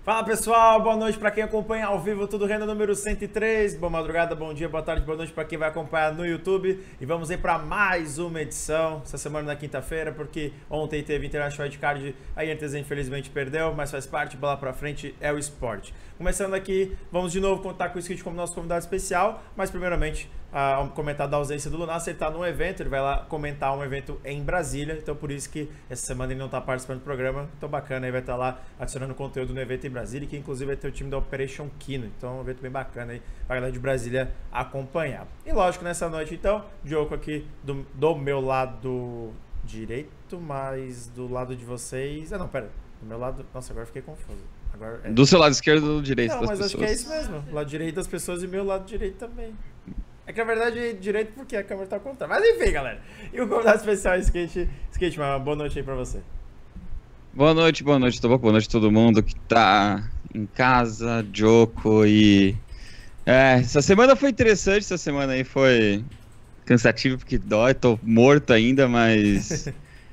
Fala pessoal, boa noite para quem acompanha ao vivo, tudo Renda número 103. Boa madrugada, bom dia, boa tarde, boa noite para quem vai acompanhar no YouTube. E vamos aí para mais uma edição, essa semana na quinta-feira, porque ontem teve International Wildcard, a INTZ infelizmente perdeu, mas faz parte, bola para frente é o esporte. Começando aqui, vamos de novo contar com o Skit como nosso convidado especial, mas primeiramente, comentar da ausência do Lunassi, ele está num evento, ele vai lá comentar um evento em Brasília, então por isso que essa semana ele não está participando do programa, então bacana, aí vai estar lá adicionando conteúdo no evento em Brasília, que inclusive vai ter o time da Operation Kino, então é um evento bem bacana aí para a galera de Brasília acompanhar. E lógico, nessa noite então, Diogo aqui do meu lado direito, mas do lado de vocês... Ah não, pera, do meu lado... Nossa, agora fiquei confuso. Agora é... Do seu lado esquerdo ou do direito das pessoas? Não, mas acho que é isso mesmo, lado direito das pessoas e meu lado direito também. É que na verdade é direito porque a câmera tá ao contrário. Mas enfim, galera. E o convidado especial é Skate, uma boa noite aí pra você. Boa noite, Toboco. Boa noite a todo mundo que tá em casa, Joko e... essa semana foi interessante, essa semana aí foi cansativa porque dói, tô morto ainda, mas...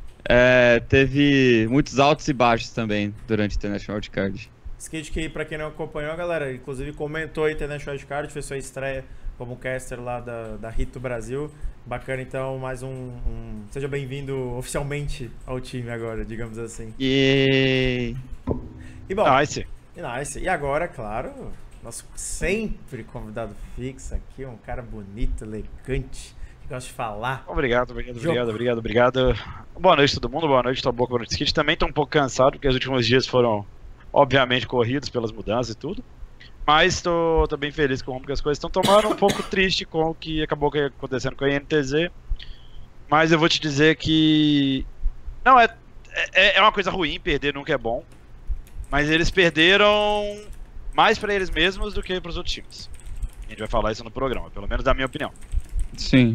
teve muitos altos e baixos também durante o International Wildcard. Skate que, pra quem não acompanhou, galera, inclusive comentou a International Wildcard, fez sua estreia como caster lá da Rito Brasil. Bacana, então, mais seja bem-vindo oficialmente ao time agora, digamos assim. E bom, nice. E agora, claro, nosso sempre convidado fixo aqui, um cara bonito, elegante, que gosta de falar. Obrigado. Boa noite todo mundo, boa noite, Toboco, boa noite, Skate. Também tô um pouco cansado, porque os últimos dias foram, obviamente, corridos pelas mudanças e tudo. Mas tô bem feliz com como as coisas estão tomando, um pouco triste com o que acabou acontecendo com a INTZ. Mas eu vou te dizer que... Não, é uma coisa ruim, perder nunca é bom. Mas eles perderam mais pra eles mesmos do que pros outros times. A gente vai falar isso no programa, pelo menos da minha opinião. Sim.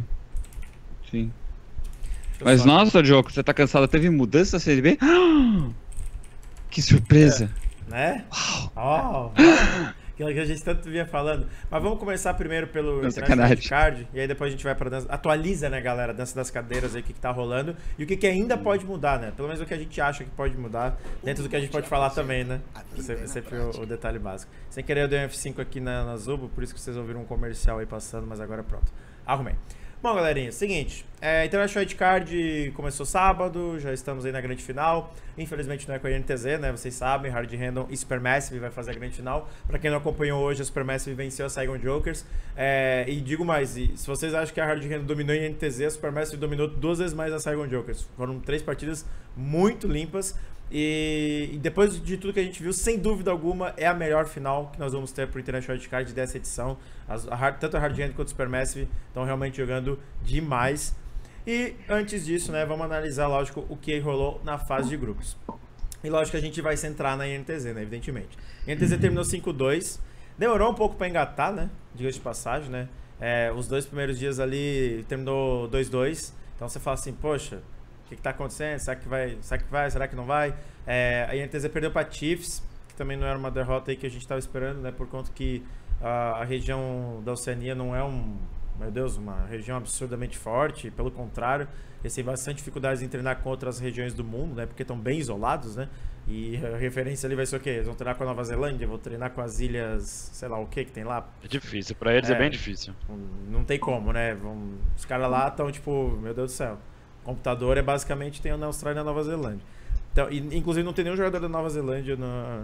Mas nossa, Joko, você tá cansado? Teve mudança na CLB? Que surpresa! Né? Uau! Aquilo que a gente tanto vinha falando. Mas vamos começar primeiro pelo International Wildcard, e aí depois a gente vai pra dança. Atualiza, né, galera, a dança das cadeiras aí, o que tá rolando e o que ainda pode mudar, né? Pelo menos o que a gente acha que pode mudar, dentro do que a gente pode falar também, né? Sempre o detalhe básico. Sem querer, eu dei um F5 aqui na Zubo, por isso que vocês ouviram um comercial aí passando, mas agora pronto. Arrumei. Bom, galerinha, seguinte, International Wildcard começou sábado, já estamos aí na grande final. Infelizmente não é com a INTZ, né? Vocês sabem, Hard Random e Supermassive vai fazer a grande final. Pra quem não acompanhou hoje, a Supermassive venceu a Saigon Jokers. E digo mais, se vocês acham que a Hard Random dominou a INTZ, a Supermassive dominou 2 vezes mais a Saigon Jokers. Foram 3 partidas muito limpas. E depois de tudo que a gente viu, sem dúvida alguma, é a melhor final que nós vamos ter pro International Wildcard dessa edição. Tanto a Hard Random quanto a Supermassive estão realmente jogando demais. E antes disso, né, vamos analisar, lógico, o que rolou na fase de grupos. E lógico que a gente vai centrar na INTZ, né, evidentemente. A INTZ terminou 5-2, demorou um pouco para engatar, né, diga-se de passagem, né. Os 2 primeiros dias ali terminou 2-2, então você fala assim, poxa, o que tá acontecendo? Será que vai? Será que não vai? A INTZ perdeu para Chiefs, que também não era uma derrota aí que a gente estava esperando, né, por conta que a região da Oceania não é uma região absurdamente forte, pelo contrário, eles têm bastante dificuldades em treinar com outras regiões do mundo, né, porque estão bem isolados, né, e a referência ali vai ser o quê? Eles vão treinar com a Nova Zelândia, vão treinar com as ilhas, sei lá o que tem lá. É difícil, pra eles é bem difícil. Não tem como, né, os caras lá estão tipo, meu Deus do céu, o computador basicamente tem na Austrália e na Nova Zelândia. Então, inclusive não tem nenhum jogador da Nova Zelândia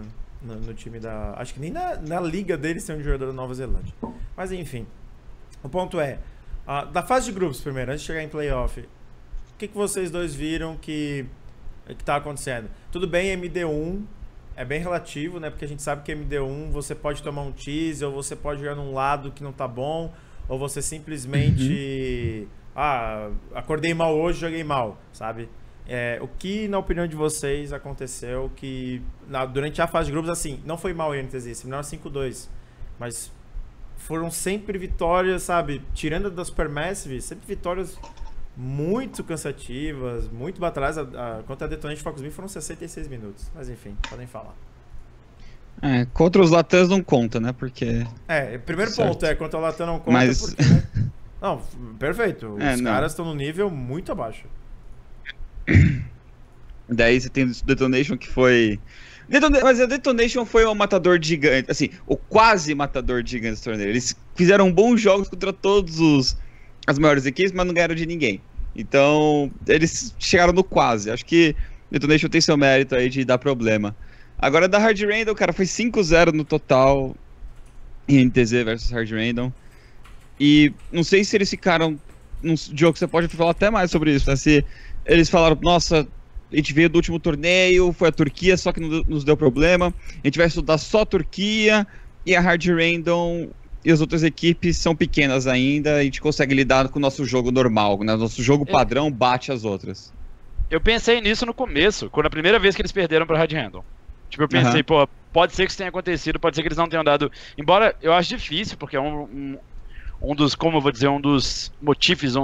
no time da... Acho que nem na liga deles tem um jogador da Nova Zelândia. Mas enfim... O ponto é, da fase de grupos primeiro, antes de chegar em playoff, o que vocês dois viram que tá acontecendo? Tudo bem, MD1 é bem relativo, né? Porque a gente sabe que MD1 você pode tomar um tease, ou você pode jogar num lado que não tá bom, ou você simplesmente... acordei mal hoje, joguei mal, sabe? O que, na opinião de vocês, aconteceu que durante a fase de grupos, assim, não foi mal o INTZ, se não 5-2, mas... Foram sempre vitórias, sabe? Tirando da Supermassive, sempre vitórias muito cansativas, muito batalhas. Contra a Detonante Focus Me foram 66 minutos. Mas enfim, podem falar. Contra os Latãs não conta, né? Porque... Primeiro certo. Ponto contra o Latam não conta, mas... porque... Né? Não, perfeito. Os caras estão no nível muito abaixo. Daí você tem o Detonation que foi Mas a Detonation foi o matador de gigantes, assim, o quase matador de gigantes do torneio. Eles fizeram bons jogos contra todos as maiores equipes, mas não ganharam de ninguém. Então, eles chegaram no quase. Acho que Detonation tem seu mérito aí de dar problema. Agora, da Hard Random, cara, foi 5-0 no total em NTZ versus Hard Random. E não sei se eles ficaram... Diogo, você pode falar até mais sobre isso, né? Se eles falaram, nossa... A gente veio do último torneio, foi a Turquia, só que não nos deu problema. A gente vai estudar só a Turquia e a Hard Random e as outras equipes são pequenas ainda. A gente consegue lidar com o nosso jogo normal, né? Nosso jogo padrão bate as outras. Eu pensei nisso no começo, quando a primeira vez que eles perderam pra Hard Random. Tipo, eu pensei, pô, pode ser que isso tenha acontecido, pode ser que eles não tenham dado... Embora eu acho difícil, porque é um dos, como eu vou dizer, um dos motivos,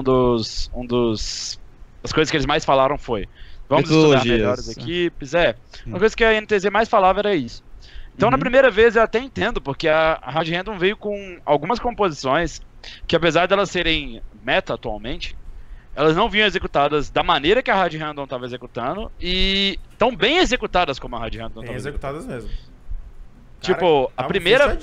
as coisas que eles mais falaram foi... Vamos estudar melhor as equipes, Uma coisa que a NTZ mais falava era isso. Então, na primeira vez eu até entendo, porque a Hard Random veio com algumas composições que, apesar de elas serem meta atualmente, elas não vinham executadas da maneira que a Hard Random estava executando e tão bem executadas como a Hard Random estava executadas mesmo. Tipo, cara, a primeira...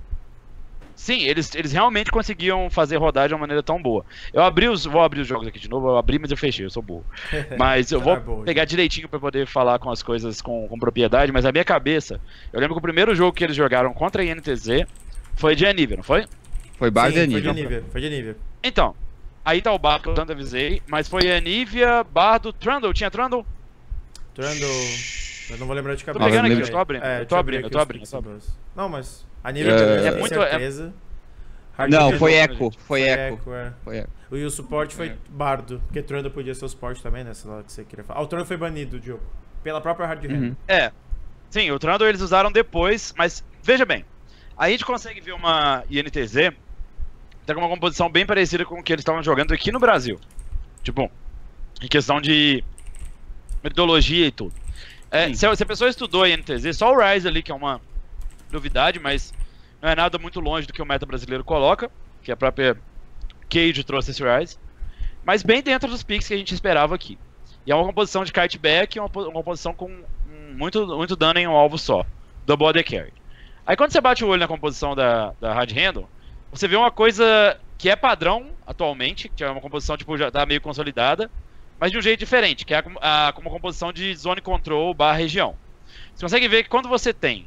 Sim, eles realmente conseguiam fazer rodar de uma maneira tão boa. Vou abrir os jogos aqui de novo, eu abri, mas eu fechei, eu sou burro. Mas eu vou pegar direitinho pra poder falar com as coisas com propriedade, mas a minha cabeça, eu lembro que o primeiro jogo que eles jogaram contra a INTZ foi de Anivia, não foi? Foi Bardo e Anivia. Foi de Anivia. Então, aí tá o Bardo que eu tanto avisei, mas foi Anivia, Bardo, Trundle, tinha Trundle? Trundle... Eu não vou lembrar de cabeça. Tô pegando aqui, eu tô abrindo. Não, mas... A nível de muito certeza. Não, foi Echo. Foi Echo. E o suporte foi Bardo, porque Trundle podia ser o suporte também, né? Sei lá o que você queria falar. O Trundle foi banido, Diogo. Pela própria Hard Random. Sim, o Trundle eles usaram depois, mas veja bem. Aí a gente consegue ver uma INTZ tá com uma composição bem parecida com o que eles estavam jogando aqui no Brasil. Tipo, em questão de metodologia e tudo. Se a pessoa estudou a INTZ, só o Ryze ali, que é uma novidade, mas não é nada muito longe do que o meta brasileiro coloca, que a própria Cage trouxe esse Ryze, mas bem dentro dos picks que a gente esperava aqui. E é uma composição de kiteback, uma composição com muito dano em um alvo só, Double AD Carry. Aí quando você bate o olho na composição da Hard Random, você vê uma coisa que é padrão atualmente, que é uma composição tipo, já tá meio consolidada, mas de um jeito diferente, que é uma composição de zone control / região. Você consegue ver que quando você tem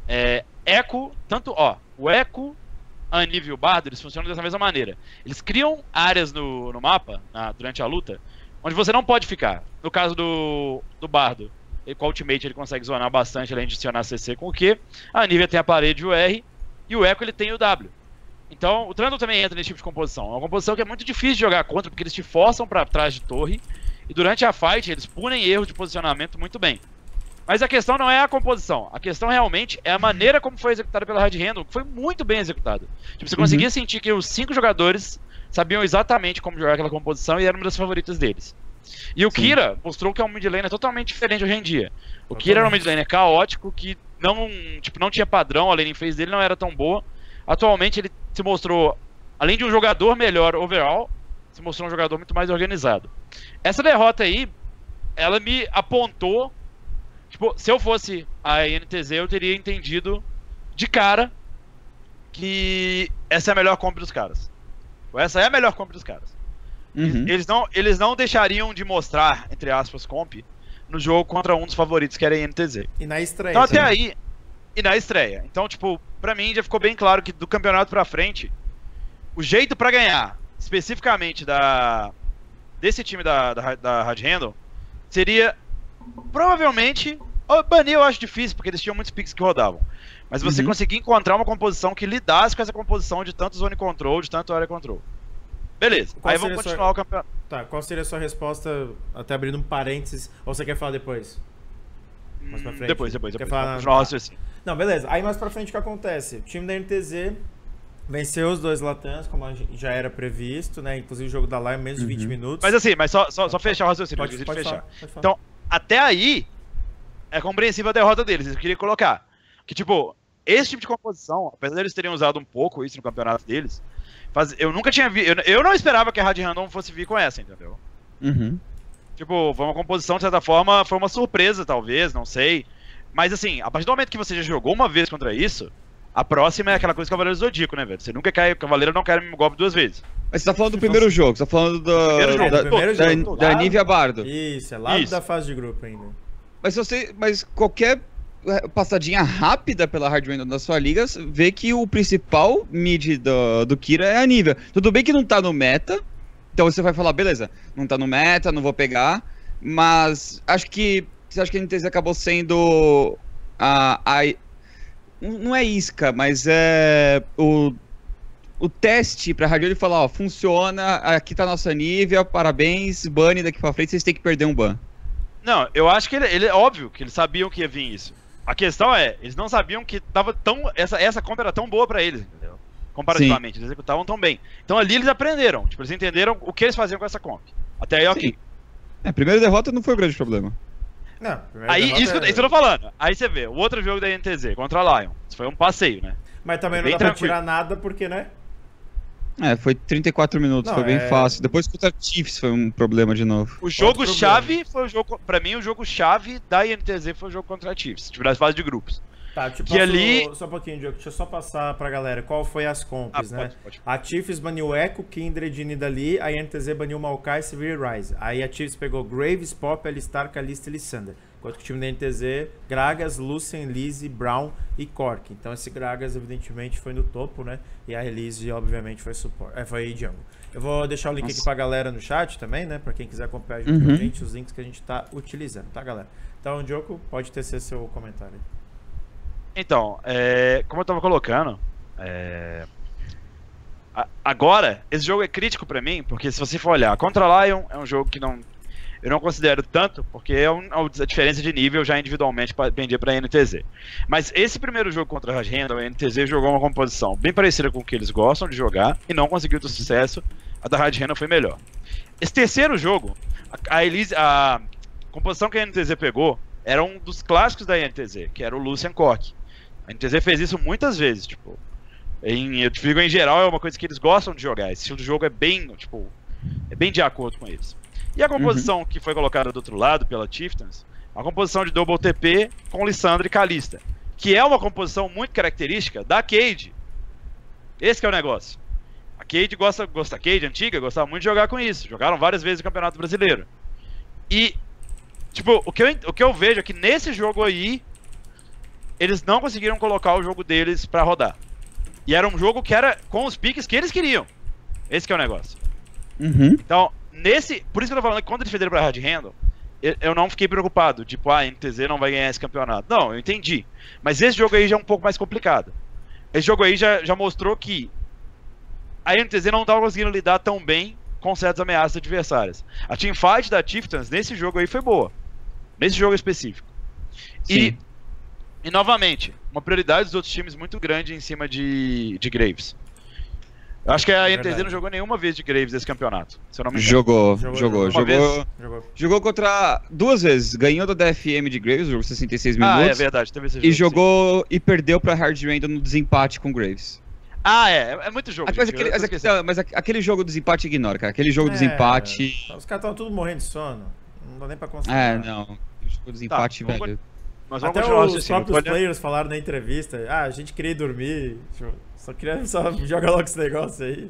Echo, o Echo, a Anivia e o Bardo, eles funcionam dessa mesma maneira. Eles criam áreas no mapa, durante a luta, onde você não pode ficar. No caso do Bardo, com a Ultimate ele consegue zonar bastante, além de adicionar CC com o Q. A Anivia tem a parede e o R, e o Echo ele tem o W. Então, o Trundle também entra nesse tipo de composição. É uma composição que é muito difícil de jogar contra, porque eles te forçam pra trás de torre, e durante a fight eles punem erros de posicionamento muito bem. Mas a questão não é a composição, a questão realmente é a maneira como foi executada pela Hard Random, que foi muito bem executada. Tipo, você conseguia sentir que os 5 jogadores sabiam exatamente como jogar aquela composição e era uma das favoritas deles. E o Kira mostrou que é um mid laner totalmente diferente hoje em dia. O Kira era um mid laner caótico, que não tinha padrão, a laning phase dele não era tão boa. Atualmente ele se mostrou, além de um jogador melhor overall, se mostrou um jogador muito mais organizado. Essa derrota aí, ela me apontou. Tipo, se eu fosse a INTZ, eu teria entendido de cara que essa é a melhor comp dos caras. Essa é a melhor comp dos caras. Eles não deixariam de mostrar, entre aspas, comp no jogo contra um dos favoritos, que era a INTZ. E na estreia. Então até aí, e na estreia. Então, tipo, pra mim já ficou bem claro que do campeonato pra frente, o jeito pra ganhar, especificamente desse time da Hard Random, seria... Provavelmente, banir eu acho difícil, porque eles tinham muitos picks que rodavam. Mas você conseguir encontrar uma composição que lidasse com essa composição de tanto zone control, de tanto area control. Beleza, aí vamos continuar o campeonato. Tá, qual seria a sua resposta, até abrindo um parênteses, ou você quer falar depois? Mais pra frente? Depois. Quer falar assim. Não, beleza. Aí mais pra frente o que acontece? O time da NTZ venceu os 2 Latans, como já era previsto, né? Inclusive o jogo da live, menos de 20 minutos. Mas assim, só fechar o raciocínio. Pode fechar. Então, até aí, é compreensível a derrota deles. Eu queria colocar que, tipo, esse tipo de composição, apesar deles terem usado um pouco isso no campeonato deles, eu nunca tinha visto. Eu não esperava que a Hard Random fosse vir com essa, entendeu? Tipo, foi uma composição, de certa forma, foi uma surpresa, talvez, não sei. Mas assim, a partir do momento que você já jogou uma vez contra isso, a próxima é aquela coisa do Cavaleiro do Zodíaco, né, velho? Você nunca cai, o Cavaleiro não cai no mesmo golpe 2 vezes. Mas você tá falando do primeiro jogo, você tá falando da Nívea Bardo. Isso, é lá da fase de grupo ainda. Mas qualquer passadinha rápida pela hard random da sua liga, vê que o principal mid do Kira é a Nívea. Tudo bem que não tá no meta, então você vai falar, beleza, não tá no meta, não vou pegar, mas acho que a NTZ acabou sendo não é isca, mas é o teste pra hard ele falar, ó, funciona, aqui tá a nossa Nívea, parabéns, bane daqui pra frente, vocês têm que perder um ban. Não, eu acho que ele é óbvio que eles sabiam que ia vir isso. A questão é, eles não sabiam que tava essa compra era tão boa pra eles, entendeu? Comparativamente, eles executavam tão bem. Então ali eles aprenderam, tipo, eles entenderam o que eles faziam com essa comp. Até aí, ok. A primeira derrota não foi o grande problema. Não, aí, isso que eu tô falando. Aí você vê, o outro jogo da NTZ contra a Lion. Isso foi um passeio, né? Mas também não dá pra tirar nada, porque, né? Foi 34 minutos, foi bem fácil. Depois contra Chiefs foi um problema de novo. O jogo-chave foi o jogo... Pra mim, o jogo-chave da INTZ foi o jogo contra a Chiefs. Tipo, nas fases de grupos. Tá, que ali... Só um pouquinho, Diogo. Deixa eu só passar pra galera qual foi as comps, né? Pode. A Chiefs baniu Echo, Kindred e Nidalee. A INTZ baniu Maokai, Severe Rise. Aí a Chiefs pegou Graves, Pop, Alistar, Kalista e Lissandra. Enquanto que o time da NTZ, Gragas, Lucien, Lizzie, Brown e Cork. Então esse Gragas, evidentemente, foi no topo, né? E a Lizzie, obviamente, foi suporte. Foi jungle. Eu vou deixar o link aqui pra galera no chat também, né? Pra quem quiser acompanhar junto com a gente, os links que a gente tá utilizando, tá, galera? Então, Diogo, pode tecer seu comentário aí. Então, como eu tava colocando, agora, esse jogo é crítico pra mim, porque se você for olhar, contra a Lion é um jogo que eu não considero tanto, porque a diferença de nível já individualmente pendia pra NTZ. Mas esse primeiro jogo contra a Randall, a NTZ jogou uma composição bem parecida com o que eles gostam de jogar e não conseguiu ter sucesso. A da Rad Randall foi melhor. Esse terceiro jogo, a composição que a NTZ pegou era um dos clássicos da NTZ, que era o Lucian Cork. A NTZ fez isso muitas vezes, tipo, eu digo em geral, é uma coisa que eles gostam de jogar. Esse estilo de jogo é bem de acordo com eles. E a composição que foi colocada do outro lado pela Chieftains, a composição de Double TP com Lissandra e Kalista, que é uma composição muito característica da Cade. Esse que é o negócio. A Cade a Cade antiga gostava muito de jogar com isso. Jogaram várias vezes no Campeonato Brasileiro. E, tipo, o que eu vejo é que nesse jogo aí, eles não conseguiram colocar o jogo deles pra rodar. E era um jogo que era com os piques que eles queriam. Esse que é o negócio. Então, por isso que eu tô falando que quando eles perderam pra Hard Randall, eu não fiquei preocupado, tipo, a NTZ não vai ganhar esse campeonato. Não, eu entendi. Mas esse jogo aí já é um pouco mais complicado. Esse jogo aí já mostrou que a NTZ não tava conseguindo lidar tão bem com certas ameaças adversárias. A teamfight da Chieftains nesse jogo aí foi boa. Nesse jogo específico. E novamente, uma prioridade dos outros times muito grande em cima de Graves. Eu acho que a NTZ não jogou nenhuma vez de Graves nesse campeonato, se eu não me engano. Jogou contra 2 vezes. Ganhou da DFM de Graves, jogou 66 minutos. É verdade, teve esse jogo. E jogou e perdeu pra Hard Randall no desempate com Graves. É muito jogo. Mas aquele jogo do desempate ignora, cara. Aquele jogo do desempate. Os caras estavam tudo morrendo de sono. Não dá nem pra considerar. Não. O jogo do desempate, velho. Mas até os próprios players falaram na entrevista, a gente queria ir dormir, só jogar logo esse negócio aí.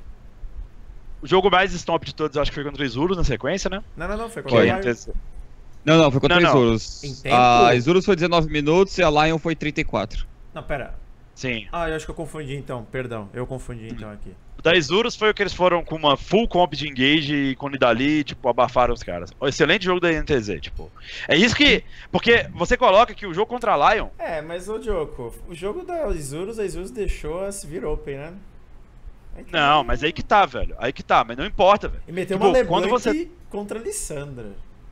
O jogo mais stomp de todos, acho que foi contra o Isurus na sequência, né? Não, foi contra o Lion. Não, foi contra o Isurus. A Isurus foi 19 minutos e a Lion foi 34. Não, pera. Sim. Eu acho que eu confundi então, perdão, eu confundi então aqui. O da Isurus foi o que eles foram com uma full comp de engage e com o Nidalee, tipo, abafaram os caras. Excelente jogo da NTZ, tipo. É isso que... Porque você coloca que o jogo contra a Lion... mas ô Diogo, o jogo da Isurus, a Isurus deixou a Severe Open, né? Não, mas aí que tá, velho. Aí que tá, mas não importa, velho. E meteu uma LeBlanc contra a Lissandra.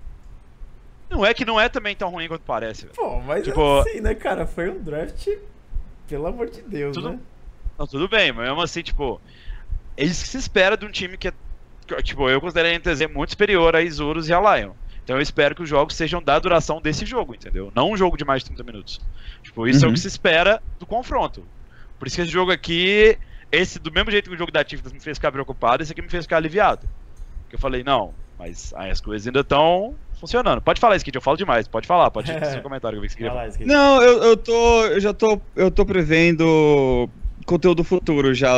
Não é que não é também tão ruim quanto parece, velho. Pô, mas assim, né, cara? Foi um draft, pelo amor de Deus, né? Não, tudo bem, mas mesmo assim, tipo... É isso que se espera de um time que é... Tipo, eu considero a NTZ muito superior a Isurus e a Lion. Então eu espero que os jogos sejam da duração desse jogo, entendeu? Não um jogo de mais de 30 minutos. Tipo, isso é o que se espera do confronto. Por isso que esse jogo aqui... do mesmo jeito que o jogo da Tiftas me fez ficar preocupado, esse aqui me fez ficar aliviado. Porque eu falei, não, mas aí as coisas ainda estão funcionando. Pode falar, Skid, eu falo demais. Pode falar, pode fazer seu comentário que eu vi que você queria falar. Não, eu tô prevendo conteúdo futuro já.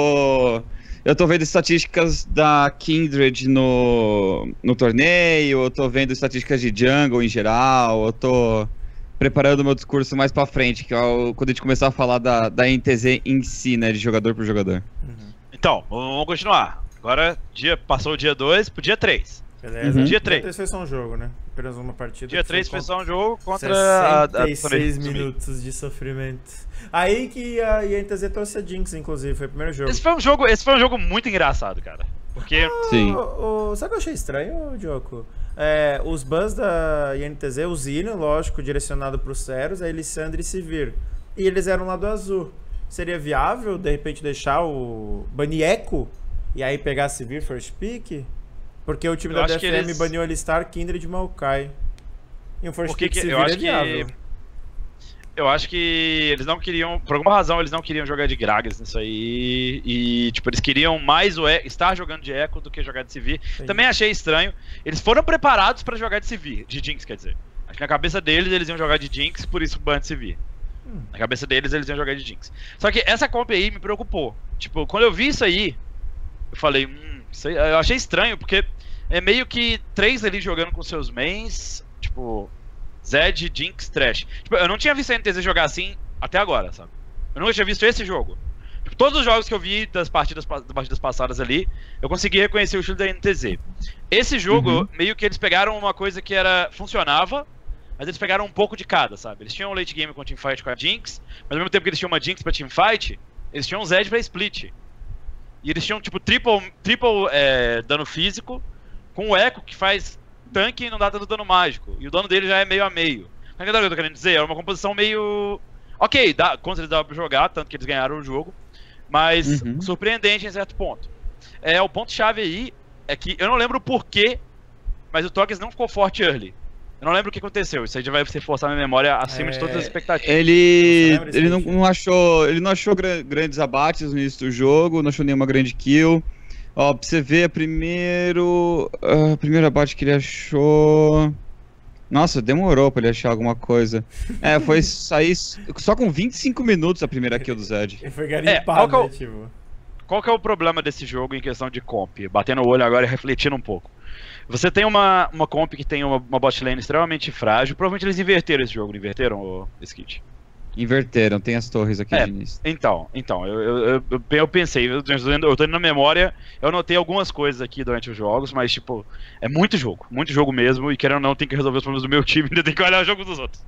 Eu tô vendo estatísticas da Kindred no torneio, eu tô vendo estatísticas de jungle em geral, eu tô preparando o meu discurso mais pra frente, que é quando a gente começar a falar da NTZ em si, né, de jogador por jogador. Então, vamos continuar. Agora, passou o dia 2 pro dia 3. Beleza. Dia 3. Dia 3 foi só um jogo, né? Apenas uma partida. Dia 3 foi só um jogo contra 66 minutos de sofrimento. Aí que a NTZ trouxe a Jinx, inclusive, foi o primeiro jogo. Esse foi um jogo muito engraçado, cara. Porque... Sim. Sabe o que eu achei estranho, Diogo? Os bans da INTZ, o Zino, lógico, direcionado pro Ceros, a Elisandra e Sivir. E eles eram lá do azul. Seria viável, de repente, deixar o Banieco e aí pegar a Sivir first pick? Porque o time da DFM baniu Alistar, Kindred e Maokai. E um first pick Sivir é viável. Eu acho que eles não queriam, por alguma razão, eles não queriam jogar de Gragas nisso aí. E, tipo, eles queriam mais estar jogando de Echo do que jogar de Sivir. Também achei estranho. Eles foram preparados pra jogar de Sivir, de Jinx, quer dizer. Acho que na cabeça deles, eles iam jogar de Jinx, por isso ban de Sivir. Na cabeça deles, eles iam jogar de Jinx. Só que essa comp aí me preocupou. Tipo, quando eu vi isso aí, eu falei, isso aí, eu achei estranho, porque é meio que 3 ali jogando com seus mains, tipo... Zed, Jinx, Thresh. Tipo, eu não tinha visto a NTZ jogar assim até agora, sabe? Eu nunca tinha visto esse jogo. Tipo, todos os jogos que eu vi das partidas passadas ali, eu consegui reconhecer o estilo da NTZ. Esse jogo, meio que eles pegaram uma coisa que funcionava, mas eles pegaram um pouco de cada, sabe? Eles tinham um late game com teamfight com a Jinx, mas ao mesmo tempo que eles tinham uma Jinx pra teamfight, eles tinham um Zed pra split. E eles tinham, tipo, triple dano físico, com o Echo que faz... tanque e não dá tanto dano mágico. E o dano dele já é meio a meio. Não é o que eu tô querendo dizer? É uma composição meio... Ok, contra eles dava pra jogar, tanto que eles ganharam o jogo. Mas surpreendente em certo ponto. O ponto-chave aí é que eu não lembro o porquê, mas o Toques não ficou forte early. Eu não lembro o que aconteceu. Isso aí já vai ser forçar minha memória acima de todas as expectativas. Ele não achou grandes abates no início do jogo, não achou nenhuma grande kill. Ó, pra você ver, a primeira abate que ele achou... Nossa, demorou pra ele achar alguma coisa. Foi sair só com 25 minutos a primeira kill do Zed. Ele foi garimpado, tipo... Qual que é o problema desse jogo em questão de comp? Batendo o olho agora e refletindo um pouco. Você tem uma comp que tem uma bot lane extremamente frágil. Provavelmente eles inverteram esse jogo, não inverteram, Skid? Inverteram, tem as torres aqui de início. Então, eu pensei, eu tô indo na memória, eu anotei algumas coisas aqui durante os jogos, mas tipo, é muito jogo mesmo, e querendo ou não, tem que resolver os problemas do meu time, ainda tem que olhar o jogo dos outros.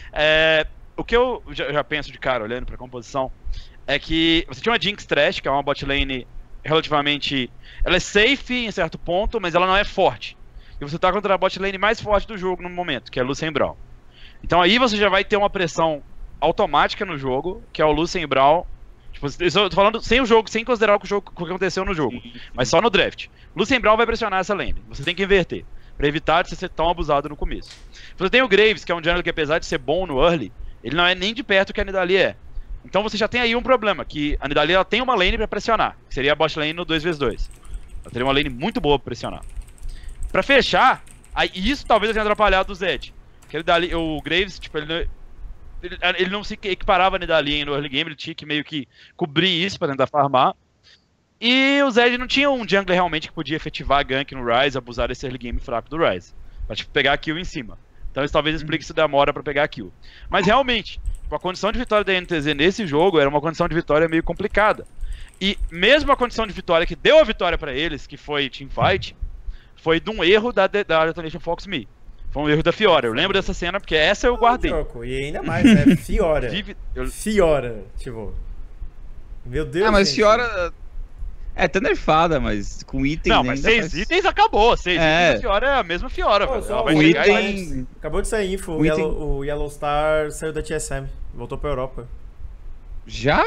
O que eu já penso de cara, olhando pra composição, é que você tinha uma Jinx Thresh, que é uma bot lane relativamente... Ela é safe em certo ponto, mas ela não é forte. E você tá contra a bot lane mais forte do jogo no momento, que é a Lucian Brawl. Então aí você já vai ter uma pressão automática no jogo, que é o Lucian Brawl. Tipo, eu tô falando sem o jogo, sem considerar o que aconteceu no jogo, mas só no draft. Lucian Brawl vai pressionar essa lane, você tem que inverter, pra evitar de você ser tão abusado no começo. Você tem o Graves, que é um jungle que apesar de ser bom no early, ele não é nem de perto o que a Nidalee é. Então você já tem aí um problema, que a Nidalee ela tem uma lane pra pressionar, que seria a bot lane no 2x2. Ela teria uma lane muito boa pra pressionar. Pra fechar, aí isso talvez tenha atrapalhado o Zed. Porque o Graves, tipo, ele não se equiparava a Nidalee no early game, ele tinha que meio que cobrir isso pra tentar farmar. E o Zed não tinha um jungler realmente que podia efetivar a gank no Ryze, abusar desse early game fraco do Ryze, pra tipo, pegar a kill em cima. Então isso talvez explique se demora pra pegar a kill. Mas realmente, tipo, a condição de vitória da NTZ nesse jogo era uma condição de vitória meio complicada. E mesmo a condição de vitória que deu a vitória pra eles, que foi teamfight, foi de um erro da Detonation Fox Me. Foi um erro da Fiora. Eu lembro dessa cena porque essa eu guardei. E ainda mais, né? Fiora. Fiora, tipo... Meu Deus. Mas gente. Fiora... tá nerfada, mas com item... Não, mas 6 itens acabou. 6 itens da Fiora é a mesma Fiora. O item... Acabou de sair info. O Yellow Star saiu da TSM. Voltou pra Europa. Já?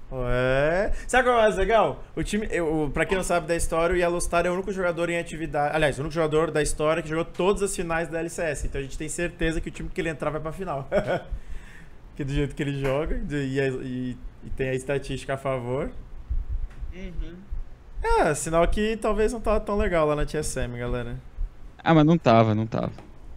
Sabe qual é o mais legal? O time, pra quem não sabe da história, o Yellow Star é o único jogador em atividade. Aliás, o único jogador da história que jogou todas as finais da LCS. Então a gente tem certeza que o time que ele entrar vai pra final. Que do jeito que ele joga e tem a estatística a favor. Sinal que talvez não tava tão legal lá na TSM, galera. Mas não tava.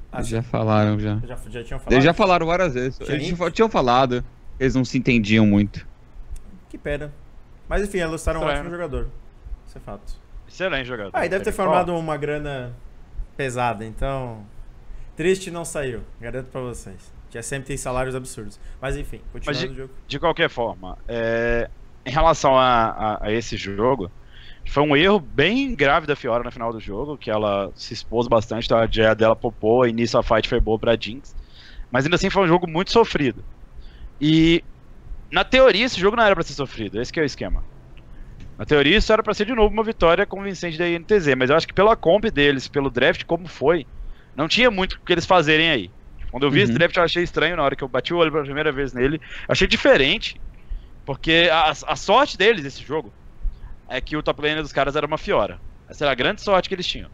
Eles já falaram, já. Já tinham falado? Eles já falaram várias vezes. Eles tinham falado. Eles não se entendiam muito. Que pena. Mas enfim, eles era um ótimo jogador. Isso é fato. Excelente jogador. Ah, e deve ter formado uma grana pesada, então... Triste não saiu, garanto pra vocês. Já sempre tem salários absurdos. Mas enfim, continuando o jogo. De qualquer forma, em relação a esse jogo, foi um erro bem grave da Fiora no final do jogo, que ela se expôs bastante, então a Jaya dela popou, e nisso a fight foi boa pra Jinx. Mas ainda assim foi um jogo muito sofrido. E, na teoria, esse jogo não era pra ser sofrido, esse que é o esquema. Na teoria, isso era pra ser de novo uma vitória convincente da INTZ, mas eu acho que pela comp deles, pelo draft, como foi, não tinha muito o que eles fazerem aí. Quando eu vi esse draft, eu achei estranho na hora que eu bati o olho pela primeira vez nele. Achei diferente, porque a sorte deles nesse jogo é que o top laner dos caras era uma Fiora. Essa era a grande sorte que eles tinham.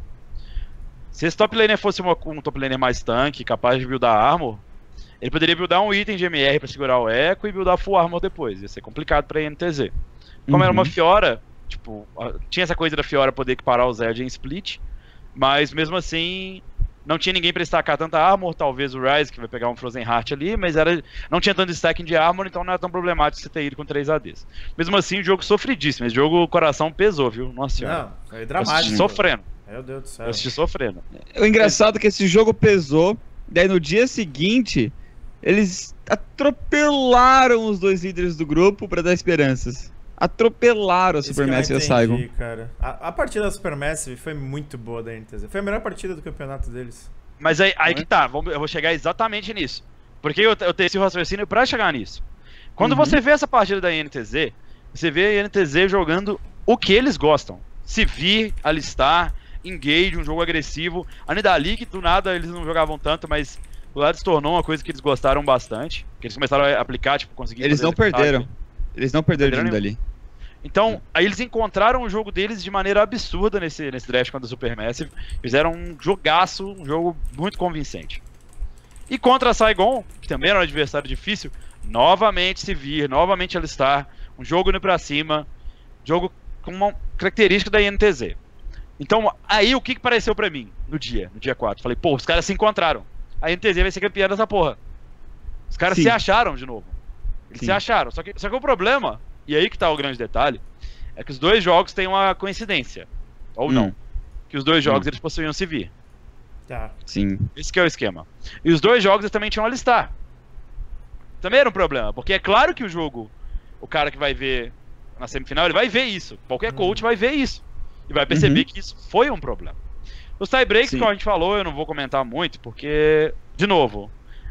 Se esse top laner fosse um top laner mais tanque, capaz de buildar armor, ele poderia buildar um item de MR pra segurar o eco e buildar full armor depois. Ia ser complicado pra INTZ. Como era uma Fiora, tipo, tinha essa coisa da Fiora poder equiparar o Zed em split, mas mesmo assim não tinha ninguém pra destacar tanta armor, talvez o Ryze que vai pegar um Frozen Heart ali, mas não tinha tanto stacking de armor, então não era tão problemático você ter ido com 3 ADs. Mesmo assim, o jogo sofridíssimo, esse jogo o coração pesou, viu? Nossa senhora. Não, foi dramático. Eu assisti sofrendo. Meu Deus do céu. Eu assisti sofrendo. O engraçado é que esse jogo pesou, daí no dia seguinte, eles atropelaram os 2 líderes do grupo pra dar esperanças. Atropelaram a Supermassive e a Saigon. Cara. A partida da Supermassive foi muito boa da NTZ. Foi a melhor partida do campeonato deles. Mas aí que tá, eu vou chegar exatamente nisso. Porque eu tenho esse raciocínio pra chegar nisso. Quando você vê essa partida da INTZ, você vê a INTZ jogando o que eles gostam. Se vir, alistar, engage, um jogo agressivo. A Nidalee, que do nada eles não jogavam tanto, mas o lado se tornou uma coisa que eles gostaram bastante. Que eles começaram a aplicar, tipo, conseguir... Eles não perderam. Eles não perderam de Nidalee. Então, aí eles encontraram o jogo deles de maneira absurda nesse draft contra a Supermassive. Fizeram um jogaço, um jogo muito convincente. E contra a Saigon, que também era um adversário difícil, novamente se vir, novamente alistar, um jogo indo pra cima, jogo com uma característica da INTZ. Então, aí o que pareceu pra mim no dia 4? Falei, pô, os caras se encontraram. A INTZ vai ser campeã dessa porra. Os caras se acharam de novo. Eles se acharam. Só que o problema, e aí que tá o grande detalhe, é que os 2 jogos têm uma coincidência. Ou não. Que os 2 jogos eles possuíam se vir. Tá. Sim. Esse que é o esquema. E os 2 jogos eles também tinham alistar. Também era um problema, porque é claro que o jogo, o cara que vai ver na semifinal, ele vai ver isso. Qualquer coach vai ver isso. E vai perceber que isso foi um problema. Os tiebreaks, como a gente falou, eu não vou comentar muito, porque, de novo,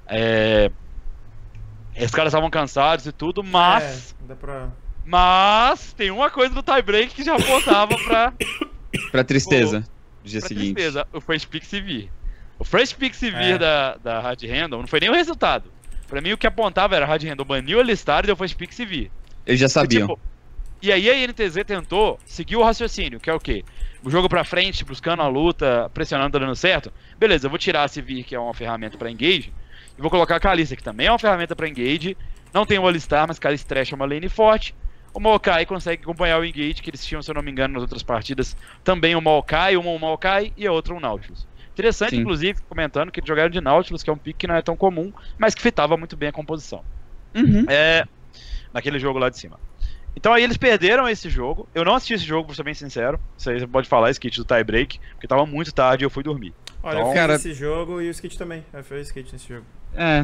os caras estavam cansados e tudo, mas... Mas tem uma coisa do tiebreak que já apontava pra tristeza do dia seguinte. Tristeza, o First Pick se vir. O First Pick se vir da Hard Handle não foi nem o resultado. Pra mim o que apontava era Hard Handle baniu o Alistar e deu First Pick se vir. Eles já sabiam. E aí a INTZ tentou seguir o raciocínio, que é o quê? O jogo pra frente, buscando a luta, pressionando, tá dando certo. Beleza, eu vou tirar a Sivir, que é uma ferramenta pra engage, e vou colocar a Kalista, que também é uma ferramenta pra engage. Não tem o Alistar, mas Kalista Trash é uma lane forte. O Maokai consegue acompanhar o engage, que eles tinham, se eu não me engano, nas outras partidas. Também o Maokai, uma um Maokai e a outra um Nautilus. Interessante, inclusive, comentando que eles jogaram de Nautilus, que é um pick que não é tão comum, mas que fitava muito bem a composição. Naquele jogo lá de cima. Então aí eles perderam esse jogo. Eu não assisti esse jogo, pra ser bem sincero. Isso aí você pode falar, Skit, do tie-break, porque tava muito tarde e eu fui dormir. Olha, então, eu fiz esse jogo e o Skit também. Eu fiz o Skit nesse jogo.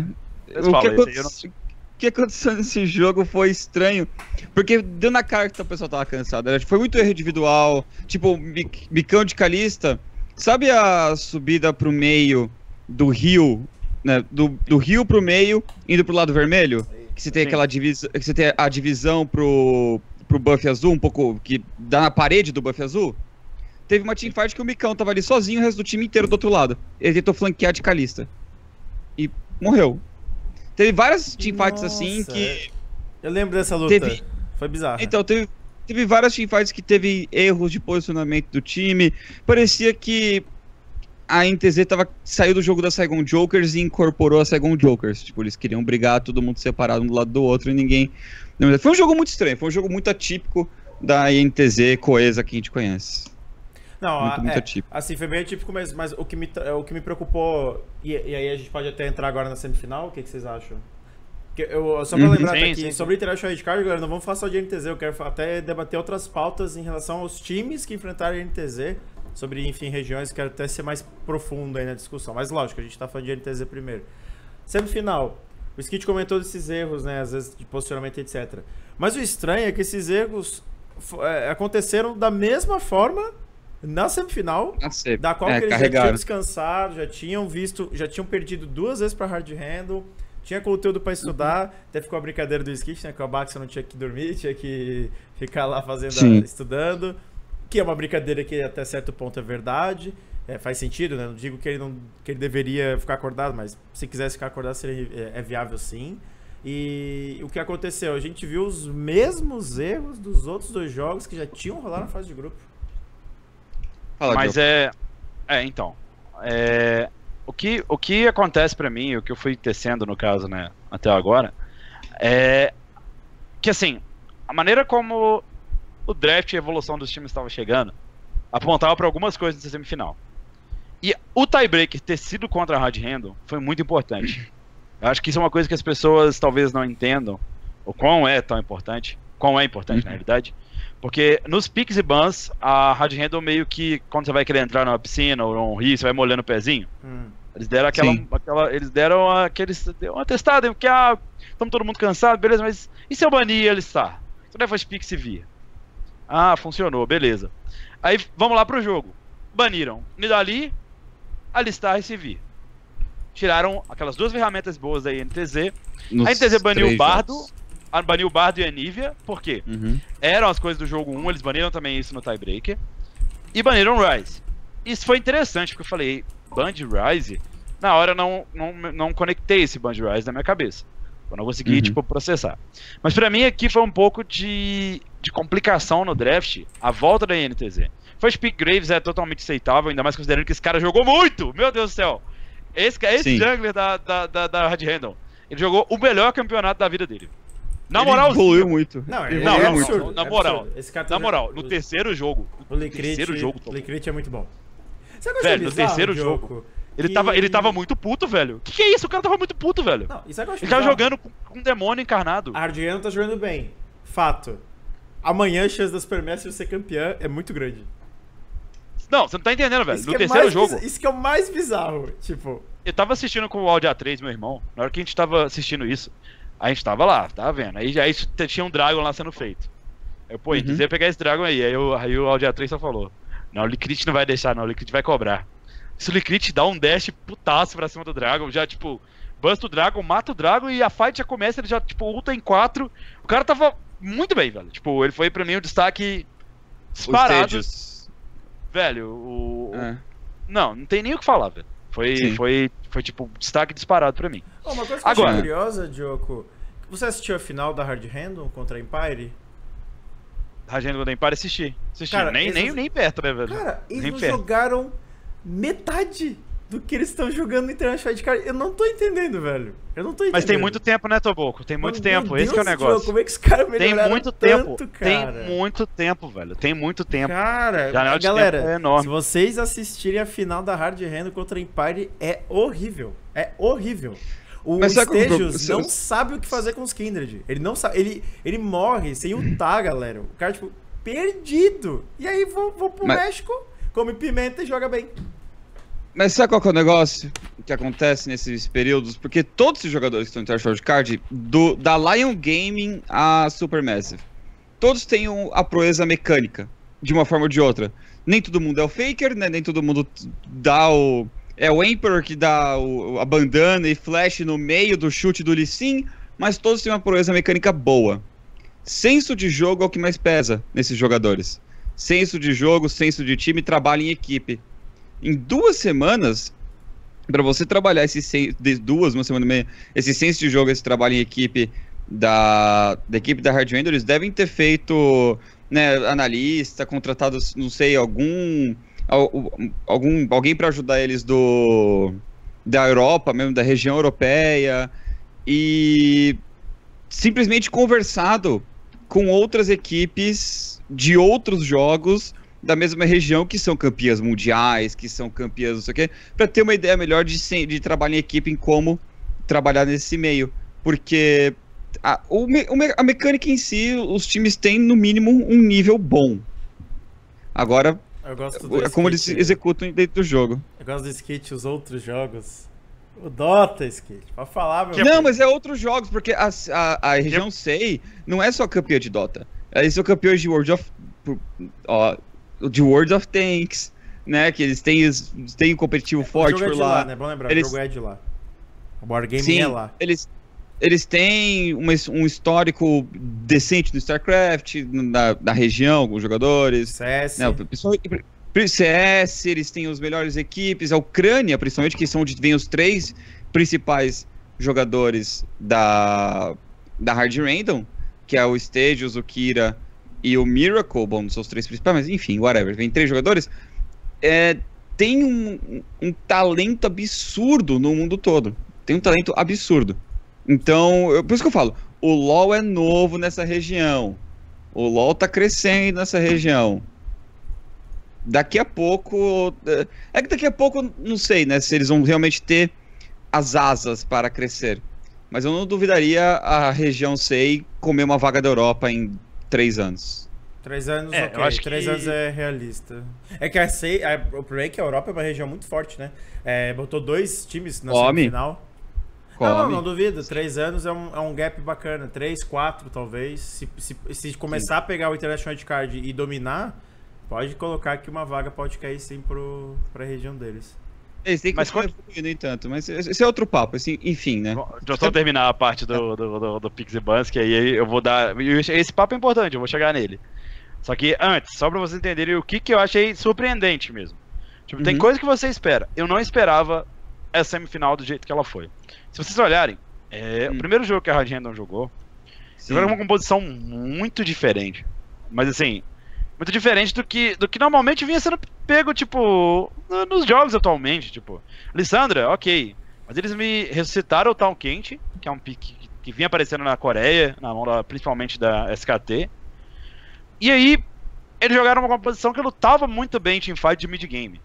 O que aconteceu nesse jogo foi estranho, porque deu na cara que o pessoal tava cansado. Foi muito erro individual, tipo, bicão de Kalista. Sabe a subida pro meio do rio, né? Do rio pro meio, indo pro lado vermelho? Que você tem aquela divisão, que você tem a divisão pro buff azul, um pouco, que dá na parede do buff azul. Teve uma teamfight que o Micão tava ali sozinho, o resto do time inteiro do outro lado. Ele tentou flanquear de Kalista. E morreu. Teve várias teamfights assim que... Eu lembro dessa luta. Foi bizarro. Então, teve várias teamfights que teve erros de posicionamento do time. Parecia que a NTZ saiu do jogo da Saigon Jokers e incorporou a Saigon Jokers. Tipo, eles queriam brigar, todo mundo separado um do lado do outro e ninguém... Foi um jogo muito estranho, foi um jogo muito atípico da NTZ coesa que a gente conhece. Não, muito atípico. Assim, foi bem atípico mesmo, mas o que me preocupou, e aí a gente pode até entrar agora na semifinal, o que vocês acham? Só pra lembrar aqui, sobre o International Wildcard, galera, não vamos falar só de NTZ, eu quero até debater outras pautas em relação aos times que enfrentaram a NTZ, sobre, enfim, regiões, quero até ser mais profundo aí na discussão, mas lógico, a gente tá falando de NTZ primeiro. Semifinal, o Skit comentou desses erros, né, às vezes de posicionamento, etc. Mas o estranho é que esses erros aconteceram da mesma forma na semifinal, da qual que eles já tinham descansado, já tinham perdido 2 vezes pra Hard Handle, tinha conteúdo pra estudar, até ficou a brincadeira do Skit, né, que o Abax não tinha que dormir, tinha que ficar lá estudando, que é uma brincadeira que até certo ponto é verdade, faz sentido, né, não digo que ele deveria ficar acordado, mas se quisesse ficar acordado é viável sim. E o que aconteceu? A gente viu os mesmos erros dos outros 2 jogos que já tinham rolado na fase de grupo. Mas então, o que acontece pra mim, o que eu fui tecendo no caso, né, até agora, é que assim, a maneira como o draft e a evolução dos times estava chegando, apontava pra algumas coisas nessa semifinal. E o tiebreaker ter sido contra a Hard Handle foi muito importante. Eu acho que isso é uma coisa que as pessoas talvez não entendam, o quão é importante na realidade, porque nos picks e bans, a Hard Handle meio que, quando você vai querer entrar numa piscina ou num rio, você vai molhando o pezinho, eles deram uma testada, porque estamos todo mundo cansado, beleza, mas e se eu banir Alistar? Se eu levar os picks e via? Funcionou, beleza. Aí vamos lá pro jogo. Baniram Nidalee, Alistar e Sivir. Tiraram aquelas 2 ferramentas boas da NTZ. A NTZ baniu o Bardo, baniu o Bardo e a Nivea, por quê? Eram as coisas do jogo 1, eles baniram também isso no Tiebreaker. E baniram Ryze. Isso foi interessante, porque eu falei, Band Ryze? Na hora eu não conectei esse Band Ryze na minha cabeça. Eu não consegui, processar. Mas pra mim aqui foi um pouco de complicação no draft, a volta da NTZ. First Pick Graves é totalmente aceitável, ainda mais considerando que esse cara jogou muito! Meu Deus do céu! Esse jungler da Hard Handle, ele jogou o melhor campeonato da vida dele. Na moral, ele evoluiu muito. Na moral, no terceiro jogo. O Licrit é muito bom. Velho, no terceiro jogo. Ele tava muito puto, velho. Que é isso? O cara tava muito puto, velho. Não, isso é que eu acho ele tava jogando com um demônio encarnado. A Hard Handle tá jogando bem. Fato. Amanhã a chance da Supermassive ser campeã é muito grande. Não, você não tá entendendo, velho. No terceiro jogo. Isso que é o mais bizarro, tipo. Eu tava assistindo com o Audi A3, meu irmão. Na hora que a gente tava assistindo isso, a gente tava lá, tava vendo. Aí tinha um Dragon lá sendo feito. Aí eu, a gente ia pegar esse Dragon aí. Aí o Audi A3 só falou: não, o Licrit não vai deixar, não. O Licrit vai cobrar. Se o Licrit dá um dash putaço pra cima do Dragon, já, busta o Dragon, mata o Dragon e a fight já começa, ele já, ulta em 4. O cara tava muito bem, velho. Ele foi pra mim o destaque disparado. Velho, não tem nem o que falar, velho. Foi destaque disparado pra mim. Uma coisa que eu achei curiosa, Diogo, você assistiu a final da Hard Handle contra a Empire? Hard Handle da Empire assisti. Cara, nem perto, né, velho? Cara, eles jogaram metade do que eles estão jogando no International Wildcard. Eu não tô entendendo, velho. Eu não tô entendendo. Mas tem muito tempo, né, Toboco? Tem muito tempo. Esse que é o negócio. Diogo, como é que os caras melhoraram tem muito tempo, cara? Tem muito tempo, velho. Tem muito tempo. Cara, galera, tempo é enorme. Se vocês assistirem a final da Hard Handle contra a Empire, é horrível. É horrível. O Stejos não sabe o que fazer com os Kindred. Ele não sabe. Ele morre sem ultar, galera. O cara, perdido. E aí vou pro México, come pimenta e joga bem. Mas sabe qual que é o negócio que acontece nesses períodos? Porque todos os jogadores que estão em International Wildcard, da Lion Gaming a Supermassive, todos têm a proeza mecânica, de uma forma ou de outra. Nem todo mundo é o Faker, né? Nem todo mundo dá o... É o Emperor que dá a bandana e flash no meio do chute do Lee Sin, mas todos têm uma proeza mecânica boa. Senso de jogo é o que mais pesa nesses jogadores. Senso de jogo, senso de time, trabalho em equipe. Em 2 semanas, para você trabalhar esse uma semana e meia, esse senso de jogo, esse trabalho em equipe da equipe da Hard Handle, eles devem ter feito, né, analista, contratado, não sei, alguém para ajudar eles da Europa, mesmo da região europeia, e simplesmente conversado com outras equipes de outros jogos da mesma região que são campeãs mundiais, que são campeãs não sei o quê, para ter uma ideia melhor de trabalho em equipe, em como trabalhar nesse meio. Porque a mecânica em si, os times têm no mínimo um nível bom. Agora, como eles executam dentro do jogo. Eu gosto do Skit, os outros jogos. O Dota, Skit, pode falar, meu Não, mas é outros jogos, porque a região SEI não é só campeã de Dota. Eles são campeões de World of Tanks, né? Que eles têm um competitivo forte por lá. Né? Bom lembrar, o jogo é de lá. O board game é lá. Eles têm um histórico decente no StarCraft, na região, com os jogadores. CS. Né? CS, eles têm as melhores equipes. A Ucrânia, principalmente, que são onde vem os 3 principais jogadores da Hard Random, que é o Stadios, o Kira e o Miracle. Bom, não são os 3 principais, mas enfim, whatever. Vem 3 jogadores. Tem um talento absurdo no mundo todo. Tem um talento absurdo. Então, por isso que eu falo, o LoL é novo nessa região. O LoL tá crescendo nessa região. Daqui a pouco... É que daqui a pouco, não sei, né, se eles vão realmente ter as asas para crescer. Mas eu não duvidaria a região SEI comer uma vaga da Europa em 3 anos. 3 anos, ok. Eu acho 3 anos é realista. É que a SEI, o problema é que a Europa é uma região muito forte, né? Botou 2 times na semifinal. Não duvido. 3 anos é um gap bacana. 3, 4 talvez. Se começar a pegar o International Wildcard e dominar, pode colocar que uma vaga pode cair sim pra região deles. Eles têm que no entanto, mas esse é outro papo, assim, enfim, né? Já só terminar a parte do Pix e Bans, que aí eu vou dar... Esse papo é importante, eu vou chegar nele. Só que antes, só pra vocês entenderem o que eu achei surpreendente mesmo. Tipo, tem coisa que você espera. Eu não esperava essa semifinal do jeito que ela foi. Se vocês olharem, o primeiro jogo que a Hard Random jogou, jogou uma composição muito diferente. Mas assim... muito diferente do que normalmente vinha sendo pego, tipo, nos jogos atualmente, tipo. Lissandra, ok. Mas eles me ressuscitaram o Town Quente, que é um pick que vinha aparecendo na Coreia, na mão principalmente da SKT. E aí, eles jogaram uma composição que lutava muito bem em teamfight de mid-game.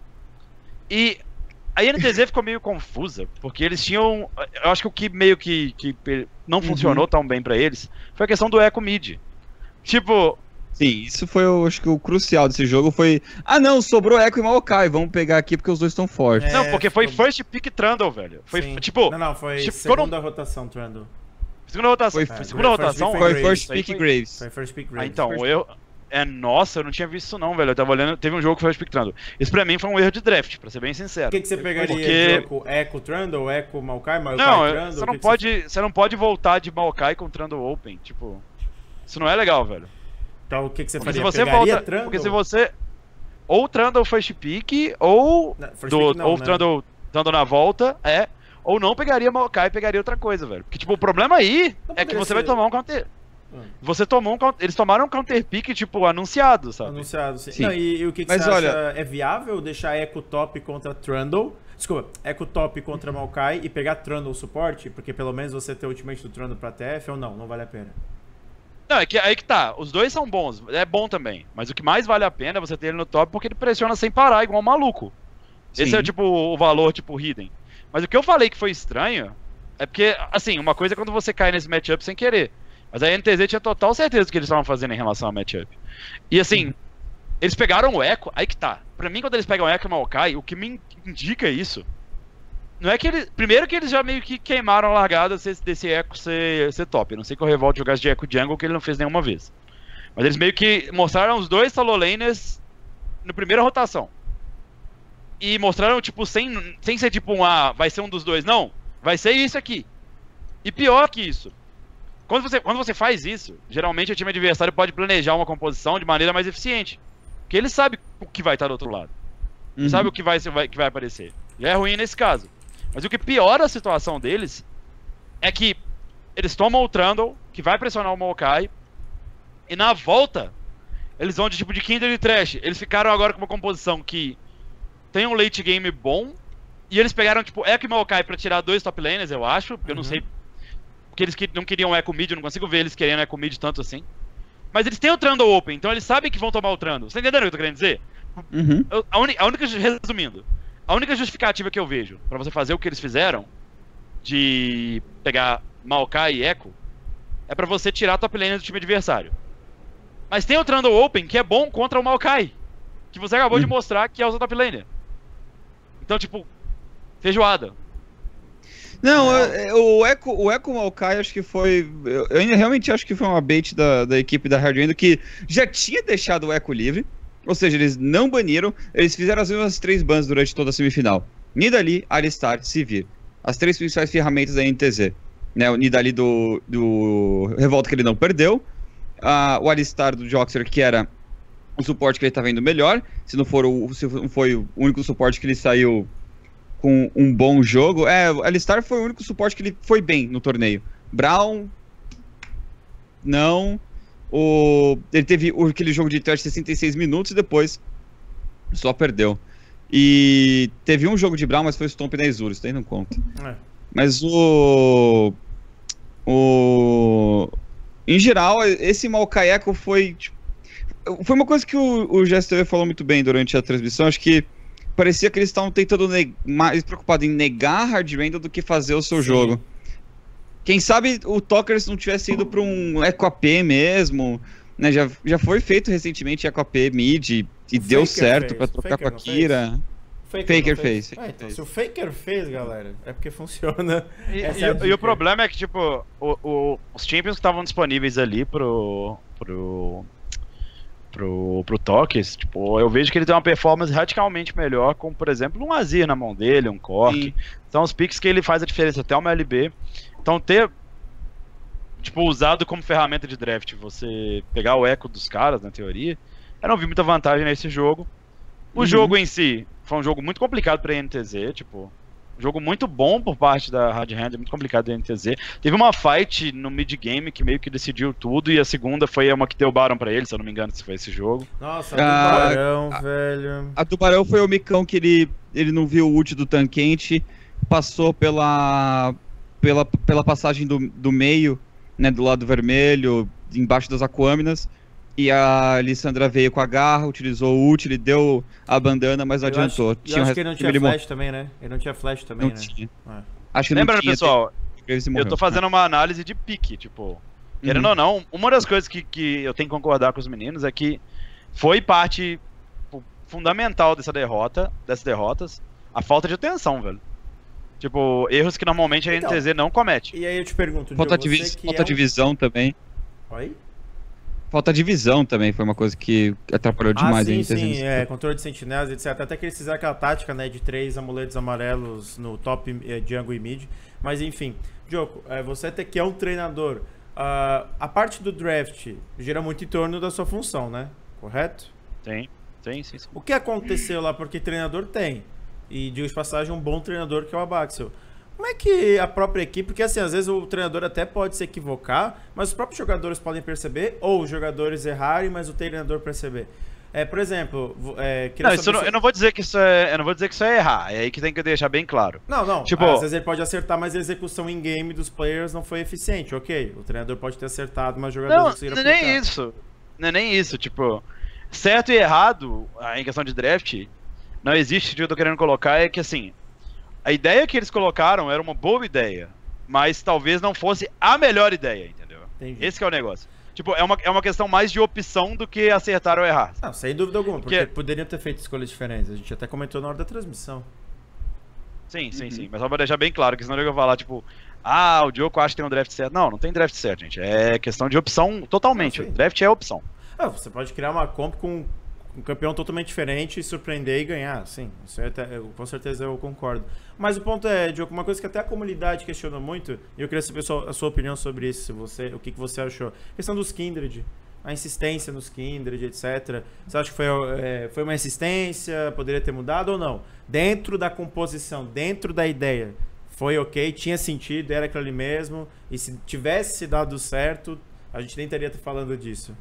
E a INTZ ficou meio confusa, porque eles tinham... eu acho que o que meio que não funcionou tão bem pra eles foi a questão do eco mid. Tipo... sim, isso foi, eu acho que o crucial desse jogo foi... não, sobrou Echo e Maokai, vamos pegar aqui porque os dois estão fortes. Não, porque foi first pick Trundle, velho. Foi tipo... Não, foi segunda rotação Trundle. Segunda rotação? Segunda rotação? Foi first pick Graves. Foi first pick Graves. Então, nossa, eu não tinha visto isso não, velho. Eu tava olhando, teve um jogo que foi first pick Trundle. Isso pra mim foi um erro de draft, pra ser bem sincero. O que você pegaria? Echo Trundle, Echo Maokai, Trundle? Você não pode voltar de Maokai com Trundle Open, tipo... isso não é legal, velho. Então o que você faria? Se você volta, porque se você... ou Trundle first pick, ou... ou Trundle na volta, ou não pegaria Maokai e pegaria outra coisa, velho. Porque, tipo, o problema aí é que você vai tomar um counter... você tomou eles tomaram um counter pick, tipo, anunciado, sabe? Anunciado, sim. Não, e o que você acha? É viável deixar Echo top contra Trundle? Desculpa, Echo top contra Maokai e pegar Trundle suporte? Porque pelo menos você ter o ultimate do Trundle pra TF ou não? Não vale a pena. Não, é que aí que tá. Os dois são bons. É bom também. Mas o que mais vale a pena é você ter ele no top porque ele pressiona sem parar, igual um maluco. Sim. Esse é, tipo, o valor, tipo, hidden. Mas o que eu falei que foi estranho é porque, assim, uma coisa é quando você cai nesse matchup sem querer. Mas a NTZ tinha total certeza do que eles estavam fazendo em relação ao matchup. E, assim, eles pegaram o Echo, aí que tá. Pra mim, quando eles pegam o Echo e o Maokai, o que me indica isso não é que eles... primeiro que eles já meio que queimaram a largada desse Echo ser top. Eu não sei que o Revolt jogasse de Echo Jungle, que ele não fez nenhuma vez. Mas eles meio que mostraram os dois solo laners na primeira rotação. E mostraram, tipo, sem ser tipo vai ser um dos dois. Não, vai ser isso aqui. E pior que isso. Quando você faz isso, geralmente o time adversário pode planejar uma composição de maneira mais eficiente. Porque ele sabe o que vai estar do outro lado. Sabe o que vai aparecer. Já é ruim nesse caso. Mas o que piora a situação deles é que eles tomam o Trundle, que vai pressionar o Maokai, e na volta, eles vão de tipo de Kindred e Trash. Eles ficaram agora com uma composição que tem um late game bom, e eles pegaram tipo Echo e Maokai pra tirar 2 top laners, eu acho, porque eu não sei, porque eles não queriam Echo mid, eu não consigo ver eles querendo Echo mid tanto assim. Mas eles têm o Trundle Open, então eles sabem que vão tomar o Trundle. Você tá entendendo o que eu tô querendo dizer? Resumindo, a única justificativa que eu vejo pra você fazer o que eles fizeram, de pegar Maokai e Echo, é pra você tirar a top lane do time adversário. Mas tem o Trundle Open que é bom contra o Maokai, que você acabou de mostrar que é o top laner. Então, tipo, feijoada. Não, o Echo Maokai acho que foi... Eu ainda realmente acho que foi uma bait da equipe da Hard Random, que já tinha deixado o Echo livre. Ou seja, eles não baniram, eles fizeram as mesmas 3 bans durante toda a semifinal. Nidalee, Alistar, Sivir. As 3 principais ferramentas da NTZ. Né, o Nidalee do Revolta, que ele não perdeu. O Alistar do Joxer, que era o suporte que ele estava indo melhor. Se não foi o único suporte que ele saiu com um bom jogo. O Alistar foi o único suporte que ele foi bem no torneio. Braum, não. Ele teve aquele jogo de teste de 66 minutos e depois só perdeu. E teve um jogo de Braum, mas foi o Stomp na Azure, isso daí não conta. Mas em geral, esse Maokai Echo foi uma coisa que o GSTV falou muito bem durante a transmissão. Acho que parecia que eles estavam tentando mais preocupados em negar Hard Random do que fazer o seu jogo. Quem sabe o Talkers não tivesse ido para um Echo AP mesmo, né? Já foi feito recentemente Echo AP mid e deu certo para trocar com a Kira. Faker fez. Então, se o Faker fez, galera, é porque funciona. E o problema é que, tipo, os champions que estavam disponíveis ali pro Talkers, tipo, eu vejo que ele tem uma performance radicalmente melhor, como, por exemplo, um Azir na mão dele, um Cork. São os picks que ele faz a diferença, até uma LB. Então, tipo, usado como ferramenta de draft, você pegar o eco dos caras, na teoria, eu não vi muita vantagem nesse jogo. O jogo em si foi um jogo muito complicado pra NTZ, tipo, um jogo muito bom por parte da Hard Hand, muito complicado da NTZ. Teve uma fight no mid-game que meio que decidiu tudo, e a segunda foi uma que deu Baron pra ele, se eu não me engano, se foi esse jogo. Nossa, a do Barão, velho. A do Barão foi o micão que ele não viu o ult do tanquente, passou pela passagem do meio, né, do lado vermelho, embaixo das Aquâminas, e a Lissandra veio com a garra, utilizou o ult, ele deu a bandana, mas não adiantou. Eu acho que ele não tinha flash também, né? Ele não tinha flash também, né? Tinha. Acho que lembrando, não tinha, pessoal, eu tô fazendo uma análise de pique, tipo, querendo ou não, uma das coisas que eu tenho que concordar com os meninos é que foi parte fundamental dessas derrotas, a falta de atenção, velho. Tipo, erros que normalmente a NTZ não comete. E aí eu te pergunto, falta de visão também. Oi? Falta de visão também foi uma coisa que atrapalhou demais. Sim, controle de sentinelas, etc. Até que eles fizeram aquela tática, né, de 3 amuletos amarelos no top jungle e mid. Mas enfim, Diogo, você até que é um treinador, a parte do draft gira muito em torno da sua função, né? Correto? Sim. O que aconteceu lá? Porque treinador tem. E digo de passagem, um bom treinador que é o Abaxel. Como é que a própria equipe, porque assim, às vezes o treinador até pode se equivocar, mas os próprios jogadores podem perceber, ou os jogadores errarem, mas o treinador perceber. Por exemplo, eu não vou dizer que isso é errar, é aí que tem que deixar bem claro. Não, tipo, às vezes ele pode acertar, mas a execução em game dos players não foi eficiente, ok. O treinador pode ter acertado, mas os jogadores não conseguiram aplicar. Não é nem isso, tipo, certo e errado, em questão de draft, não existe. O que eu tô querendo colocar é que, assim, a ideia que eles colocaram era uma boa ideia, mas talvez não fosse a melhor ideia, entendeu? Entendi. Esse que é o negócio. Tipo, é uma questão mais de opção do que acertar ou errar. Não, sem dúvida alguma, porque poderiam ter feito escolhas diferentes. A gente até comentou na hora da transmissão. Sim. Mas só pra deixar bem claro, que senão eu vou falar, tipo, o Diogo acha que tem um draft certo. Não tem draft certo, gente. É questão de opção totalmente. O draft é opção. Você pode criar uma comp com um campeão totalmente diferente e surpreender e ganhar, sim. Isso com certeza eu concordo. Mas o ponto é, Diogo, uma coisa que até a comunidade questionou muito, e eu queria saber a sua opinião sobre isso, o que você achou. A questão dos Kindred, a insistência nos Kindred, etc. Você acha que foi uma insistência, poderia ter mudado ou não? Dentro da composição, dentro da ideia, foi ok, tinha sentido, era aquilo ali mesmo, e se tivesse dado certo, a gente nem estaria falando disso.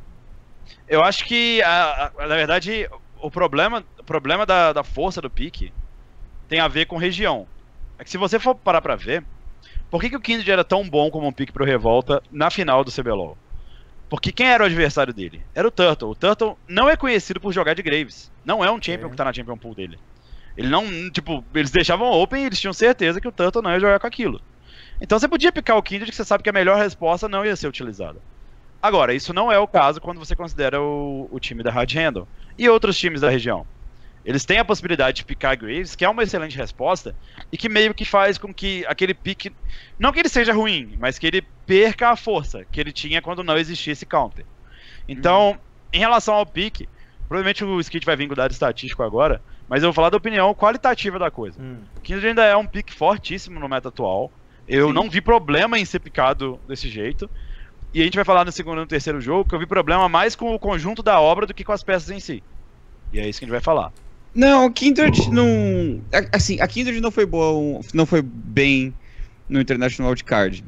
Eu acho que, na verdade, o problema da força do pique tem a ver com região. É que se você for parar pra ver, por que o Kindred era tão bom como um pique pro Revolta na final do CBLOL? Porque quem era o adversário dele? Era o Turtle. O Turtle não é conhecido por jogar de Graves. Não é um champion que tá na champion pool dele. Ele não, tipo, eles deixavam open e eles tinham certeza que o Turtle não ia jogar com aquilo. Então você podia picar o Kindred, que você sabe que a melhor resposta não ia ser utilizada. Agora, isso não é o caso quando você considera o time da Hard Handle e outros times da região. Eles têm a possibilidade de picar Graves, que é uma excelente resposta, e que meio que faz com que aquele pick, não que ele seja ruim, mas que ele perca a força que ele tinha quando não existia esse counter. Então, em relação ao pick, provavelmente o Skit vai vir com o dado estatístico agora, mas eu vou falar da opinião qualitativa da coisa. O Kindred ainda é um pick fortíssimo no meta atual. Eu não vi problema em ser picado desse jeito. E a gente vai falar no segundo e no terceiro jogo que eu vi problema mais com o conjunto da obra do que com as peças em si. E é isso que a gente vai falar. Não, o Kindred não... Assim, a Kindred não foi boa, não foi bem no International Wildcard.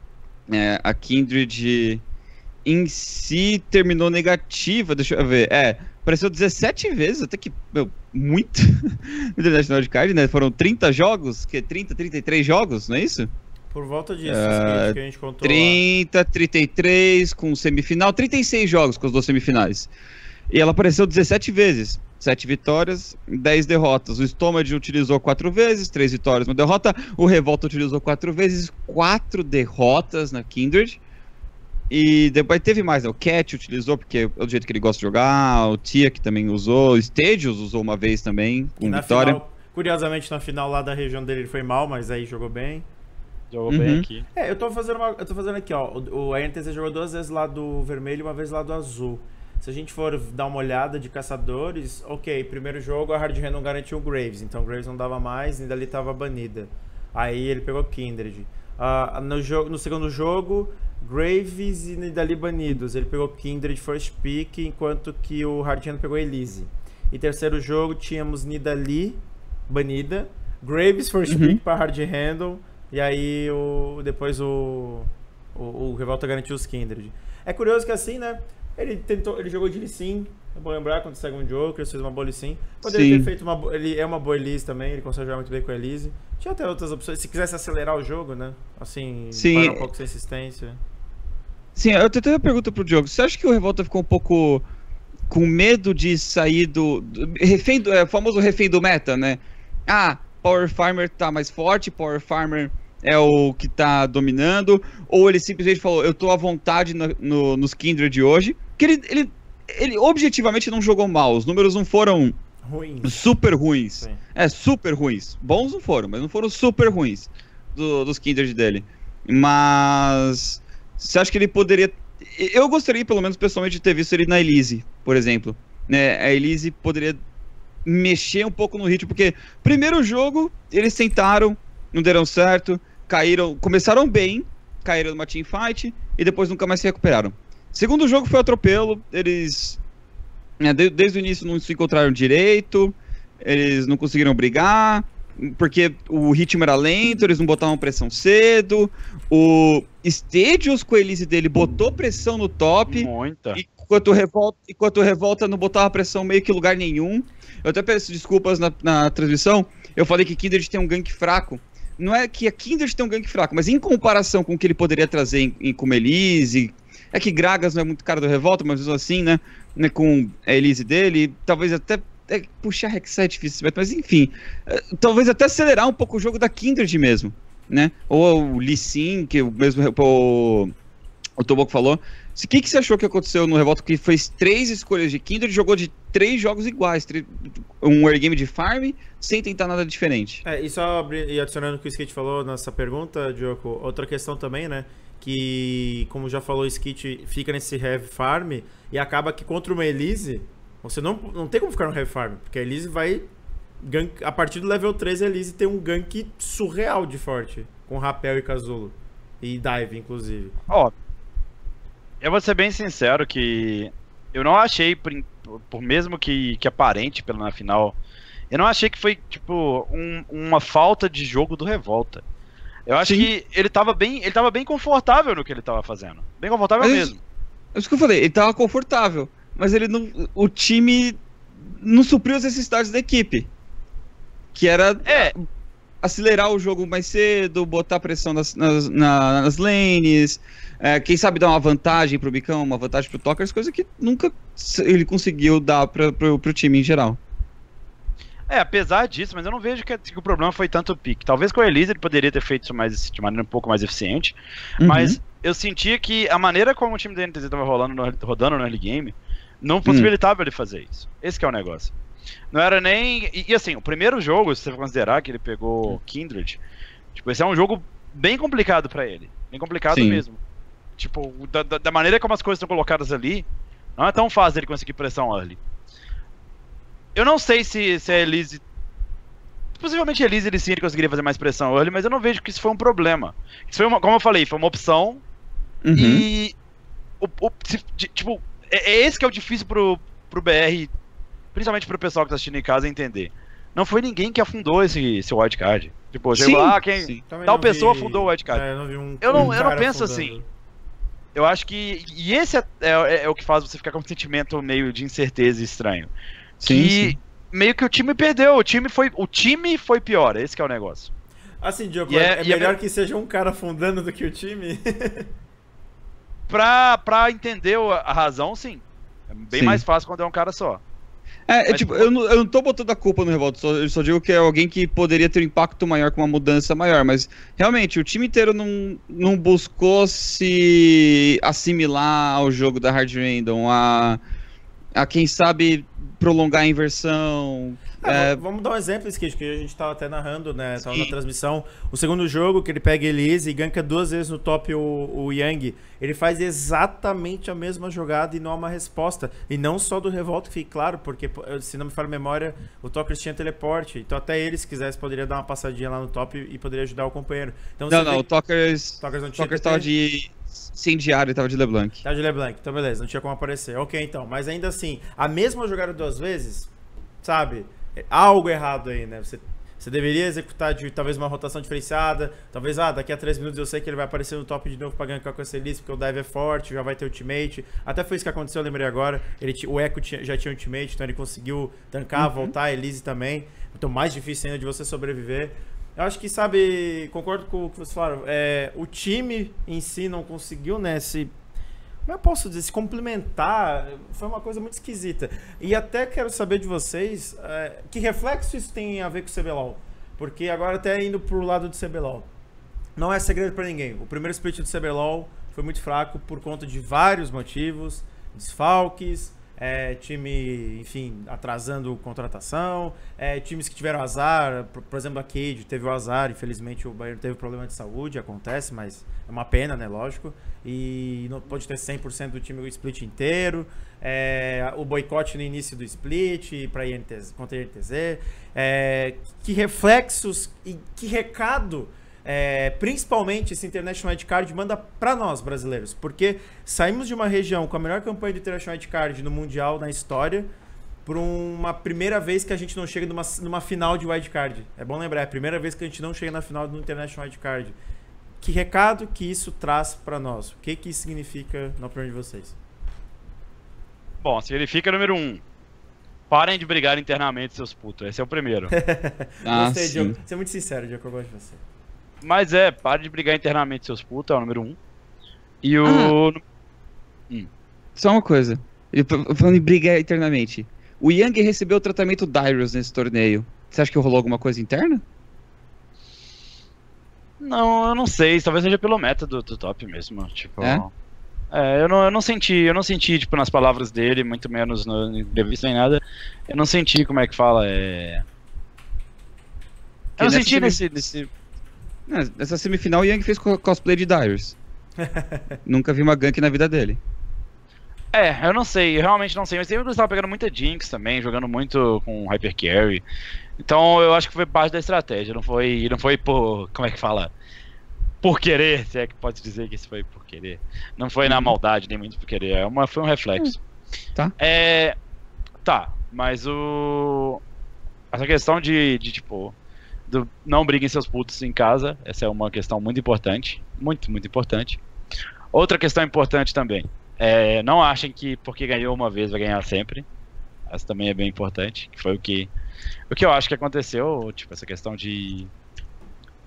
A Kindred em si terminou negativa, deixa eu ver. Apareceu 17 vezes, até que, muito no International Wildcard, né? Foram 30 jogos, 33 jogos, não é isso? Por volta disso, que a gente contou 30, 33 com semifinal, 36 jogos com as 2 semifinais. E ela apareceu 17 vezes. 7 vitórias, 10 derrotas. O Stomach utilizou 4 vezes, 3 vitórias, 1 derrota. O Revolta utilizou 4 vezes, 4 derrotas na Kindred. E depois teve mais, né? O Cat utilizou, porque é do jeito que ele gosta de jogar. O Tia, que também usou. O Stadios usou uma vez também, com vitória. Final, curiosamente, na final lá da região dele ele foi mal, mas aí jogou bem. Jogou bem aqui. Eu tô fazendo aqui, ó. O ANTZ jogou 2 vezes lá do vermelho e 1 vez lá do azul. Se a gente for dar uma olhada de caçadores, ok, primeiro jogo a Hard Hand não garantiu o Graves, então o Graves não dava mais, ainda ali tava banida. Aí ele pegou Kindred. No segundo jogo, Graves e Nidalee banidos. Ele pegou Kindred First Pick, enquanto que o Hard Hand pegou Elise. E terceiro jogo, tínhamos Nidalee banida, Graves First Pick para Hard Handle, e aí depois o Revolta garantiu os Kindred. É curioso que assim, né? Ele jogou de Lee Sin, é bom lembrar, quando segue um Joker, ele fez uma boa Lee Sin. Poderia ter feito ele é uma boa Elise também, ele consegue jogar muito bem com a Elise. Tinha até outras opções, se quisesse acelerar o jogo, né? Assim, parar um pouco sem assistência. Sim, eu tenho uma pergunta pro Diogo. Você acha que o Revolta ficou um pouco com medo de sair do refém o famoso refém do meta, né? Power Farmer tá mais forte, Power Farmer é o que tá dominando, ou ele simplesmente falou, eu tô à vontade nos Kindred de hoje, que ele objetivamente não jogou mal, os números não foram super ruins. Sim. Super ruins. Bons não foram, mas não foram super ruins dos Kindred dele. Mas você acha que ele poderia... Eu gostaria, pelo menos pessoalmente, de ter visto ele na Elise, por exemplo. A Elise poderia mexer um pouco no ritmo, porque primeiro jogo, eles tentaram, não deram certo, começaram bem, caíram numa teamfight e depois nunca mais se recuperaram. Segundo jogo foi atropelo, eles desde o início não se encontraram direito, eles não conseguiram brigar, porque o ritmo era lento, eles não botavam pressão cedo, o Stadios com a Elise dele botou pressão no top, muita. Enquanto o Revolta não botava pressão meio que em lugar nenhum. Eu até peço desculpas na transmissão, eu falei que Kindred tem um gank fraco. Não é que a Kindred tem um gank fraco, mas em comparação com o que ele poderia trazer com Elise, é que Gragas não é muito cara do Revolta, mas mesmo assim, né, com a Elise dele, talvez até puxar Rek'Sai é difícil, mas enfim, talvez até acelerar um pouco o jogo da Kindred mesmo, né, ou o Lee Sin, que o mesmo o Toboco falou. O que você achou que aconteceu no Revolta, que fez 3 escolhas de Kindred, jogou de 3 jogos iguais, um early game de farm, sem tentar nada diferente? E só adicionando o que o Skit falou nessa pergunta, Diogo, outra questão também, né, que, como já falou, o Skit fica nesse heavy farm, e acaba que contra uma Elise, você não tem como ficar no heavy farm, porque a Elise vai, a partir do level 3, a Elise tem um gank surreal de forte, com Rapel e Casulo, e Dive, inclusive. Eu vou ser bem sincero que eu não achei, por mesmo que aparente na final, eu não achei que foi, tipo, uma falta de jogo do Revolta. Eu acho que ele tava bem confortável no que ele tava fazendo. Bem confortável mesmo. É isso que eu falei, ele tava confortável, mas o time não supriu as necessidades da equipe. Que era... acelerar o jogo mais cedo, botar pressão nas lanes, quem sabe dar uma vantagem pro Bicão, uma vantagem pro Tokers, coisa que nunca ele conseguiu dar pro time em geral. Apesar disso, mas eu não vejo que o problema foi tanto o pique. Talvez com a Elise ele poderia ter feito isso de maneira um pouco mais eficiente, mas eu sentia que a maneira como o time da NTZ estava rodando no early game não possibilitava ele fazer isso. Esse que é o negócio. Não era nem... E assim, o primeiro jogo, se você for considerar que ele pegou Kindred, tipo, esse é um jogo bem complicado pra ele. Bem complicado mesmo. Tipo, da maneira como as coisas estão colocadas ali, não é tão fácil ele conseguir pressão early. Eu não sei se a Elise... Possivelmente a Elise ele sim ele conseguiria fazer mais pressão early, mas eu não vejo que isso foi um problema. Isso foi como eu falei, foi uma opção. E... tipo, é esse que é o difícil pro BR, principalmente pro pessoal que tá assistindo em casa entender. Não foi ninguém que afundou esse wildcard. Tipo, chegou lá, tal pessoa afundou o wildcard. Eu não penso assim. Eu acho que... E esse é o que faz você ficar com um sentimento meio de incerteza e estranho. Sim. Meio que o time perdeu, o time foi pior, esse que é o negócio. Assim, Diogo, é melhor que seja um cara afundando do que o time? pra entender a razão, sim. É bem mais fácil quando é um cara só. Tipo, eu não tô botando a culpa no Revolta, eu só digo que é alguém que poderia ter um impacto maior com uma mudança maior, mas realmente o time inteiro não buscou se assimilar ao jogo da Hard Random, a quem sabe prolongar a inversão. Vamos dar um exemplo, Skid, que a gente tava até narrando, né? Tava na transmissão. O segundo jogo, que ele pega Elise e ganka 2 vezes no top o Yang. Ele faz exatamente a mesma jogada e não há uma resposta. E não só do Revolta, que fique claro, porque, se não me falha a memória, o Tokers tinha teleporte. Então até ele, se quisesse, poderia dar uma passadinha lá no top e poderia ajudar o companheiro. Então, o Tokers tava de incendiário, tava de LeBlanc. Tava de LeBlanc, então beleza, não tinha como aparecer. Ok, então, mas ainda assim, a mesma jogada 2 vezes, sabe? Algo errado aí, né? Você deveria executar talvez uma rotação diferenciada. Talvez, daqui a 3 minutos eu sei que ele vai aparecer no top de novo pra gankar com essa Elise, porque o dive é forte, já vai ter ultimate. Até foi isso que aconteceu, eu lembrei agora. O Echo já tinha ultimate, então ele conseguiu tancar, voltar, a Elise também. Então mais difícil ainda de você sobreviver. Eu acho que, sabe, concordo com o que vocês falaram. O time em si não conseguiu, né, como eu posso dizer, se complementar. Foi uma coisa muito esquisita. E até quero saber de vocês que reflexo isso tem a ver com o CBLOL. Porque agora até indo pro lado do CBLOL. Não é segredo pra ninguém. O primeiro split do CBLOL foi muito fraco por conta de vários motivos. Desfalques, time, enfim, atrasando contratação, times que tiveram azar, por exemplo a Cade teve o azar, infelizmente o Bayern teve problema de saúde, acontece, mas é uma pena, né, lógico, e não pode ter 100% do time o split inteiro, o boicote no início do split para contra a INTZ, que reflexos e que recado principalmente esse International Wildcard manda pra nós brasileiros, porque saímos de uma região com a melhor campanha de International Wildcard no Mundial na história por uma primeira vez que a gente não chega numa final de Wildcard. É bom lembrar, é a primeira vez que a gente não chega na final do International Wildcard. Que recado que isso traz pra nós? O que isso significa na opinião de vocês? Bom, significa número 1. Parem de brigar internamente, seus putos. Esse é o primeiro. Gostei, Diogo. Você é muito sincero, Diogo, eu gosto de você. Mas pare de brigar internamente, seus putos, é o número 1. E Só uma coisa. Falando em brigar internamente. O Yang recebeu o tratamento Dyrus nesse torneio. Você acha que rolou alguma coisa interna? Não, eu não sei. Talvez seja pelo meta do top mesmo. Tipo. Eu não senti, tipo, nas palavras dele, muito menos na entrevista nem nada. Eu não senti como é que fala. Eu não senti nesse. Nessa semifinal o Yang fez cosplay de Dyrus. Nunca vi uma gank na vida dele. Eu não sei, eu realmente não sei. Mas ele estava pegando muita Jinx também, jogando muito com Hyper Carry. Então eu acho que foi parte da estratégia. Não foi por. Como é que fala? Por querer, se é que pode dizer que isso foi por querer. Não foi na maldade, nem muito por querer. Foi um reflexo. Tá. Tá, mas essa questão de tipo. Não briguem seus putos em casa. Essa é uma questão muito importante. Muito, muito importante. Outra questão importante também. Não achem que porque ganhou uma vez vai ganhar sempre. Essa também é bem importante. Que foi o que eu acho que aconteceu. Tipo, essa questão de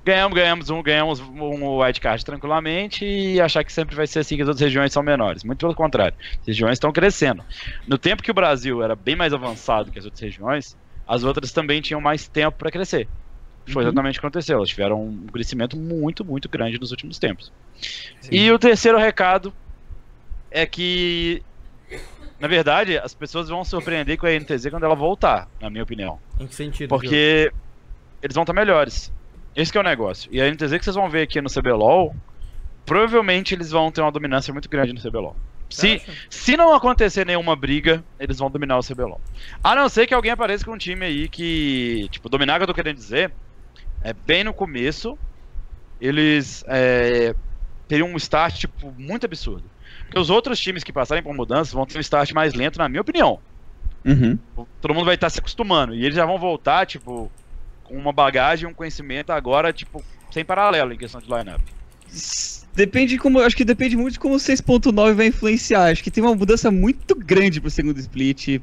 Ganhamos um wildcard tranquilamente e achar que sempre vai ser assim, que as outras regiões são menores. Muito pelo contrário, as regiões estão crescendo. No tempo que o Brasil era bem mais avançado que as outras regiões, as outras também tinham mais tempo para crescer. Foi exatamente o que aconteceu. Elas tiveram um crescimento muito, muito grande nos últimos tempos. Sim. E o terceiro recado é que, na verdade, as pessoas vão se surpreender com a NTZ quando ela voltar, na minha opinião. Em que sentido? Porque eles vão estar melhores. Esse que é o negócio. E a NTZ que vocês vão ver aqui no CBLOL, provavelmente eles vão ter uma dominância muito grande no CBLOL. Se não acontecer nenhuma briga, eles vão dominar o CBLOL. A não ser que alguém apareça com um time aí que, tipo, dominar, que eu tô querendo dizer, é bem no começo, eles teriam um start, tipo, muito absurdo. Porque os outros times que passarem por mudanças vão ter um start mais lento, na minha opinião. Todo mundo vai estar se acostumando. E eles já vão voltar, tipo, com uma bagagem, um conhecimento agora, tipo, sem paralelo em questão de lineup. Acho que depende muito de como o 6.9 vai influenciar. Acho que tem uma mudança muito grande pro segundo split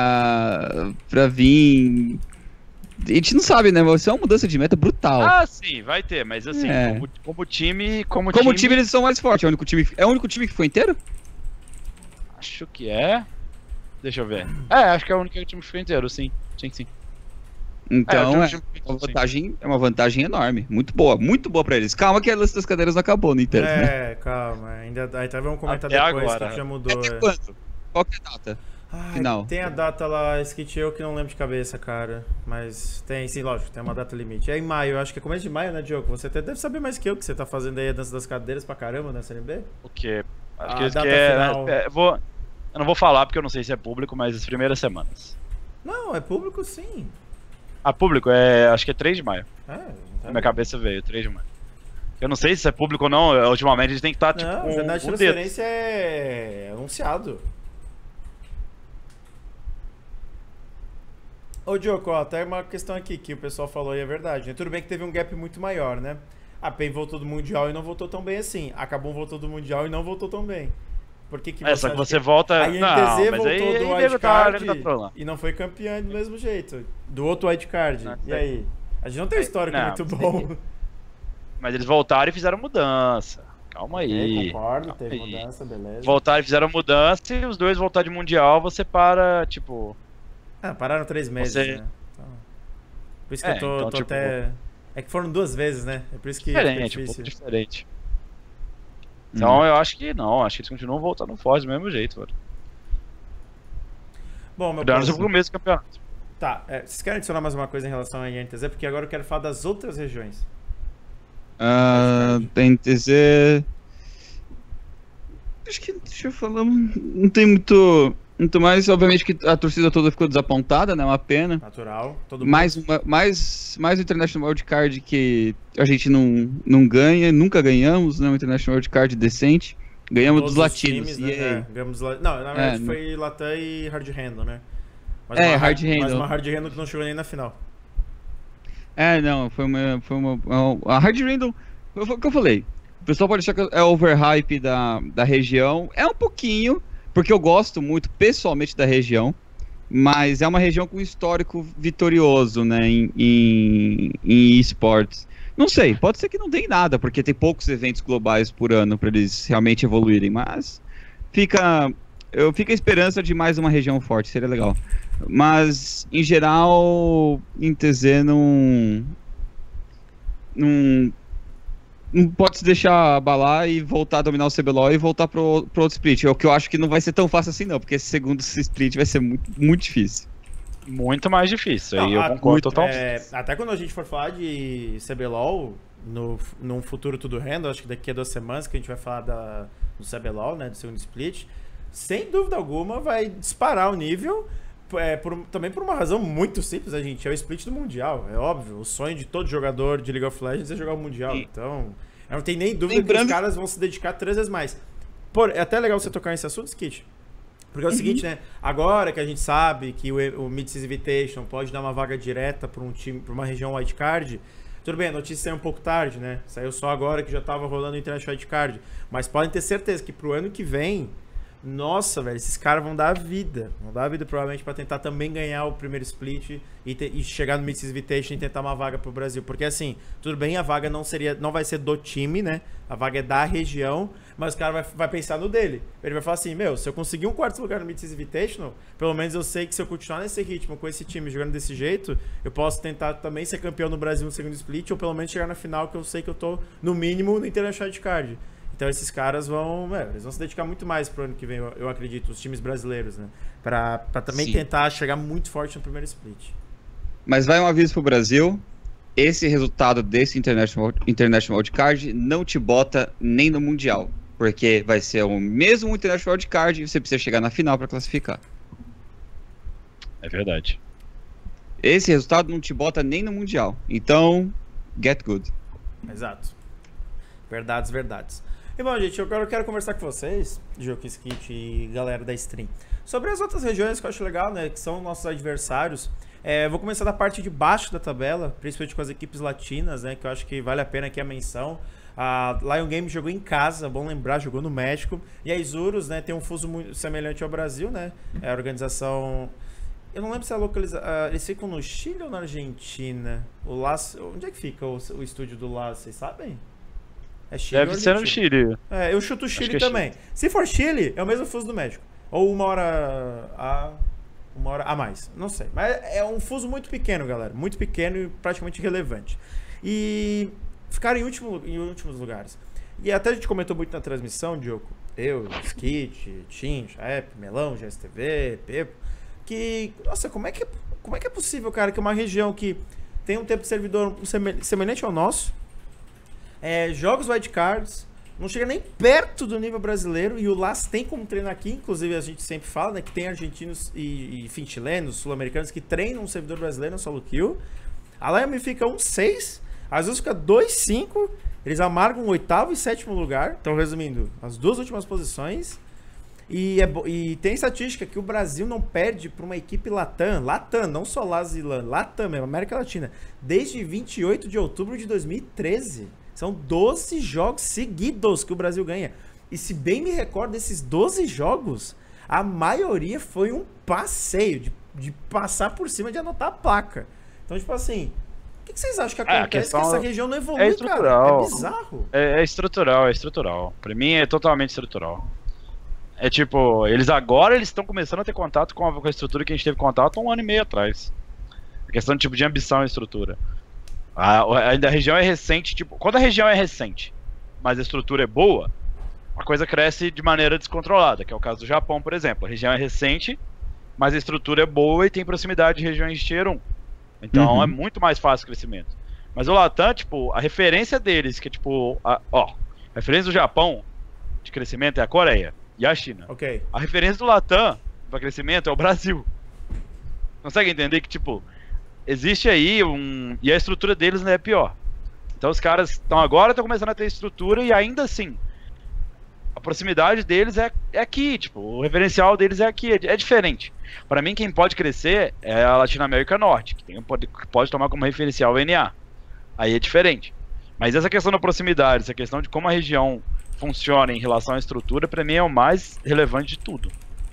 pra vir. A gente não sabe, né? Vai ser uma mudança de meta brutal. Ah, sim, vai ter, mas assim, como time. Como time eles são mais fortes. É o único time que foi inteiro? Acho que é. Deixa eu ver. Acho que é o único time que foi inteiro, sim. Sim. Então é uma vantagem enorme. Muito boa pra eles. Calma que a lista das cadeiras não acabou no Inter. Calma. Aí tá vendo um comentário até depois agora. Que já mudou. Até quando? Qual que é a data? Final. Tem a data lá, Skit, eu que não lembro de cabeça, cara. Mas tem, sim, lógico, tem uma data limite. É em maio, acho que é começo de maio, né, Diogo? Você até deve saber mais que eu, que você tá fazendo aí a dança das cadeiras pra caramba na SNB. O quê? Acho que final... Eu não vou falar porque eu não sei se é público, mas as primeiras semanas. Não, é público sim. Público, acho que é 3 de maio. Na minha cabeça veio, 3 de maio. Eu não sei se é público ou não, ultimamente a gente tem que estar, tipo, não, com verdade de transferência é anunciado. Ô, Diogo, até uma questão aqui que o pessoal falou e é verdade, né? Tudo bem que teve um gap muito maior, né? A PEN voltou do Mundial e não voltou tão bem assim. A Kabum voltou do Mundial e não voltou tão bem. Por que só que você volta... A INTZ voltou do wildcard tá e não foi campeã do mesmo jeito. Do outro wildcard. E aí? A gente não tem um histórico muito bom. Mas eles voltaram e fizeram mudança. Calma aí. Concordo, teve mudança, beleza. Voltaram e fizeram mudança e os dois voltaram de Mundial, você para, tipo... pararam 3 meses, né? Então, por isso que eu tô então, tipo, até... É que foram 2 vezes, né? É por isso que diferente, um pouco diferente. Então eu acho que não, acho que eles continuam voltando forte do mesmo jeito, velho. Bom, meu próximo pro começo do campeonato. Tá, vocês querem adicionar mais uma coisa em relação à INTZ? Porque agora eu quero falar das outras regiões. Da INTZ... Acho que, deixa eu falar, não tem muito mais, obviamente que a torcida toda ficou desapontada, né, uma pena. Natural, todo mundo. Mais o International Wildcard que a gente não ganha, nunca ganhamos, né, um International Wildcard decente. Ganhamos dos latinos. Times, né? Ganhamos não, na verdade foi Latam e Hard Random, né? Mas Hard Random. Mas uma Hard Random que não chegou nem na final. Não, foi uma a Hard Random, foi o que eu falei. O pessoal pode achar que é overhype da região. É um pouquinho, porque eu gosto muito, pessoalmente, da região. Mas é uma região com histórico vitorioso, né, em esportes. Não sei, pode ser que não dê nada, porque tem poucos eventos globais por ano para eles realmente evoluírem. Mas fica a esperança de mais uma região forte, seria legal. Mas, em geral, em TZ não pode se deixar abalar e voltar a dominar o CBLOL e voltar pro outro split. O que eu acho que não vai ser tão fácil assim não, porque esse segundo split vai ser muito, muito difícil. Muito mais difícil, aí eu concordo totalmente. Até quando a gente for falar de CBLOL, num futuro tudo random, acho que daqui a 2 semanas que a gente vai falar do CBLOL, né, do segundo split, sem dúvida alguma vai disparar o nível, também por uma razão muito simples, a gente, é o split do Mundial, é óbvio, o sonho de todo jogador de League of Legends é jogar o Mundial, então eu não tenho nem dúvida que os caras vão se dedicar 3 vezes mais. É até legal você tocar nesse assunto, Skit, porque é o seguinte, né, agora que a gente sabe que o Mid-Season Invitation pode dar uma vaga direta para um time, para uma região wildcard, tudo bem, a notícia saiu um pouco tarde, né, saiu só agora que já estava rolando o International Wildcard, mas podem ter certeza que pro ano que vem Nossa, velho, esses caras vão dar a vida. Vão dar a vida provavelmente pra tentar também ganhar o primeiro split e chegar no Mid-Season Invitation e tentar uma vaga pro Brasil. Porque assim, tudo bem, a vaga não vai ser do time, né? A vaga é da região, mas o cara vai pensar no dele. Ele vai falar assim, meu, se eu conseguir um quarto lugar no Mid-Season Invitational, pelo menos eu sei que se eu continuar nesse ritmo, com esse time, jogando desse jeito, eu posso tentar também ser campeão no Brasil no segundo split, ou pelo menos chegar na final, que eu sei que eu tô, no mínimo, no International Wildcard. Então esses caras eles vão se dedicar muito mais pro ano que vem, eu acredito, os times brasileiros, né? Pra também tentar chegar muito forte no primeiro split. Mas vai um aviso pro Brasil, esse resultado desse International Wildcard não te bota nem no Mundial, porque vai ser o mesmo International Wildcard e você precisa chegar na final pra classificar. É verdade. Esse resultado não te bota nem no Mundial, então, get good. Exato. Verdades. E bom, gente, eu quero conversar com vocês, Joki Skit e galera da stream, sobre as outras regiões que eu acho legal, né, que são nossos adversários. Vou começar da parte de baixo da tabela, principalmente com as equipes latinas, né, que eu acho que vale a pena aqui a menção. A Lion Game jogou em casa, bom lembrar, jogou no México. E a Isurus, né, tem um fuso muito semelhante ao Brasil, né, é a organização... Eu não lembro se é localizada... eles ficam no Chile ou na Argentina? O LAS... Onde é que fica o estúdio do LAS, vocês sabem? É Chile. Deve ser no Chile. Eu chuto o Chile também. Chile. Se for Chile, é o mesmo fuso do México. Ou uma hora a mais. Não sei. Mas é um fuso muito pequeno, galera. Muito pequeno e praticamente irrelevante. E ficaram em últimos lugares. E até a gente comentou muito na transmissão, Diogo. Eu, Skit, Tim, Chaep, Melão, GSTV, Pepo. Que, nossa, como é que é possível, cara, que uma região que tem um tempo de servidor semelhante ao nosso, jogos wildcards, não chega nem perto do nível brasileiro, e o LAS tem como treinar aqui, inclusive a gente sempre fala, né, que tem argentinos e enfim, chilenos, sul-americanos que treinam um servidor brasileiro no solo kill. A Lion fica 1-6, às vezes fica 2-5, eles amargam o 8º e 7º lugar, então resumindo, as duas últimas posições. E tem estatística que o Brasil não perde para uma equipe Latam, não só LAS e LAN, Latam mesmo, América Latina, desde 28 de outubro de 2013. São 12 jogos seguidos que o Brasil ganha. E se bem me recordo, desses 12 jogos, a maioria foi um passeio, de passar por cima de anotar a placa. Então, tipo assim, o que vocês acham que acontece que essa região não evolui, cara? É bizarro. É estrutural. Pra mim é totalmente estrutural. É tipo, eles estão começando a ter contato com a estrutura que a gente teve contato 1 ano e meio atrás. A questão tipo, de ambição e estrutura. A região é recente, tipo, quando a região é recente, mas a estrutura é boa, a coisa cresce de maneira descontrolada, que é o caso do Japão, por exemplo. A região é recente, mas a estrutura é boa e tem proximidade de regiões de Tier 1. Então é muito mais fácil o crescimento. Mas o Latam, tipo, a referência deles, que é tipo, a referência do Japão de crescimento é a Coreia e a China. Okay. A referência do Latam para crescimento é o Brasil. Consegue entender que, tipo, existe aí e a estrutura deles não é pior. Então os caras agora estão começando a ter estrutura e ainda assim a proximidade deles é aqui, tipo, o referencial deles é aqui, é diferente. Para mim, quem pode crescer é a Latinoamérica Norte, que pode tomar como referencial o NA. Aí é diferente. Mas essa questão da proximidade, essa questão de como a região funciona em relação à estrutura, para mim é o mais relevante de tudo.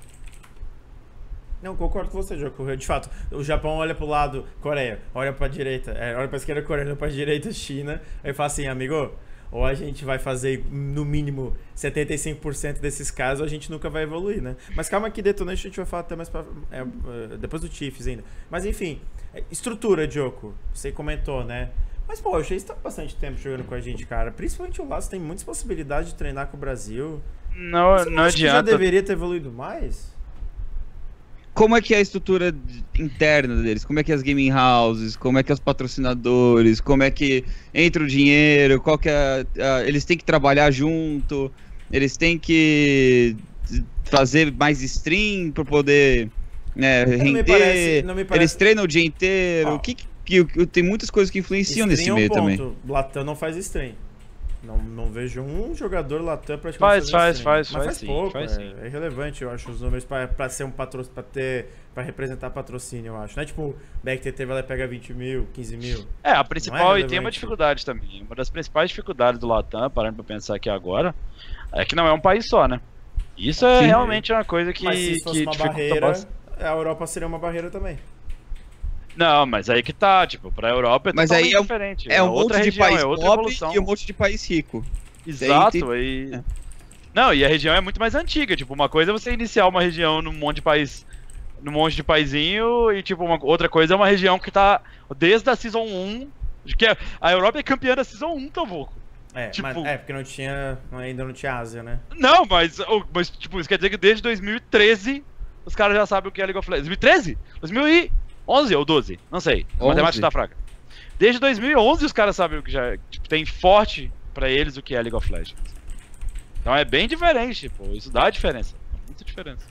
Não, concordo com você, Diogo. De fato, o Japão olha pro lado, Coreia, olha pra direita, olha pra esquerda, Coreia, olha pra direita, China, aí fala assim, amigo, ou a gente vai fazer no mínimo 75% desses casos, ou a gente nunca vai evoluir, né? Mas calma que Detonation a gente vai falar até mais pra, depois do Chiefs ainda. Mas enfim, estrutura, Diogo, você comentou, né? Mas, pô, vocês estão bastante tempo jogando com a gente, cara. Principalmente o LAS tem muitas possibilidades de treinar com o Brasil. Não adianta. Que já deveria ter evoluído mais? Como é que é a estrutura interna deles? Como é que é as gaming houses? Como é que é os patrocinadores? Como é que entra o dinheiro? Qual que é eles têm que trabalhar junto? Eles têm que fazer mais stream para poder, né, render? Não me parece. Eles treinam o dia inteiro? Tem muitas coisas que influenciam nesse meio também. Latam não faz stream. Não vejo um jogador Latam praticamente faz pouco, sim. É irrelevante, eu acho, os números pra ser um patrocínio, pra representar patrocínio, eu acho. Não é tipo, BRTT vai lá e pega 20 mil, 15 mil. A principal, e tem uma dificuldade também. Uma das principais dificuldades do Latam, parando pra pensar aqui agora, é que não é um país só, né? Isso é realmente uma coisa que... Mas se fosse uma barreira, a Europa seria uma barreira também. Não, mas aí que tá, tipo, pra Europa é totalmente diferente. É um monte de país pobre e um monte de país rico. Exato, aí... Não, e a região é muito mais antiga, tipo, uma coisa é você iniciar uma região num monte de paizinho e, tipo, outra coisa é uma região que tá desde a Season 1, que a Europa é campeã da Season 1, tampouco. Tipo, porque ainda não tinha Ásia, né? Não, mas tipo, isso quer dizer que desde 2013 os caras já sabem o que é League of Legends. 2013? 2011 ou 12? Não sei. A matemática tá fraca. Desde 2011 os caras sabem o que já... Tipo, tem forte pra eles o que é League of Legends. Então é bem diferente, pô. Isso dá diferença. Muita diferença.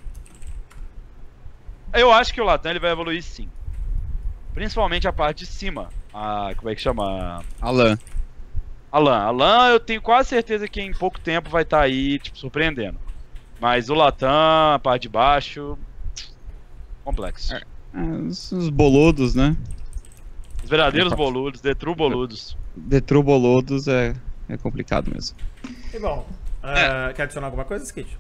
Eu acho que o Latam ele vai evoluir sim. Principalmente a parte de cima. Como é que chama? Alan, eu tenho quase certeza que em pouco tempo vai estar aí, tipo, surpreendendo. Mas o Latam, a parte de baixo... Complexo. Os boludos, né? Os verdadeiros boludos, The True boludos. The True boludos é complicado mesmo. E bom, quer adicionar alguma coisa, Skid?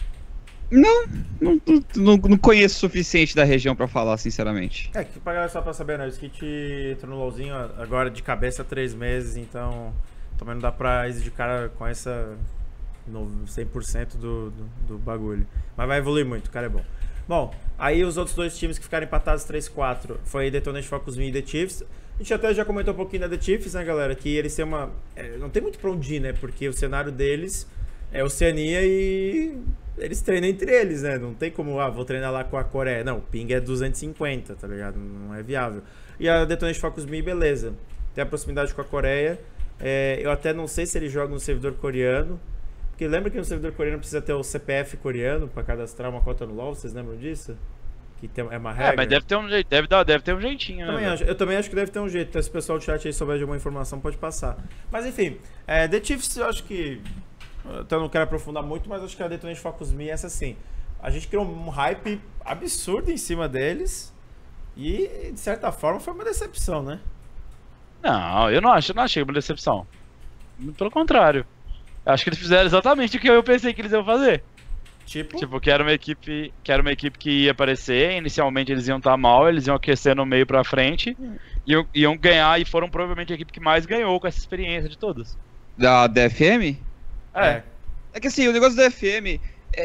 Não conheço o suficiente da região pra falar, sinceramente. Que só pra saber, né? O Skid entrou no LoLzinho agora de cabeça há 3 meses, então também não dá pra exigir o cara com essa 100% do bagulho. Mas vai evoluir muito, o cara é bom. Bom, aí os outros 2 times que ficaram empatados 3-4 foi Detonation Focus Me e The Chiefs. A gente até já comentou um pouquinho da The Chiefs, né, galera? Que eles têm uma... não tem muito pra onde ir, né? Porque o cenário deles é Oceania e... eles treinam entre eles, né? Não tem como, vou treinar lá com a Coreia. Não, o ping é 250, tá ligado? Não é viável. E a Detonation Focus Me, beleza. Tem a proximidade com a Coreia. Eu até não sei se eles jogam no servidor coreano. Porque lembra que no servidor coreano precisa ter o CPF coreano pra cadastrar uma conta no LoL? Vocês lembram disso? Que é uma regra. Mas deve ter um jeito, deve ter um jeitinho, né? Eu também acho que deve ter um jeito. Então, se o pessoal do chat aí souber de alguma informação, pode passar. Mas enfim, The Chiefs eu acho que... Então eu não quero aprofundar muito, mas acho que a Detonation Focus Me é essa sim. A gente criou um hype absurdo em cima deles e, de certa forma, foi uma decepção, né? Não, eu não achei uma decepção. Pelo contrário. Acho que eles fizeram exatamente o que eu pensei que eles iam fazer. Tipo, que era uma equipe que ia aparecer, inicialmente eles iam estar mal, eles iam aquecer no meio pra frente, iam ganhar e foram provavelmente a equipe que mais ganhou com essa experiência de todas. Da DFM? É que assim, o negócio da DFM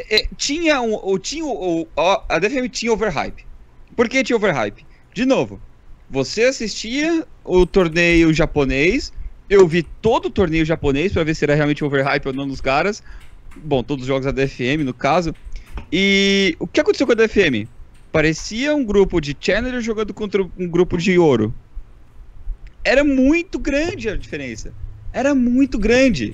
a DFM tinha overhype. Por que tinha overhype? De novo, você assistia o torneio japonês, eu vi todo o torneio japonês pra ver se era realmente overhype ou não dos caras. Bom, todos os jogos da DFM, no caso. E o que aconteceu com a DFM? Parecia um grupo de Challenger jogando contra um grupo de ouro. Era muito grande a diferença. Era muito grande.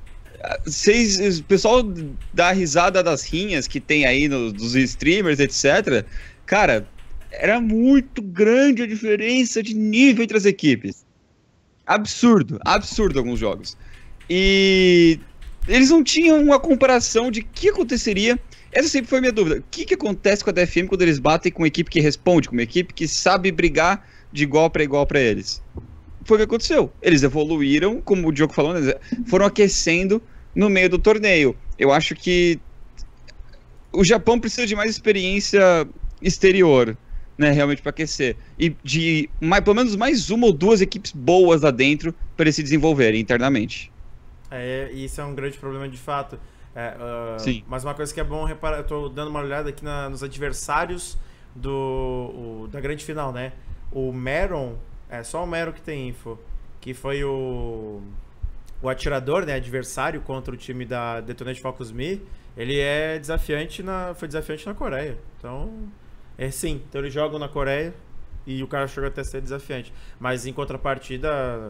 O pessoal dá risada das rinhas que tem aí dos streamers, etc. Cara, era muito grande a diferença de nível entre as equipes. Absurdo alguns jogos. E eles não tinham uma comparação de que aconteceria. Essa sempre foi a minha dúvida. O que acontece com a DFM quando eles batem com uma equipe que responde, com uma equipe que sabe brigar de igual para eles? Foi o que aconteceu. Eles evoluíram, como o Diogo falou, eles foram aquecendo no meio do torneio. Eu acho que o Japão precisa de mais experiência exterior, né, realmente para aquecer. E de pelo menos mais uma ou duas equipes boas lá dentro para eles se desenvolverem internamente. Isso é um grande problema de fato. Sim. Mas uma coisa que é bom reparar, eu tô dando uma olhada aqui nos adversários da grande final, né? O Meron, só o Meron que tem info, que foi o atirador, né, adversário contra o time da Detonation Focus Me, ele foi desafiante na Coreia. Então, sim, então eles jogam na Coreia e o cara chegou até a ser desafiante. Mas em contrapartida,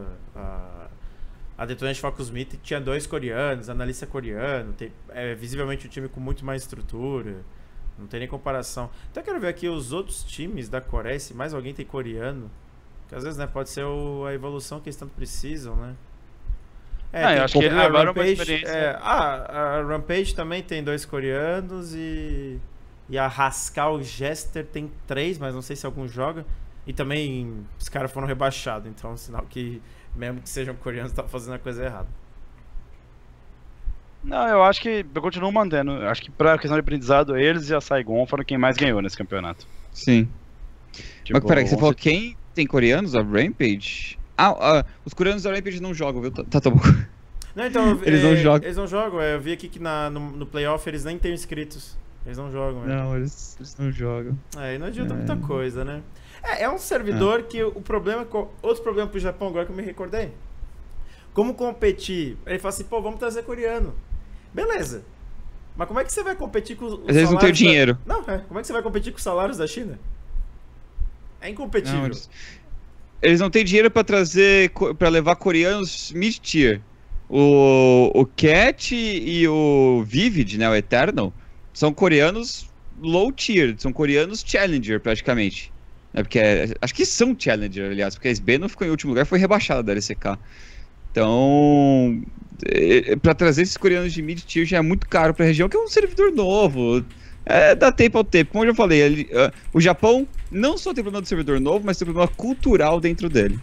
a Detonation Focus Me tinha 2 coreanos, analista coreano, visivelmente um time com muito mais estrutura, não tem nem comparação. Então eu quero ver aqui os outros times da Coreia, se mais alguém tem coreano, que às vezes, né, pode ser a evolução que eles tanto precisam, né? Eu acho que eles levaram uma experiência. A Rampage também tem 2 coreanos e a Haskell Jester tem 3, mas não sei se algum joga. E também os caras foram rebaixados, então é um sinal que mesmo que sejam coreanos, tá fazendo a coisa errada. Não, eu acho que eu continuo mantendo. Acho que pra questão de aprendizado, eles e a Saigon foram quem mais ganhou nesse campeonato. Sim. Tipo, Mas peraí, você falou quem tem coreanos? A Rampage? Os coreanos da Rampage não jogam, viu? Tá bom. Não, então, Eles não jogam. Eles não jogam. Eu vi aqui que no playoff eles nem têm inscritos. Eles não jogam. Não, eles não jogam. E não adianta muita coisa, né? É um servidor que o problema... Outro problema pro Japão, agora que eu me recordei. Como competir? Ele fala assim, pô, vamos trazer coreano. Beleza. Mas como é que você vai competir com os salários... Às vezes não tem dinheiro. Não, como é que você vai competir com os salários da China? É incompatível. Não, eles não têm dinheiro pra trazer... Pra levar coreanos mid-tier. O Cat e o Vivid, né, o Eternal, são coreanos low-tier. São coreanos challenger, praticamente. Porque acho que são challenger, aliás. Porque a SB não ficou em último lugar, foi rebaixada da LCK. Então, para trazer esses coreanos de mid-tier já é muito caro para a região, que é um servidor novo. Dá tempo ao tempo. Como eu já falei, o Japão não só tem problema do servidor novo, mas tem problema cultural dentro dele.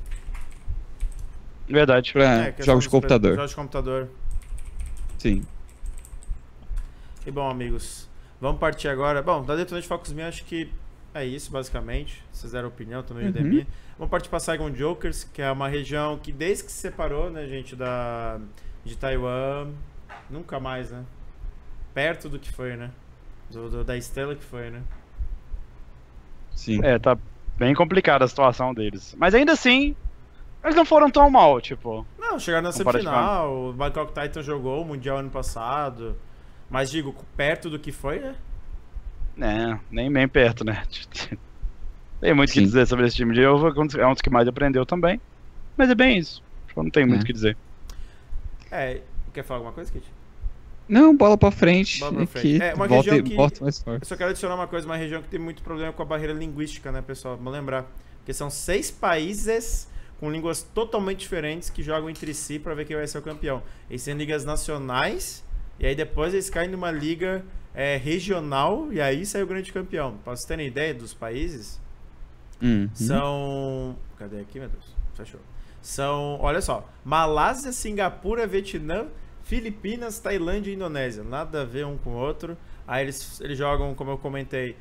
Verdade. Para jogos de computador. Jogos de computador. Sim. E bom, amigos, vamos partir agora. Bom, da Detonante Focus Me, acho que é isso, basicamente. Vocês deram opinião também no DMI. Vamos partir para Saigon Jokers, que é uma região que desde que se separou, né, gente, de Taiwan, nunca mais, né? Perto do que foi, né? Da estrela que foi, né? Sim. Tá bem complicada a situação deles. Mas ainda assim, eles não foram tão mal, tipo... Não, chegaram na semifinal, o Bangkok Titan jogou o Mundial ano passado. Mas digo, perto do que foi, né? Nem bem perto, né? Tem muito o que dizer sobre esse time de Elva, é um dos que mais aprendeu também. Mas é bem isso. Não tem muito o que dizer. Quer falar alguma coisa, Kit? Não, bola pra frente. Bola pra frente. Uma região que... volta mais forte. Eu só quero adicionar uma coisa, uma região que tem muito problema com a barreira linguística, né, pessoal? Vamos lembrar. Porque são 6 países com línguas totalmente diferentes que jogam entre si pra ver quem vai ser o campeão. Eles têm ligas nacionais, e aí depois eles caem numa liga regional, e aí sai o grande campeão. Pra vocês terem ideia dos países... São... Cadê aqui, meu Deus? Fechou. São, olha só, Malásia, Singapura, Vietnã, Filipinas, Tailândia e Indonésia. Nada a ver um com o outro. Aí eles jogam, como eu comentei,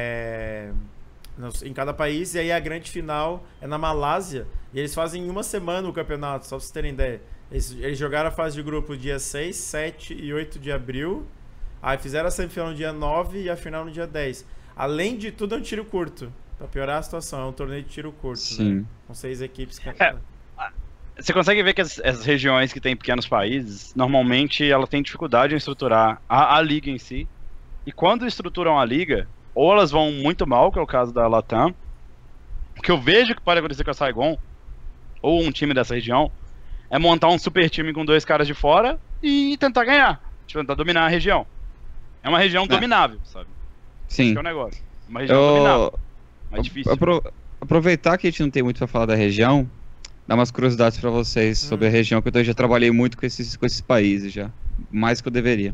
em cada país. E aí a grande final é na Malásia. E eles fazem em uma semana o campeonato, só pra vocês terem ideia. Eles jogaram a fase de grupo dia 6, 7 e 8 de abril. Aí fizeram a semifinal no dia 9 e a final no dia 10. Além de tudo, é um tiro curto. Pra piorar a situação, é um torneio de tiro curto. Sim. Né? Com 6 equipes. Você consegue ver que as regiões que tem pequenos países, normalmente ela tem dificuldade em estruturar a liga em si. E quando estruturam a liga, ou elas vão muito mal, que é o caso da Latam, o que eu vejo que pode acontecer com a Saigon, ou um time dessa região, é montar um super time com 2 caras de fora e tentar ganhar, tentar dominar a região. É uma região dominável, sabe? Sim. Esse é o negócio. Uma região dominável. Mais difícil. Aproveitar que a gente não tem muito pra falar da região, dar umas curiosidades pra vocês sobre a região, que eu já trabalhei muito com esses países já. Mais que eu deveria.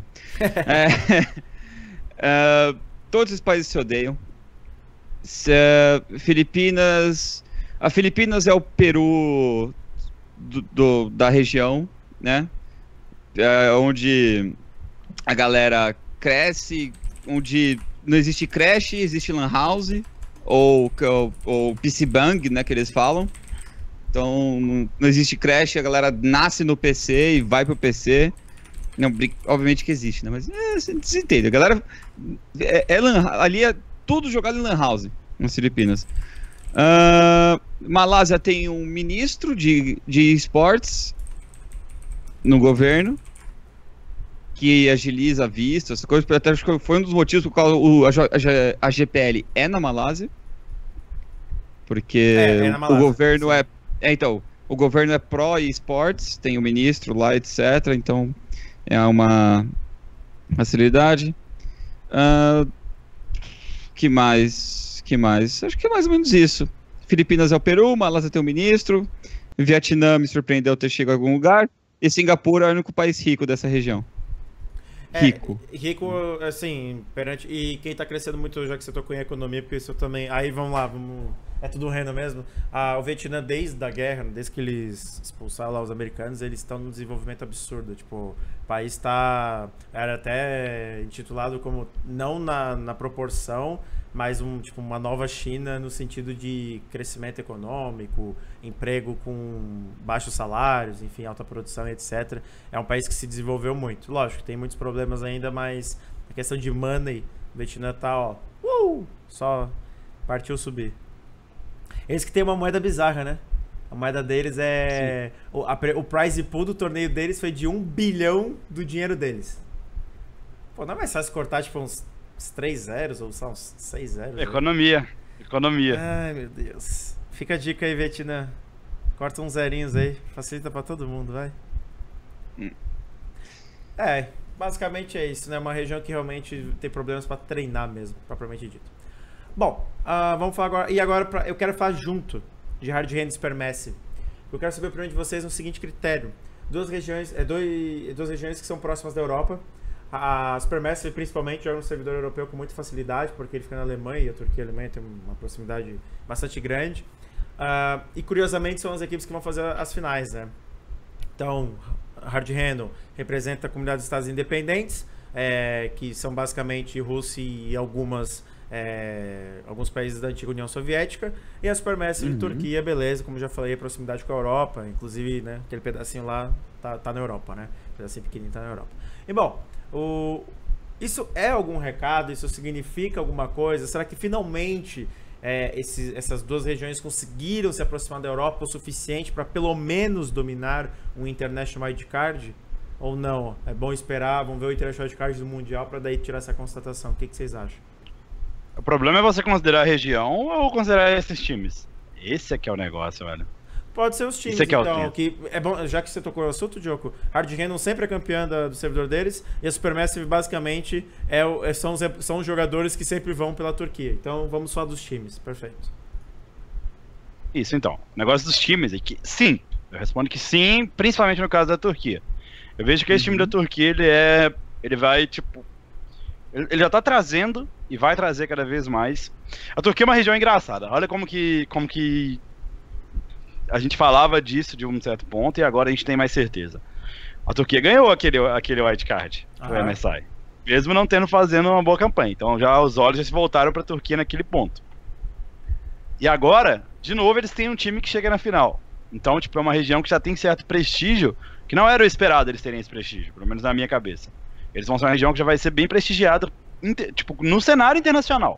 Todos esses países se odeiam. Filipinas... A Filipinas é o Peru da região, né? Onde a galera cresce, onde não existe creche, existe lan house, ou PC Bang, né, que eles falam. Então, não existe creche, a galera nasce no PC e vai pro PC. Não, obviamente que existe, né? Mas você entende. A galera... ali é tudo jogado em lan house, nas Filipinas. Malásia tem um ministro de esportes no governo que agiliza a vista, essas coisas. Até acho que foi um dos motivos por qual a GPL é na Malásia. Porque na Malásia, o governo então, o governo é pró-esportes, tem o ministro lá, etc. Então, é uma facilidade. Que mais? Acho que é mais ou menos isso. Filipinas é o Peru, Malásia tem o ministro, Vietnã me surpreendeu ter chegado a algum lugar, e Singapura é o único país rico dessa região. Rico, assim, perante... E quem tá crescendo muito, já que você tocou em economia, porque isso também... Aí vamos lá, É tudo renda mesmo. O Vietnã, desde a guerra, desde que eles expulsaram lá os americanos, eles estão num desenvolvimento absurdo. Tipo, o país era até intitulado como, não na proporção, mas uma nova China no sentido de crescimento econômico, emprego com baixos salários, enfim, alta produção, etc. É um país que se desenvolveu muito. Lógico, tem muitos problemas ainda, mas a questão de money, o Vietnã tá, só partiu subir. Eles que tem uma moeda bizarra, né? A moeda deles é... O prize pool do torneio deles foi de 1 bilhão do dinheiro deles. Pô, não é mais fácil cortar, tipo, uns 3 zeros ou só uns 6 zeros? Economia. Ai, meu Deus. Fica a dica aí, Vietnã. Corta uns zerinhos aí. Facilita pra todo mundo, vai. Basicamente é isso, né? Uma região que realmente tem problemas pra treinar mesmo, propriamente dito. Bom, vamos falar agora. E agora eu quero falar junto de Hard Hand e Supermassive. Eu quero saber primeiro de vocês no seguinte critério: duas regiões que são próximas da Europa. A Supermassive principalmente joga no servidor europeu com muita facilidade, porque ele fica na Alemanha, e a Turquia e a Alemanha tem uma proximidade bastante grande. E curiosamente são as equipes que vão fazer as finais, né? Então, Hard Handle representa a comunidade de estados independentes, que são basicamente Rússia e alguns países da antiga União Soviética, e a Supermassive Turquia, beleza, como já falei, a proximidade com a Europa, inclusive, né, aquele pedacinho lá tá na Europa, né? Um pedacinho pequenininho tá na Europa. E bom, isso é algum recado? Isso significa alguma coisa? Será que finalmente essas duas regiões conseguiram se aproximar da Europa o suficiente para pelo menos dominar um International Wildcard? Ou não? É bom esperar, vamos ver o International Wildcard do Mundial para daí tirar essa constatação. O que vocês acham? O problema é você considerar a região ou considerar esses times? Esse aqui é o negócio, velho. Pode ser os times, então, que é bom, já que você tocou o assunto, Diogo, Hard Random sempre é campeã do servidor deles, e a Supermassive basicamente são os jogadores que sempre vão pela Turquia. Então vamos falar dos times, perfeito. Isso, então. O negócio dos times é que sim, eu respondo que sim, principalmente no caso da Turquia. Eu vejo que esse time da Turquia, ele vai, tipo, ele já tá trazendo e vai trazer cada vez mais. A Turquia é uma região engraçada. Olha como que a gente falava disso de um certo ponto e agora a gente tem mais certeza. A Turquia ganhou aquele wildcard do MSI, mesmo não fazendo uma boa campanha. Então já os olhos já se voltaram para a Turquia naquele ponto. E agora, de novo, eles têm um time que chega na final. Então, tipo, é uma região que já tem certo prestígio, que não era o esperado eles terem esse prestígio, pelo menos na minha cabeça. Eles vão ser uma região que já vai ser bem prestigiada, tipo, no cenário internacional.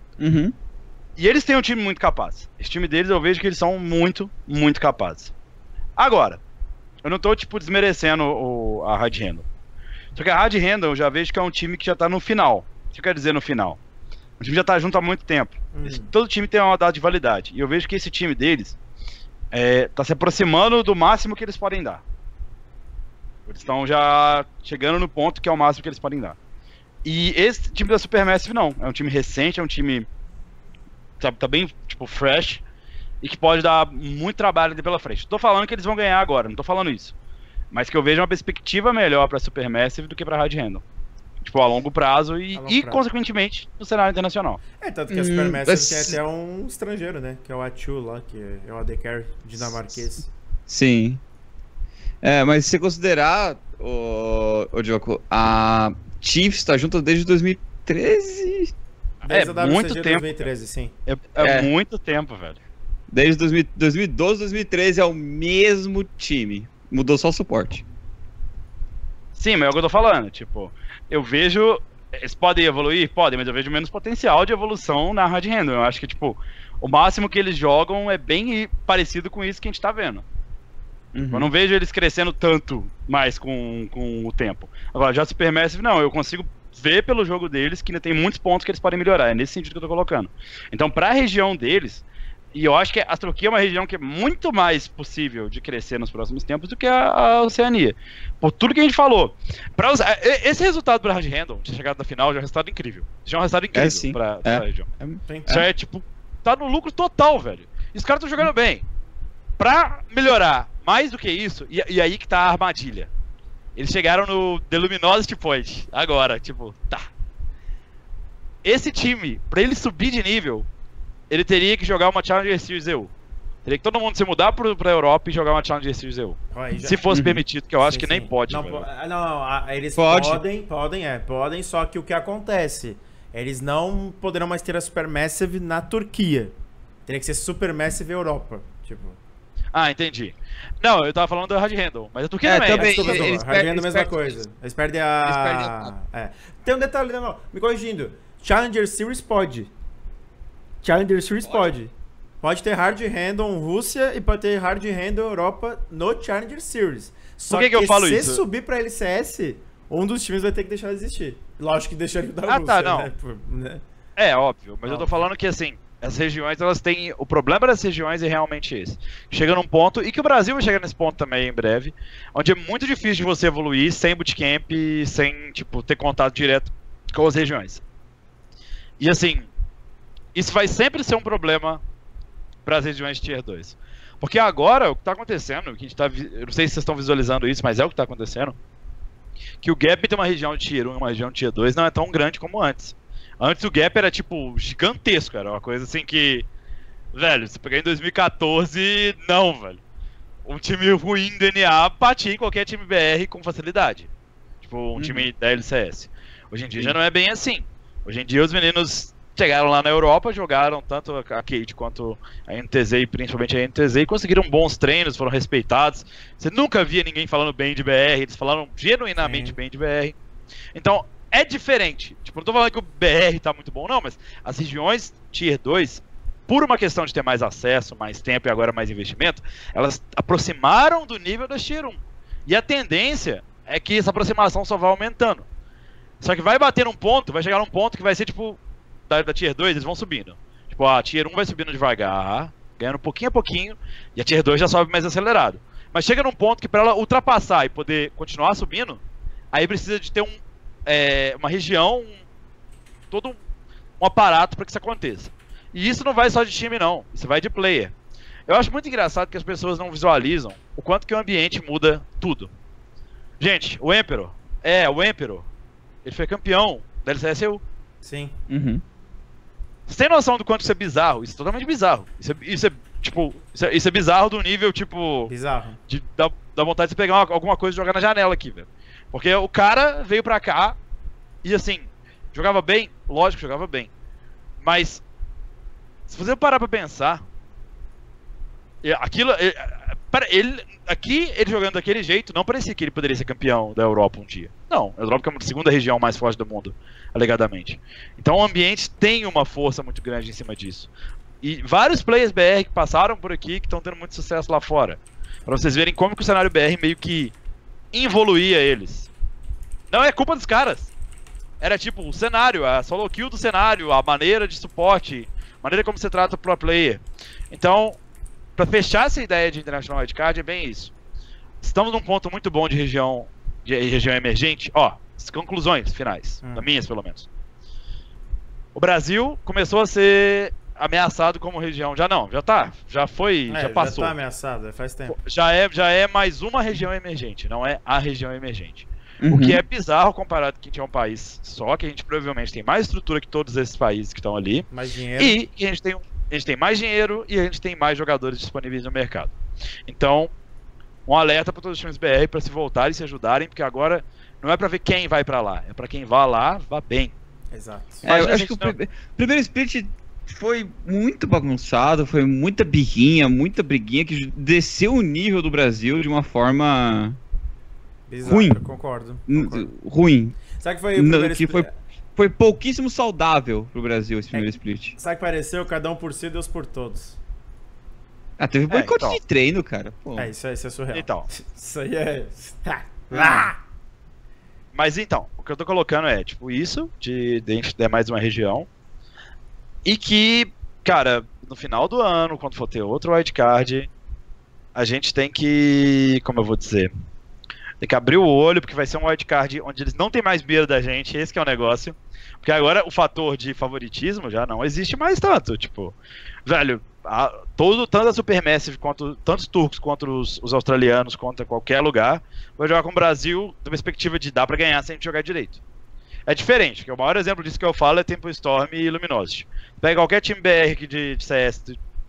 E eles têm um time muito capaz. Esse time deles eu vejo que eles são muito, muito capazes. Agora, eu não tô, tipo, desmerecendo a Hard Handle. Só que a Hard Handle eu já vejo que é um time que já tá no final. O que eu quero dizer no final? O time já tá junto há muito tempo. Todo time tem uma data de validade. E eu vejo que esse time deles tá se aproximando do máximo que eles podem dar. Eles estão já chegando no ponto que é o máximo que eles podem dar. E esse time da Supermassive não. É um time recente, é um time tá bem, tipo, fresh e que pode dar muito trabalho ali pela frente. Tô falando que eles vão ganhar agora, não tô falando isso. Mas que eu vejo uma perspectiva melhor pra Supermassive do que pra Hard Handle. Tipo, a longo prazo e consequentemente, no cenário internacional. Tanto que a Supermassive tem até um estrangeiro, né? Que é o Achu lá, que é o AD Carry dinamarquês. Sim. Mas se você considerar, o Diogo, a Chiefs tá junto desde 2013... Desde a muito tempo. 2013, sim. É muito tempo, velho. Desde 2012, 2013 é o mesmo time. Mudou só o suporte. Sim, mas é o que eu tô falando. Tipo, eu vejo... Eles podem evoluir? Podem, mas eu vejo menos potencial de evolução na Hard Handle. Eu acho que, tipo, o máximo que eles jogam é bem parecido com isso que a gente tá vendo. Eu não vejo eles crescendo tanto mais com o tempo. Agora, já Supermassive, não. Eu consigo ver pelo jogo deles que ainda tem muitos pontos que eles podem melhorar. É nesse sentido que eu tô colocando. Então, pra região deles, e eu acho que a Turquia é uma região que é muito mais possível de crescer nos próximos tempos do que a Oceania. Por tudo que a gente falou. Esse resultado pra Hard Handle, de chegada na final, já é um resultado incrível. Já é um resultado incrível pra região. Já é, tipo, tá no lucro total, velho. E os caras estão jogando bem. Pra melhorar mais do que isso, e aí que tá a armadilha. Eles chegaram no The Luminosity Point. Agora, tipo, tá. Esse time, pra ele subir de nível, ele teria que jogar uma Challenger Series EU. Teria que todo mundo se mudar pra Europa e jogar uma Challenger Series EU. Se fosse permitido, que eu acho que nem pode. Não, eles podem, só que o que acontece? Eles não poderão mais ter a Supermassive na Turquia. Teria que ser Supermassive Europa, tipo. Ah, entendi. Não, eu tava falando da Hard Handle, mas a Turquia também. Desculpa. Hard Handle é a mesma coisa. Eles perdem a... Tem um detalhe, não, me corrigindo. Challenger Series pode. Challenger Series pode. Pode ter Hard Handle Rússia e pode ter Hard Handle Europa no Challenger Series. Só Por que eu falo isso? Se subir pra LCS, um dos times vai ter que deixar de existir. Lógico que deixaria da Rússia, tá, não. Né? É, óbvio. Mas eu tô falando que, assim, as regiões, elas têm... O problema das regiões é realmente esse. Chega num ponto, e que o Brasil vai chegar nesse ponto também em breve, onde é muito difícil de você evoluir sem bootcamp, sem, tipo, ter contato direto com as regiões. E, assim, isso vai sempre ser um problema para as regiões de Tier 2. Porque agora, o que está acontecendo, que a gente tá, eu não sei se vocês estão visualizando isso, mas é o que está acontecendo, que o gap entre uma região de Tier 1 e uma região de Tier 2 não é tão grande como antes. Antes o gap era, tipo, gigantesco, era uma coisa assim que... Velho, se pegar em 2014, não, velho. Um time ruim do NA batia em qualquer time BR com facilidade. Tipo, um time da LCS. Hoje em dia já não é bem assim. Hoje em dia os meninos chegaram lá na Europa, jogaram tanto a Cade quanto a NTZ, e principalmente a NTZ, e conseguiram bons treinos, foram respeitados. Você nunca via ninguém falando bem de BR, eles falaram genuinamente bem de BR. Então, é diferente. Tipo, não tô falando que o BR tá muito bom, não, mas as regiões Tier 2, por uma questão de ter mais acesso, mais tempo e agora mais investimento, elas aproximaram do nível da Tier 1. E a tendência é que essa aproximação só vai aumentando. Só que vai bater num ponto, vai chegar num ponto que vai ser tipo... Da Tier 2, eles vão subindo. Tipo, a Tier 1 vai subindo devagar, ganhando pouquinho a pouquinho, e a Tier 2 já sobe mais acelerado. Mas chega num ponto que para ela ultrapassar e poder continuar subindo, aí precisa de ter uma região, todo um aparato para que isso aconteça. E isso não vai só de time, não. Isso vai de player. Eu acho muito engraçado que as pessoas não visualizam o quanto que o ambiente muda tudo. Gente, o Emperor, ele foi campeão da LCSU. Sim. Você tem noção do quanto isso é bizarro? Isso é totalmente bizarro. Isso é bizarro do nível, tipo... Bizarro. Da vontade de você pegar alguma coisa e jogar na janela aqui, velho. Porque o cara veio pra cá e, assim, jogava bem? Lógico que jogava bem. Mas, se você parar pra pensar... Ele jogando daquele jeito, não parecia que ele poderia ser campeão da Europa um dia. Não, a Europa é a segunda região mais forte do mundo, alegadamente. Então o ambiente tem uma força muito grande em cima disso. E vários players BR que passaram por aqui, que estão tendo muito sucesso lá fora. Pra vocês verem como que o cenário BR meio que evoluía eles. Não é culpa dos caras. Era tipo o cenário, a solo kill do cenário, a maneira de suporte, a maneira como você trata o pro player. Então... Pra fechar essa ideia de International Wildcard é bem isso. Estamos num ponto muito bom de região emergente. Ó, as conclusões finais, minhas pelo menos. O Brasil começou a ser ameaçado como região. Já foi, já passou. Já tá ameaçado, faz tempo. Já é mais uma região emergente, não é a região emergente. O que é bizarro comparado com que a gente é um país só, que a gente provavelmente tem mais estrutura que todos esses países que estão ali. Mais dinheiro. E que a gente tem mais dinheiro e a gente tem mais jogadores disponíveis no mercado. Então, um alerta para todos os times BR para se voltarem e se ajudarem, porque agora não é para ver quem vai para lá, é para quem vá lá, vá bem. Exato. Eu acho que o primeiro split foi muito bagunçado, foi muita birrinha, muita briguinha que desceu o nível do Brasil de uma forma bizarro, ruim. Eu concordo. Ruim. Sabe que foi o primeiro split? Foi pouquíssimo saudável pro Brasil esse primeiro split. Sabe que pareceu? Cada um por si, Deus por todos. Teve boicote de treino, cara. Pô. Isso é surreal. Então. Isso aí é... Mas então, o que eu tô colocando é, tipo, isso, de a gente ter mais uma região, e que, cara, no final do ano, quando for ter outro wildcard, a gente tem que, como eu vou dizer... Tem que abrir o olho, porque vai ser um wildcard onde eles não tem mais medo da gente, esse que é o negócio. Porque agora o fator de favoritismo já não existe mais tanto, tipo... Velho, tanto a Supermassive, quanto tanto os turcos, quanto os australianos, quanto qualquer lugar, vai jogar com o Brasil da perspectiva de dar pra ganhar sem a gente jogar direito. é diferente, porque o maior exemplo disso que eu falo é Tempo Storm e Luminosity. Pega qualquer time BR aqui de CS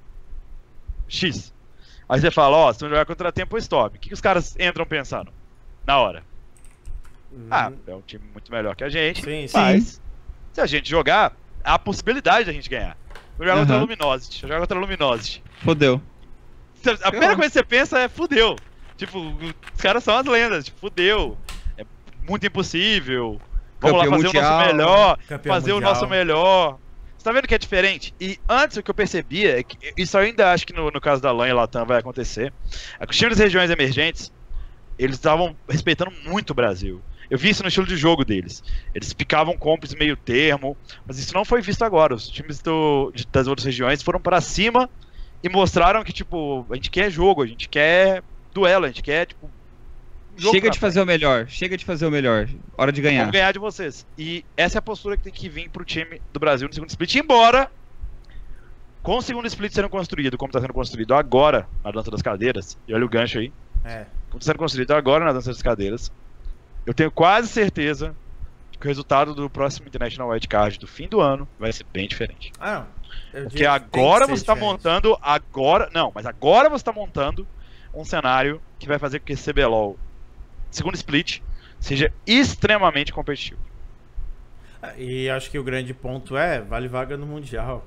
X, aí você fala, ó, você vai jogar contra Tempo Storm. O que os caras entram pensando? Na hora. Ah, é um time muito melhor que a gente, mas se a gente jogar, há a possibilidade da gente ganhar. Vou jogar contra a Luminosity, vou jogar contra a Luminosity. Fodeu. A primeira coisa que você pensa é fudeu. Tipo, os caras são as lendas, tipo, fudeu. É muito impossível. Vamos lá fazer mundial, o nosso melhor, fazer mundial. O nosso melhor. Você tá vendo que é diferente? E antes o que eu percebia é que, isso eu ainda acho que no caso da LAN e Latam vai acontecer, é que os times das regiões emergentes, eles estavam respeitando muito o Brasil. Eu vi isso no estilo de jogo deles. Eles picavam comps meio termo, mas isso não foi visto agora. Os times das outras regiões foram pra cima e mostraram que, tipo, a gente quer jogo, a gente quer duelo, a gente quer, tipo... Chega de fazer o melhor, chega de fazer o melhor. Hora de ganhar. Vamos ganhar de vocês. E essa é a postura que tem que vir pro time do Brasil no segundo split. Embora, com o segundo split sendo construído, como tá sendo construído agora na dança das cadeiras, e olha o gancho aí, como tá sendo construído agora na dança das cadeiras, eu tenho quase certeza que o resultado do próximo International Wildcard do fim do ano vai ser bem diferente. Ah, não. Porque agora você tá montando, mas agora você tá montando um cenário que vai fazer com que esse CBLOL segundo split seja extremamente competitivo. E acho que o grande ponto vale vaga no Mundial.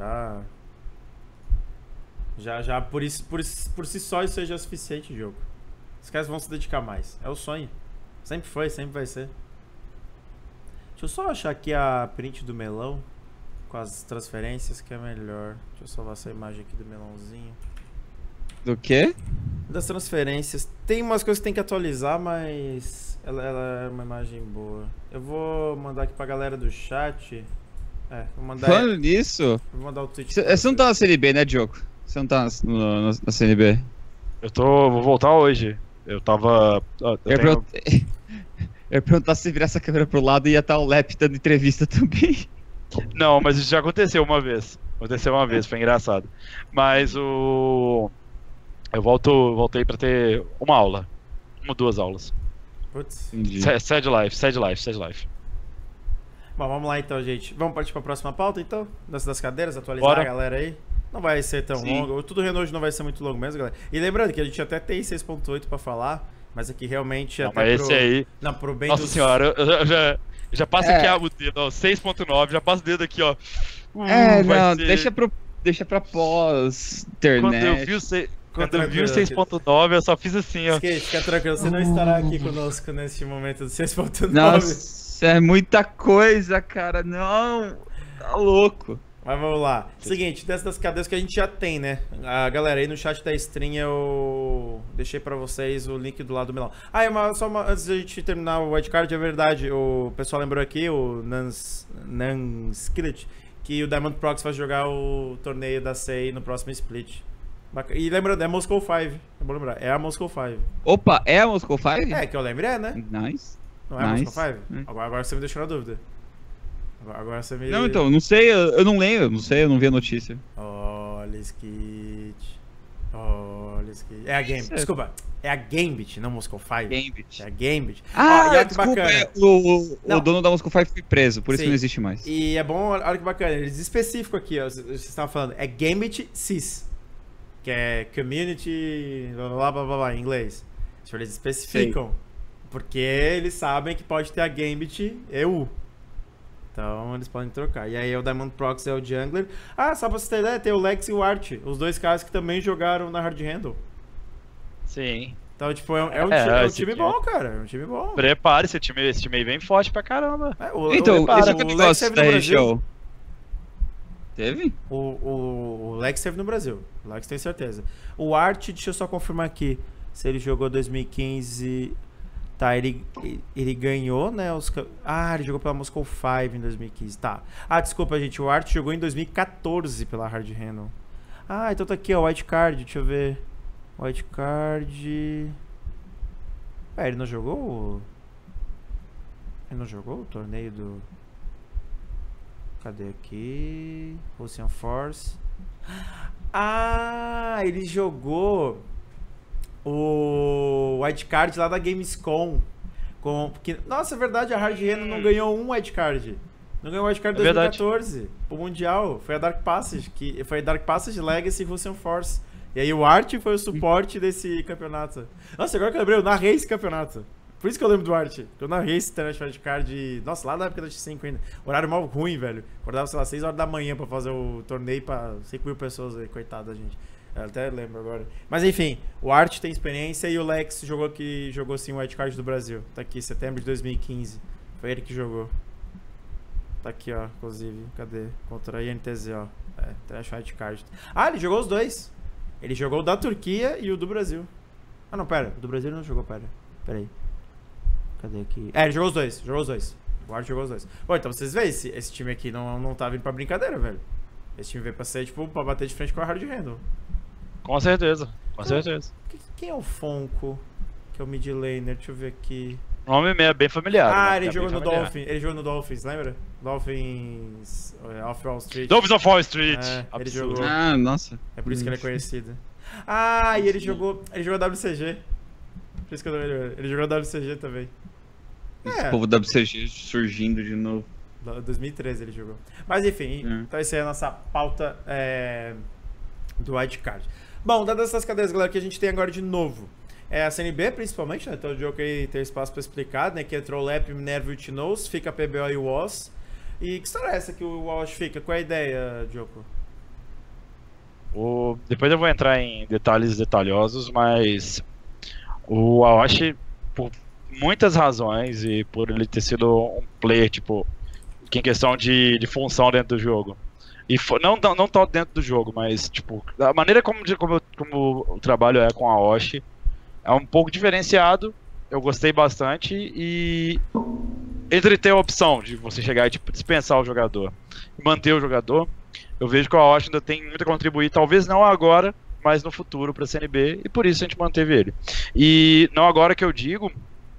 Já por si só isso seja suficiente, jogo. Os caras vão se dedicar mais. É o sonho. Sempre foi, sempre vai ser. Deixa eu só achar aqui a print do melão com as transferências que é melhor. Deixa eu salvar essa imagem aqui do melãozinho. Do quê? Das transferências. Tem umas coisas que tem que atualizar, mas ela é uma imagem boa. Eu vou mandar aqui pra galera do chat. Vou mandar. Falando nisso, vou mandar o tweet. Você não tá na CNB, né, Diogo? Você não tá na CNB? Vou voltar hoje. Eu tava. Eu ia perguntar se virar essa câmera pro lado e ia estar o Lep dando entrevista também. Não, mas isso já aconteceu uma vez. Foi engraçado. Mas eu voltei pra ter uma aula. 2 aulas. Putz. Sad life. Bom, vamos lá então, gente. Vamos partir pra próxima pauta, então? Das cadeiras, atualizar a galera aí. Não vai ser tão longo. Tudo Renault não vai ser muito longo mesmo, galera. E lembrando que a gente até tem 6.8 pra falar, mas aqui realmente... Não, mas esse aí... Não, pro bem Nossa senhora, eu já passo aqui o dedo, ó, 6.9, já passo o dedo aqui, ó. Não, deixa pra pós-internet. Quando eu vi o 6.9, eu só fiz assim, ó. Skate, fica tranquilo, você não estará aqui conosco neste momento do 6.9. Nossa, é muita coisa, cara, não, tá louco. Mas vamos lá. Seguinte, dessas cadeiras que a gente já tem, né? A galera aí no chat da stream eu deixei pra vocês o link do lado do melão. Antes da gente terminar o wildcard, é verdade, o pessoal lembrou aqui, o Nanskillet, que o Diamond Prox vai jogar o torneio da CEI no próximo split. E lembrando, é Moscow 5, é bom lembrar, é a Moscow 5. Opa, é a Moscow 5? É, que eu lembro, né? Nice. Não é a Moscow 5? Agora você me deixou na dúvida. Agora você me... Não, então, não sei, eu não lembro, eu não vi a notícia. Olha, Skit. É a Gambit, desculpa. É a Gambit, não Moscow 5. Gambit. É a Gambit. Desculpa, bacana. O dono da Moscow 5 foi preso, por isso não existe mais. E é bom, olha que bacana, eles específico aqui, ó, vocês estavam falando, é Gambit CIS, que é Community, blá blá blá blá, em inglês. Eles especificam, porque eles sabem que pode ter a Gambit EU. Então eles podem trocar. E aí o Diamond Prox é o Jungler. Só pra você ter ideia, tem o Lex e o Art. Os dois caras que também jogaram na Hard Handle. Sim. Então, tipo, é um time bom, cara. É um time bom. Prepare, esse time aí vem forte pra caramba. Então, esse é o negócio da região. Teve? O Lex teve no Brasil. O Lex tem certeza. O Art, deixa eu só confirmar aqui. Se ele jogou 2015... Tá, ele ganhou, né? Ele jogou pela Moscow 5 em 2015. Tá. Desculpa, gente. O Art jogou em 2014 pela Hard Handle. Então tá aqui, ó. White Card. Deixa eu ver. White Card. Ele não jogou? Ele não jogou o torneio do... Cadê aqui? Ocean Force. Ele jogou... o wildcard lá da Gamescom Porque, nossa, é verdade, a Hard Reno não ganhou um wildcard. Não ganhou o wildcard em 2014. O Mundial. Foi a Dark Passage. Foi a Dark Passage Legacy Russian Force. E aí o Art foi o suporte desse campeonato. Nossa, agora que eu lembrei, eu narrei esse campeonato. Por isso que eu lembro do Art. Eu narrei esse International Wildcard. Nossa, lá na época da X5 ainda. Horário mal ruim, velho. Acordava, sei lá, 6 horas da manhã pra fazer o torneio pra 5 mil pessoas aí. Coitada, gente. Eu até lembro agora. Mas enfim, o Art tem experiência e o Lex jogou sim o wildcard do Brasil. Tá aqui, setembro de 2015. Foi ele que jogou. Tá aqui, ó, inclusive. Cadê? Contra a INTZ, ó. International Wildcard. Ah, ele jogou os dois. Ele jogou o da Turquia e o do Brasil. Ah, não, pera. O do Brasil ele não jogou, pera aí. Cadê aqui? Ele jogou os dois. O Art jogou os dois. Pô, então vocês veem, esse time aqui não tá vindo pra brincadeira, velho. Esse time veio pra ser, tipo, pra bater de frente com a Hard Randall. Com certeza, com certeza. Quem é o Fonco? Que é o mid laner, deixa eu ver aqui. O nome é bem familiar. Ah, ele jogou no Dolphins. Ele jogou no Dolphins, lembra? Dolphins of Wall Street. Dolphins of Wall Street. Ele jogou. Ah, nossa. É por isso que ele é conhecido. Ah, e ele jogou WCG. Por isso que eu não lembro. Ele jogou WCG também. Esse povo WCG surgindo de novo. 2013 ele jogou. Mas enfim, então essa é a nossa pauta do wildcard. Bom, dadas essas cadeiras, galera, que a gente tem agora de novo. A CNB, principalmente, né? Então o jogo aí tem espaço pra explicar, né? Que entrou o Lep, Minerva e o Tinoz, fica a PBO e o WOS. E que história é essa que o WOS fica? Qual é a ideia, Diogo? Depois eu vou entrar em detalhes detalhosos, mas o Aoshi, por muitas razões e por ele ter sido um player, tipo, que em questão de função dentro do jogo. E não só dentro do jogo, mas, tipo, a maneira como o trabalho é com a Aoshi é um pouco diferenciado. Eu gostei bastante e entre ter a opção de você chegar e tipo, dispensar o jogador e manter o jogador, eu vejo que o Aoshi ainda tem muito a contribuir, talvez não agora, mas no futuro para a CNB, e por isso a gente manteve ele. E não agora que eu digo,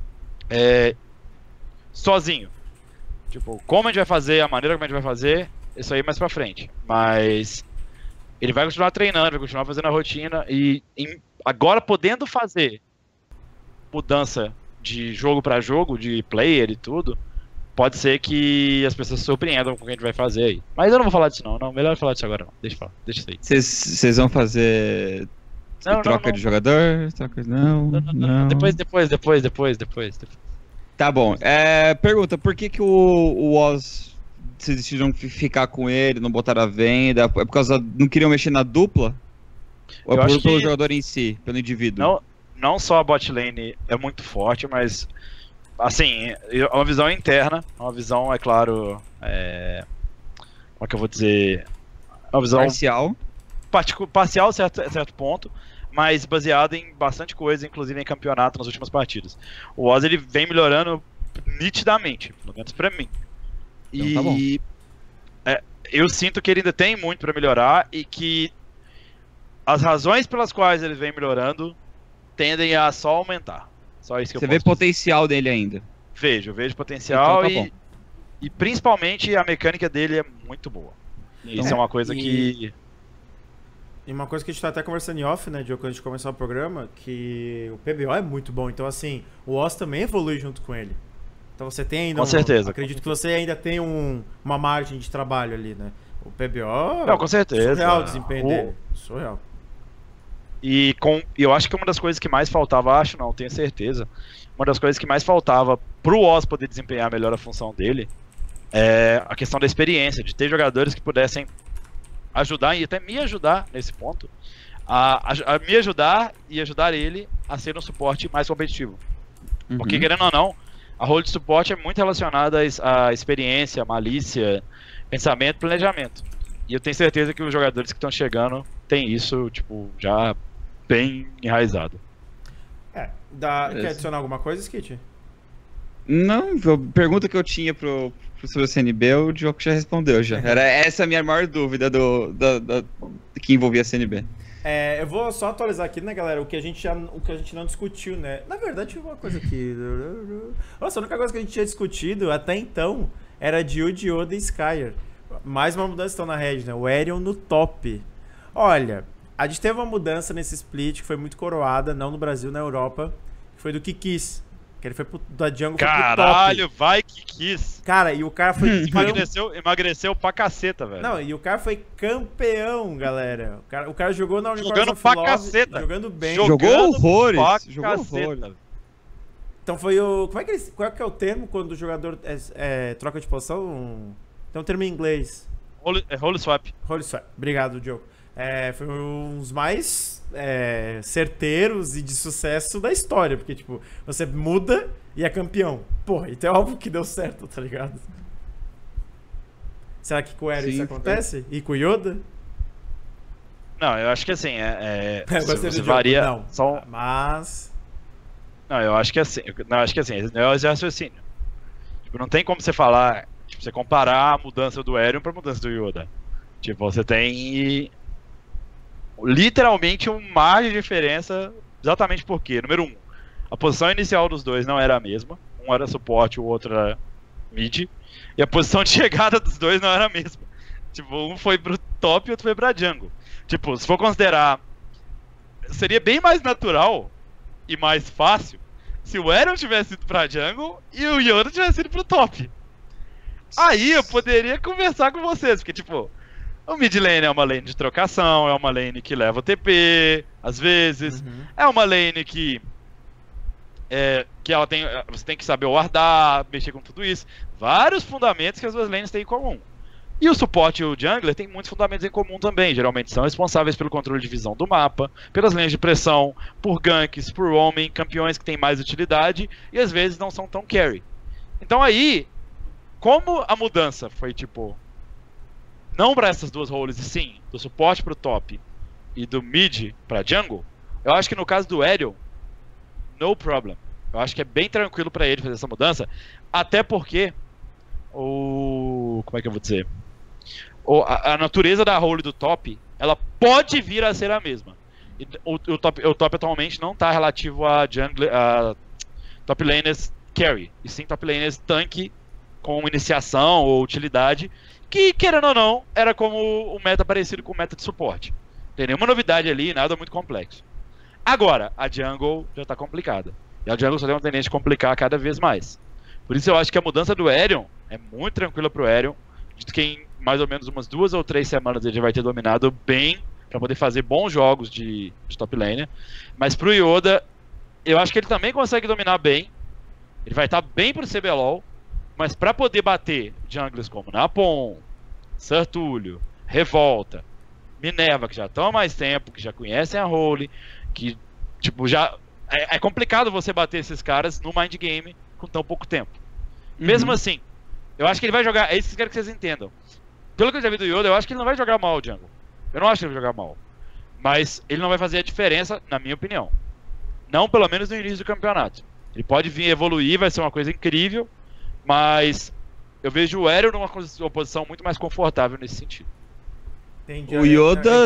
sozinho. Tipo, como a gente vai fazer, a maneira como a gente vai fazer, isso aí mais pra frente. Mas ele vai continuar treinando, vai continuar fazendo a rotina e agora podendo fazer mudança de jogo pra jogo, de player e tudo, pode ser que as pessoas se surpreendam com o que a gente vai fazer aí. Mas eu não vou falar disso não, melhor falar disso agora não, deixa isso aí. Vocês vão fazer troca de jogador? Não. Depois. Tá bom, pergunta, por que o Woz, vocês decidiram ficar com ele, não botaram a venda? É por causa, não queriam mexer na dupla? Ou é pelo jogador em si, pelo indivíduo? Não só a bot lane é muito forte, mas assim, é uma visão interna, uma visão, é claro, como é que eu vou dizer? Uma visão parcial, certo ponto, mas baseado em bastante coisa, inclusive em campeonato nas últimas partidas. O Woz, ele vem melhorando nitidamente, pelo menos pra mim. Então, tá bom. Eu sinto que ele ainda tem muito pra melhorar e que as razões pelas quais ele vem melhorando tendem a só aumentar. Só isso que Você vê potencial dele ainda? Vejo potencial então, tá e principalmente a mecânica dele é muito boa. Então, isso é uma coisa que... E uma coisa que a gente tá até conversando em off, né, Diogo, quando a gente começou o programa, que o PBO é muito bom. Então, assim, o Woz também evolui junto com ele. Então você tem ainda... Com certeza. Acredito que você ainda tem uma margem de trabalho ali, né? O PBO... Não, com certeza. Surreal o desempenho dele. Surreal. E eu acho que uma das coisas que mais faltava, tenho certeza, uma das coisas que mais faltava pro Woz poder desempenhar melhor a função dele é a questão da experiência, de ter jogadores que pudessem ajudar e até me ajudar nesse ponto, a me ajudar e ajudar ele a ser um suporte mais competitivo. Porque, querendo ou não, a role de suporte é muito relacionada à experiência, malícia, pensamento, planejamento. E eu tenho certeza que os jogadores que estão chegando têm isso, tipo, já bem enraizado. Quer adicionar alguma coisa, Skit? Não, a pergunta que eu tinha sobre o CNB, o Diogo já respondeu já. Era essa a minha maior dúvida que envolvia a CNB. Eu vou só atualizar aqui, né, galera, o que a gente não discutiu, né? Na verdade, uma coisa aqui... Nossa, a única coisa que a gente tinha discutido até então era de Yoda e Skyer. Mais uma mudança estão na rede, né? O Aerion no top. Olha, a gente teve uma mudança nesse split que foi muito coroada, não no Brasil, na Europa, que foi do Kikis. Que ele foi da jungle Caralho, pro top. Vai que quis. Cara, e o cara foi... emagreceu pra caceta, velho. Não, e o cara foi campeão, galera. O cara jogou na Unicorns jogando of pra Love, caceta. Jogando bem. Jogou horrores. Jogou horrores. Então foi o... Qual é que é o termo quando o jogador troca de posição? Tem um termo em inglês. Role swap. Role swap. Obrigado, Diogo. Foi um dos mais certeiros e de sucesso da história. Porque, tipo, você muda e é campeão. Porra, então é óbvio que deu certo, tá ligado? Será que com o Aero isso acontece? E com o Yoda? Não, eu acho que assim, você varia... Não, mas... Não, eu acho que assim... Não, acho que assim, é o raciocínio. Tipo, não tem como você falar... Tipo, você comparar a mudança do Aerion pra mudança do Yoda. Tipo, você tem... literalmente um mar de diferença, exatamente porque, número 1, a posição inicial dos dois não era a mesma, um era suporte, o outro era mid, e a posição de chegada dos dois não era a mesma. Tipo, um foi pro top e o outro foi pra jungle. Tipo, se for considerar, seria bem mais natural e mais fácil se o Aerion tivesse ido pra jungle e o Yoda tivesse ido pro top. Aí eu poderia conversar com vocês, porque tipo... O mid lane é uma lane de trocação, é uma lane que leva o TP, às vezes. É uma lane que ela tem, você tem que saber wardar, mexer com tudo isso. Vários fundamentos que as duas lanes têm em comum. E o suporte e o jungler têm muitos fundamentos em comum também. Geralmente são responsáveis pelo controle de visão do mapa, pelas lanes de pressão, por ganks, por roaming, campeões que têm mais utilidade e às vezes não são tão carry. Então aí, como a mudança foi tipo... não para essas duas roles, e sim do suporte pro top e do mid pra jungle, eu acho que no caso do Aerion, no problem. Eu acho que é bem tranquilo para ele fazer essa mudança, até porque como é que eu vou dizer? A natureza da role do top, ela pode vir a ser a mesma. E o top atualmente não tá relativo a jungle, a top laners carry, e sim top laners tanque com iniciação ou utilidade, que, querendo ou não, era como um meta parecido com o meta de suporte. Não tem nenhuma novidade ali, nada muito complexo. Agora, a jungle já tá complicada. E a jungle só tem uma tendência de complicar cada vez mais. Por isso eu acho que a mudança do Aerion é muito tranquila pro Aerion. Acredito que em mais ou menos umas 2 ou 3 semanas ele já vai ter dominado bem para poder fazer bons jogos de top laner. Mas pro Yoda, eu acho que ele também consegue dominar bem. Ele vai estar bem pro CBLOL. Mas para poder bater junglers como Napon, Sertúlio, Revolta, Minerva, que já estão há mais tempo, que já conhecem a role, que tipo já é complicado você bater esses caras no mind game com tão pouco tempo. Mesmo assim, eu acho que ele vai jogar, é isso que eu quero que vocês entendam. Pelo que eu já vi do Yoda, eu acho que ele não vai jogar mal o jungle. Eu não acho que ele vai jogar mal. Mas ele não vai fazer a diferença, na minha opinião. Não pelo menos no início do campeonato. Ele pode vir evoluir, vai ser uma coisa incrível. Mas eu vejo o Aerion numa posição muito mais confortável nesse sentido. Entendi. O Yoda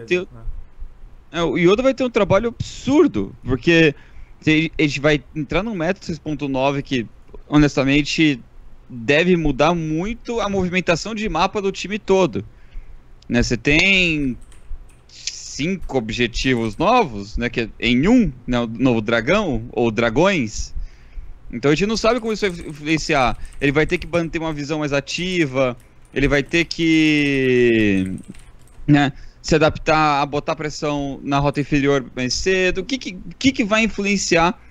o Yoda vai ter um trabalho absurdo, porque a gente vai entrar num método 6.9 que, honestamente, deve mudar muito a movimentação de mapa do time todo. Né? Você tem 5 objetivos novos, né, que é em né, o novo dragão, ou dragões. Então a gente não sabe como isso vai influenciar. Ele vai ter que manter uma visão mais ativa, ele vai ter que, né, se adaptar a botar pressão na rota inferior mais cedo. O que vai influenciar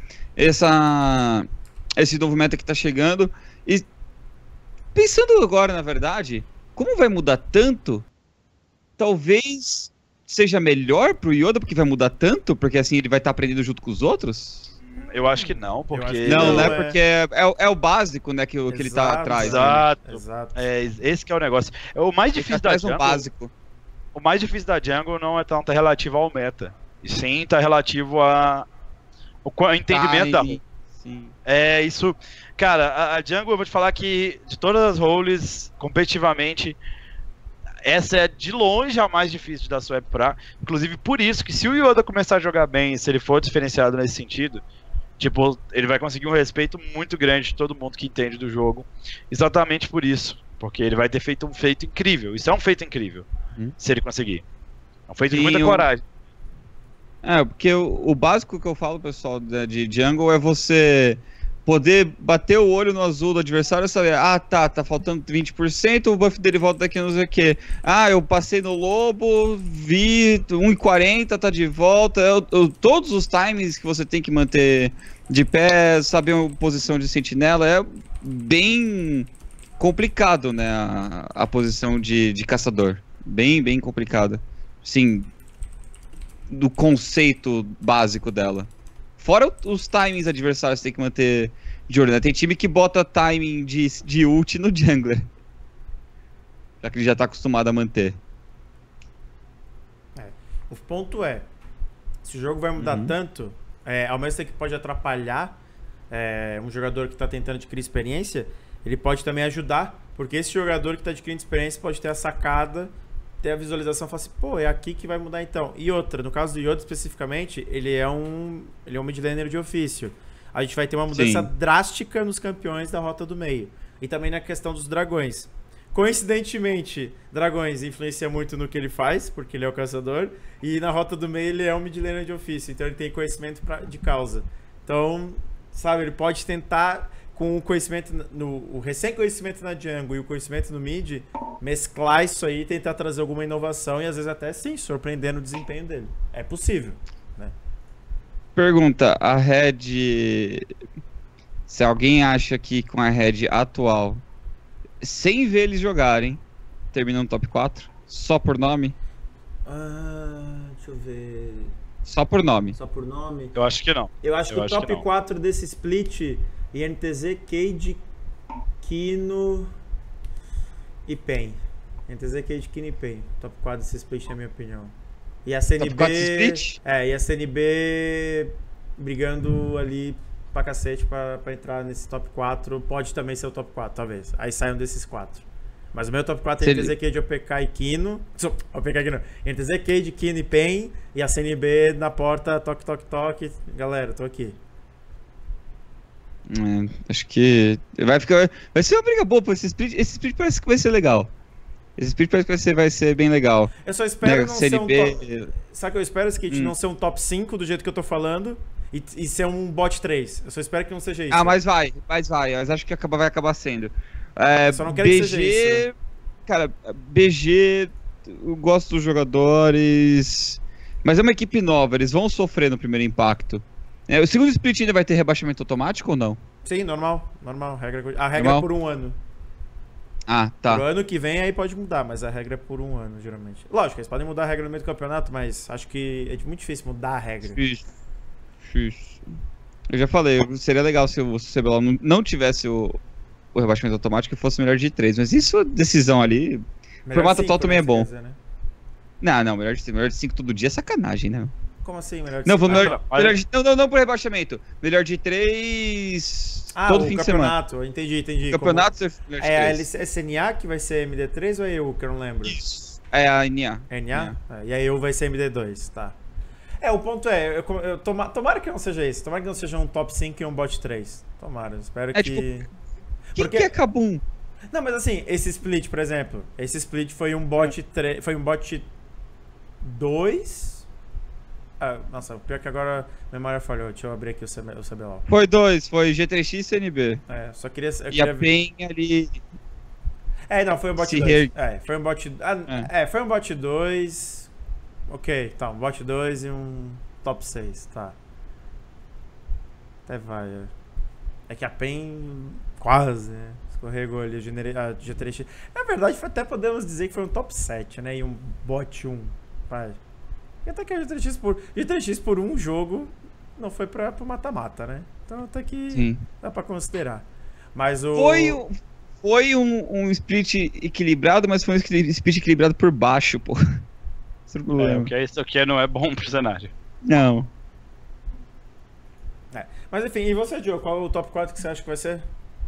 esse novo meta que está chegando? E pensando agora, na verdade, como vai mudar tanto, talvez seja melhor pro Yoda, porque vai mudar tanto, porque assim ele vai estar aprendendo junto com os outros? Eu acho que não, porque... Não, né? Porque é o básico, né, que ele tá atrás. Exato. Né? Exato. Esse que é o negócio. O mais difícil da jungle... básico. O mais difícil da jungle não é tanto relativo ao meta. E sim tá relativo ao entendimento da role. Sim. É isso... Cara, a jungle, eu vou te falar que de todas as roles, competitivamente, essa é de longe a mais difícil de dar swap pra. Inclusive por isso que se o Yoda começar a jogar bem, se ele for diferenciado nesse sentido... Tipo, ele vai conseguir um respeito muito grande de todo mundo que entende do jogo. Exatamente por isso. Porque ele vai ter feito um feito incrível. Isso é um feito incrível. Se ele conseguir. É um feito de muita coragem. Porque o básico que eu falo, pessoal, de jungle é você poder bater o olho no azul do adversário e saber, tá faltando 20%, o buff dele volta daqui não sei o que. Eu passei no lobo, vi 1,40, tá de volta. Todos os timings que você tem que manter de pé, saber a posição de sentinela, é bem complicado, né, a posição de caçador. Bem complicada. Sim, do conceito básico dela. Fora os timings adversários que tem que manter de olho, né? Tem time que bota timing de ult no jungler. Já que ele já tá acostumado a manter. O ponto é, se o jogo vai mudar tanto, ao mesmo tempo que pode atrapalhar um jogador que tá tentando adquirir experiência, ele pode também ajudar, porque esse jogador que tá adquirindo experiência pode ter a sacada, ter a visualização e falar assim, pô, é aqui que vai mudar então. E outra, no caso do Yoda especificamente, ele é um mid laner de ofício. A gente vai ter uma mudança drástica nos campeões da rota do meio. E também na questão dos dragões. Coincidentemente, dragões influencia muito no que ele faz, porque ele é o caçador. E na rota do meio ele é um mid laner de ofício, então ele tem conhecimento de causa. Então, sabe, ele pode tentar, com o conhecimento, o recém-conhecimento na jungle e o conhecimento no mid, mesclar isso aí e tentar trazer alguma inovação e às vezes até, sim, surpreendendo o desempenho dele. É possível, né? Pergunta, a Red... Se alguém acha que com a Red atual, sem ver eles jogarem, termina no top 4? Só por nome? Deixa eu ver... Só por nome? Só por nome? Eu acho que não. Eu acho que o top 4 desse split... INTZ, Cade, Kino e PEN. INTZ, Cade, Kino e PEN. Top 4 desse split, na minha opinião. E a CNB... Top 4 desse split? E a CNB brigando ali pra cacete pra entrar nesse top 4. Pode também ser o top 4, talvez. Aí saiam desses 4. Mas o meu top 4 é INTZ, Cade, OPK e Kino. OPK e Kino. INTZ, Cade, Kino e PEN. E a CNB na porta, toque, toque, toque. Galera, tô aqui. Acho que vai ser uma briga boa pra esse split. Esse split parece que vai ser legal. Esse split parece que vai ser bem legal. Eu só espero não ser um top... Sabe o que eu espero, Skit? Não ser um top 5 do jeito que eu tô falando e ser um bot 3. Eu só espero que não seja isso. Mas vai. Mas acho que vai acabar sendo. Só não quero que seja isso, né? Cara, BG, eu gosto dos jogadores, mas é uma equipe nova, eles vão sofrer no primeiro impacto. O segundo split ainda vai ter rebaixamento automático ou não? Sim, normal. A regra é por um ano. Tá. Pro ano que vem aí pode mudar, mas a regra é por um ano, geralmente. Lógico, eles podem mudar a regra no meio do campeonato, mas acho que é muito difícil mudar a regra. Difícil. Eu já falei, seria legal se o CBLOL não tivesse o rebaixamento automático e fosse melhor de 3, mas isso, decisão ali, o formato atual também é bom. Dizer, né? Não, melhor de 5 todo dia é sacanagem, né? Como assim, melhor de 5? Não por rebaixamento. Melhor de 3 todo fim de semana. Entendi. Campeonato melhor de 3. É SNA que vai ser MD3 ou é EU, que eu não lembro? Isso. É a NA. NA? E a EU vai ser MD2, tá. O ponto é, tomara que não seja isso. Tomara que não seja um top 5 e um bot 3. Tomara, espero que... Tipo, que é Kabum? Não, mas assim, esse split, por exemplo, foi um bot 3, foi um bot 2... nossa, o pior é que agora a memória falhou. Deixa eu abrir aqui o CBLOL. Foi 2, foi G3X e CNB. Só queria... E a PEN ali... não, foi um bot 2. Foi um bot... foi um bot 2... Ok, tá, um bot 2 e um top 6, tá. Até vai. É que a PEN quase, né? Escorregou ali, a G3X. Na verdade, até podemos dizer que foi um top 7, né? E um bot 1. Vai. E até que a G3X por um jogo não foi pro mata-mata, né? Então até que dá pra considerar. Mas o... Foi um split equilibrado, mas foi um split equilibrado por baixo, pô. O que não é bom pro cenário. Não. Mas enfim, e você, Diogo? Qual é o top 4 que você acha que vai ser?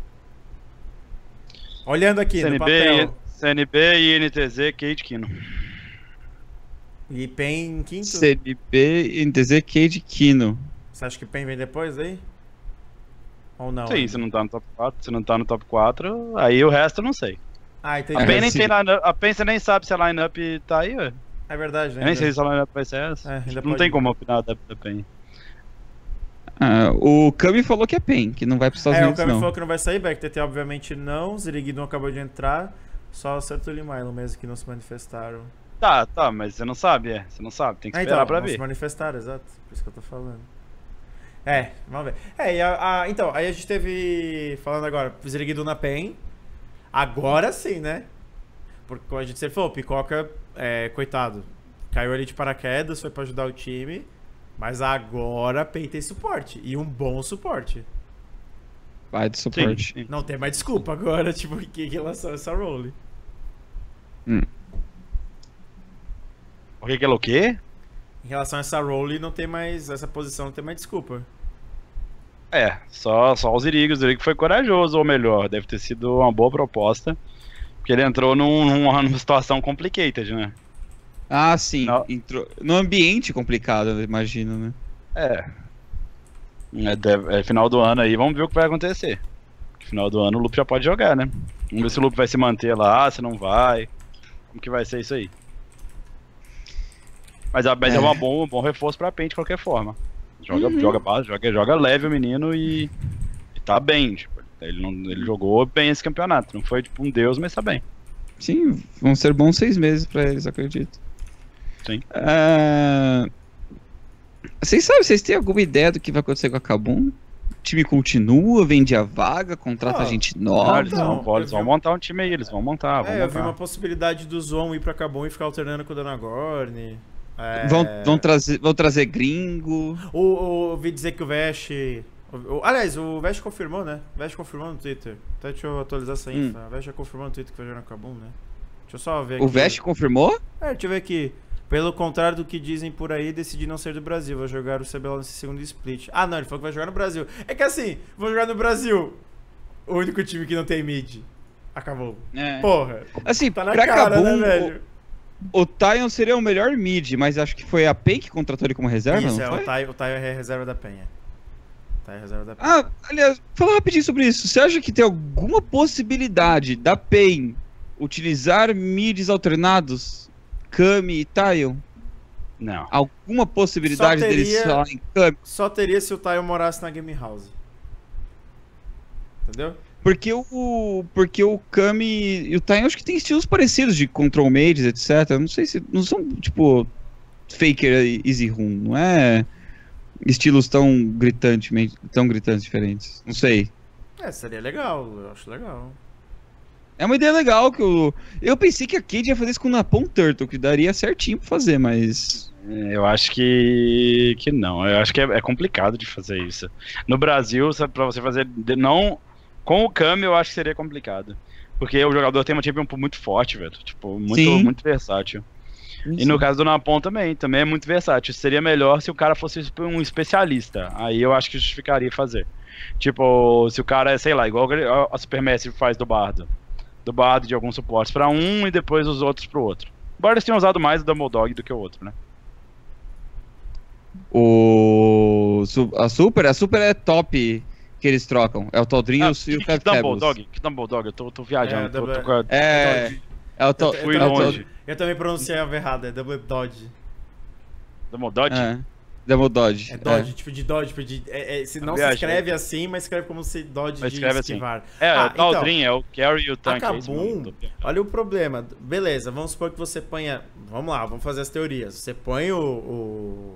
Olhando aqui no papel. CNB, INTZ, Cade, Kino. E PEN em quinto? CNB, INTZ, Cade, Kino. Você acha que PEN vem depois aí? Ou não? Sim, se não tá no top 4, se não tá no top 4, aí o resto eu não sei. Entendi. A PEN nem tem line-up, a PEN você nem sabe se a line-up tá aí, ué. É verdade, né? Eu nem sei se a line-up vai ser essa. Não tem como opinar da PEN. O Kami falou que é PEN, que não vai pros Estados Unidos, o Kami não. falou que não vai sair, BackTT obviamente não, Zirigui não acabou de entrar, só o Sertoli e Milo mesmo que não se manifestaram. Tá, mas você não sabe, Você não sabe, tem que esperar pra não ver. se manifestaram, exato, por isso que eu tô falando. Vamos ver. Então, aí a gente teve, falando agora, Ziriguidu na PEN, agora sim, né? Porque como a gente sempre falou, o Picoca, coitado, caiu ali de paraquedas, foi pra ajudar o time, mas agora a PEN tem suporte, e um bom suporte. Vai de suporte. Sim. Não tem mais desculpa agora, tipo, em relação a essa role. O que é o quê? Em relação a essa role, não tem mais, essa posição não tem mais desculpa. Só o Zirigo. O Zirigo foi corajoso, ou melhor, deve ter sido uma boa proposta. Porque ele entrou numa situação complicated, né? Ah, sim. Não. Entrou num ambiente complicado, eu imagino, né? É final do ano aí, vamos ver o que vai acontecer. Final do ano o Lupe já pode jogar, né? Vamos ver se o Lupe vai se manter lá, se não vai. Como que vai ser isso aí? Mas é um bom reforço pra PEN de qualquer forma. Joga base, joga leve o menino e tá bem. Tipo, ele jogou bem esse campeonato. Não foi tipo um deus, mas tá bem. Sim, vão ser bons 6 meses pra eles, acredito. Sim. Vocês têm alguma ideia do que vai acontecer com a Kabum? O time continua, vende a vaga, contrata gente nova? Eles vão montar um time aí, eles vão montar. Eu vi uma possibilidade do Zoom ir pra Kabum e ficar alternando com o Danagorn. Vão trazer gringo. Ouvi dizer que o Vesh. Aliás, o Vesh confirmou, né? O Vesh confirmou no Twitter. Até deixa eu atualizar essa info. O Vesh já confirmou no Twitter que vai jogar no Kabum, né? Deixa eu só ver aqui. O Vesh confirmou? Deixa eu ver aqui. Pelo contrário do que dizem por aí, decidi não ser do Brasil. Vou jogar o CBLOL nesse segundo split. Ah, não, ele falou que vai jogar no Brasil. É que assim, vou jogar no Brasil. O único time que não tem mid. Acabou. Porra. Assim, tá na pra cara, Kabum, né, velho? O Tyon seria o melhor mid, mas acho que foi a PEN que contratou ele como reserva, Isso, não foi? o Tyon é reserva da Penha. Aliás, fala rapidinho sobre isso. Você acha que tem alguma possibilidade da PEN utilizar mids alternados, Kami e Tyon? Não. Alguma possibilidade deles falarem Kami? Só teria se o Tyon morasse na Game House. Entendeu? Porque o Kami e o Tyon acho que tem estilos parecidos de control mages, etc. Não sei se... Não são, tipo, Faker e Easy Room. Não é estilos tão gritantes diferentes. Não sei. Seria legal. Eu acho legal. É uma ideia legal que eu pensei que a Cade ia fazer isso com o Napalm Turtle, que daria certinho pra fazer, mas... Eu acho que não. Eu acho que é complicado de fazer isso. No Brasil, pra você fazer... Não... Com o Kami eu acho que seria complicado. Porque o jogador tem uma champion muito forte, velho. Tipo, muito versátil. Sim. E no caso do Napalm também é muito versátil. Seria melhor se o cara fosse um especialista. Aí eu acho que justificaria fazer. Tipo, se o cara é, sei lá, igual a Supermassive faz do Bardo. Do Bardo de alguns suportes pra um e depois os outros pro outro. Embora eles tenham usado mais o Dumbledore do que o outro, né? A Super é top que eles trocam. É o Taldrin e o Fabulous. Que Dumbledore? Eu tô viajando. Fui longe. Eu também pronunciei errado, é Double Dodge. Dumbledore? Double Dodge. É Dodge, tipo de Dodge. Se não se escreve assim, mas escreve como se Dodge de esquivar. O Taldrin é o Carry e o Tank. A Kabum, olha o problema. Beleza, vamos supor que você ponha... Vamos lá, vamos fazer as teorias. Você põe o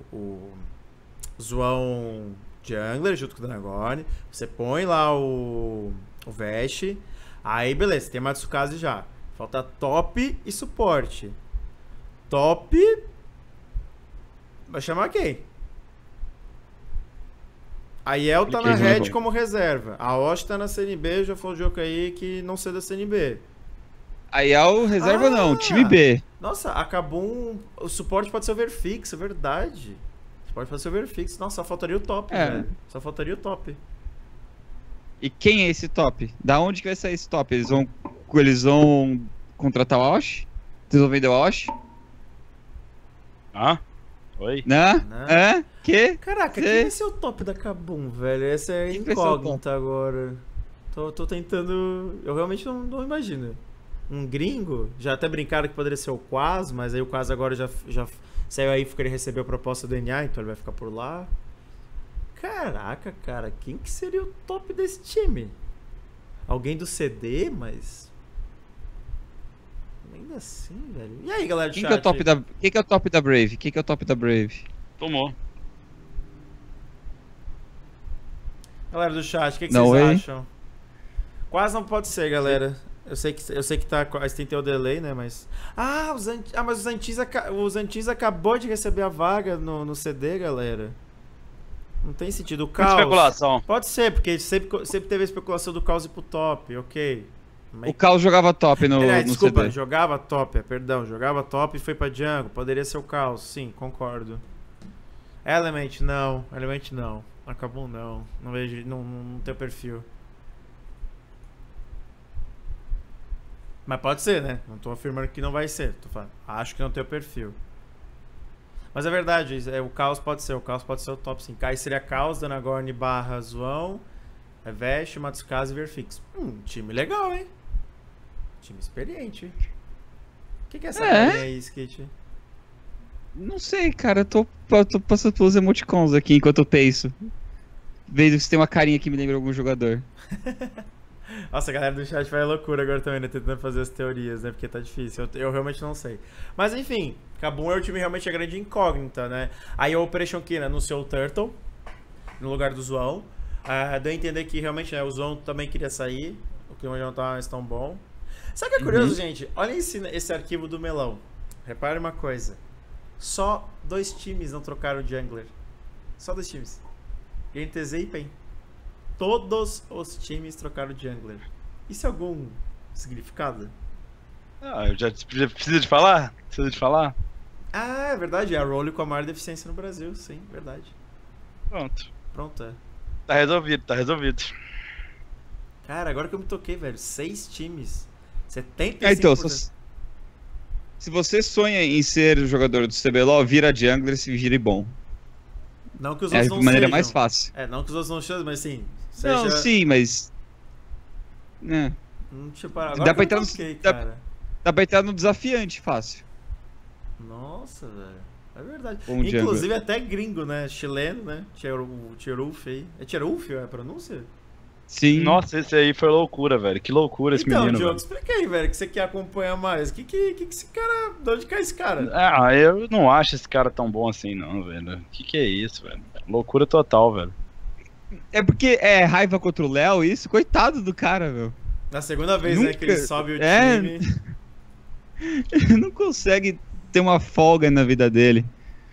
Zoão Jungler junto com o Danagorn. Você põe lá o Vesh. Aí, beleza, tem Matsukaze já. Falta top e suporte. Top... Vai chamar quem? A Yel tá na Red como reserva. A Osh tá na CNB, já falou o jogo aí que não sei da CNB. A Yel reserva não, time B. Nossa, a Kabum, o suporte pode ser o Verfix, é verdade. O suporte pode ser o Verfix. Nossa, só faltaria o top, velho. Só faltaria o top. E quem é esse top? Da onde que vai sair esse top? Eles vão contratar o Osh? Eles vão vender o Osh? Oi? Não? Que? Caraca, quem vai ser o top da Kabum, velho? Essa é incógnita agora. Tô tentando... Eu realmente não imagino. Um gringo? Já até brincaram que poderia ser o Quaz, mas aí o Quaz agora já saiu aí porque ele recebeu a proposta do NA, então ele vai ficar por lá. Caraca, cara, quem que seria o top desse time? Alguém do CD, mas... Ainda assim, velho. E aí, galera do Quem chat? que é o top da, quem que é o top da Brave? Quem que é o top da Brave? Tomou. Galera do chat, o que, que Não, vocês hein? acham? Quase não pode ser, galera. Eu sei que tá. Tem que ter o delay, né? Mas. Mas os Antis acabou de receber a vaga no CD, galera. Não tem sentido. O Caos. Especulação. Pode ser, porque sempre teve a especulação do Caos ir pro top, ok. O Caos jogava top no Desculpa, CD. jogava top, jogava top e foi pra Jungle. Poderia ser o Caos, sim, concordo. Element não. Acabou não. Não vejo. Não tem perfil. Mas pode ser, né? Não tô afirmando que não vai ser. Tô falando, acho que não tem o perfil. Mas é verdade, o Caos pode ser. O Caos pode ser o top, sim. Kai seria Caos, Danagorn barra Zoão, Vest, Matsukaze e Verfix. Time legal, hein? Time experiente. O que é essa carinha aí, Skit? Não sei, cara. Eu tô passando pelos emoticons aqui enquanto eu penso. Vejo se tem uma carinha que me lembra algum jogador. Nossa, a galera do chat vai à loucura agora também, né? Tentando fazer as teorias, né? Porque tá difícil. Eu realmente não sei. Mas enfim, Kabum é o time realmente a grande incógnita, né? Aí a Operation Kina anunciou o Turtle no lugar do Zoão. Deu a entender que realmente, né, o Zoão também queria sair. O clima já não tá mais tão bom. Sabe o que é curioso, gente? Olha esse arquivo do Melão. Repare uma coisa. Só 2 times não trocaram o Jungler. Só 2 times. GNTZ e PEN. Todos os times trocaram o Jungler. Isso é algum significado? Eu já precisa de falar? É verdade. É a Role com a maior deficiência no Brasil. Sim, verdade. Pronto, é. Tá resolvido. Cara, agora que eu me toquei, velho. 6 times. 75%. Então, se você sonha em ser jogador do CBLOL, vira Jungler se vire bom. Não que os É outros a não maneira sejam. mais fácil. Não que os outros não sejam, mas sim. Não, sim, mas... Deixa eu parar. Agora Dá pra que eu entrar me toquei, no... cara. Dá pra entrar no desafiante fácil. Nossa, velho. É verdade. Bom Inclusive Jungler. até gringo, né? Chileno, né? Tcherulf aí. É Tcherulf a pronúncia? Sim. Nossa, esse aí foi loucura, velho. Que loucura esse menino, Diogo, velho. explica aí, velho, que você quer acompanhar mais. Que esse cara... De onde cai esse cara? Eu não acho esse cara tão bom assim, não, velho. Que é isso, velho? Loucura total, velho. É porque é raiva contra o Léo, isso? Coitado do cara, meu. Na segunda vez, né, que ele sobe o É. time. Ele não consegue ter uma folga na vida dele.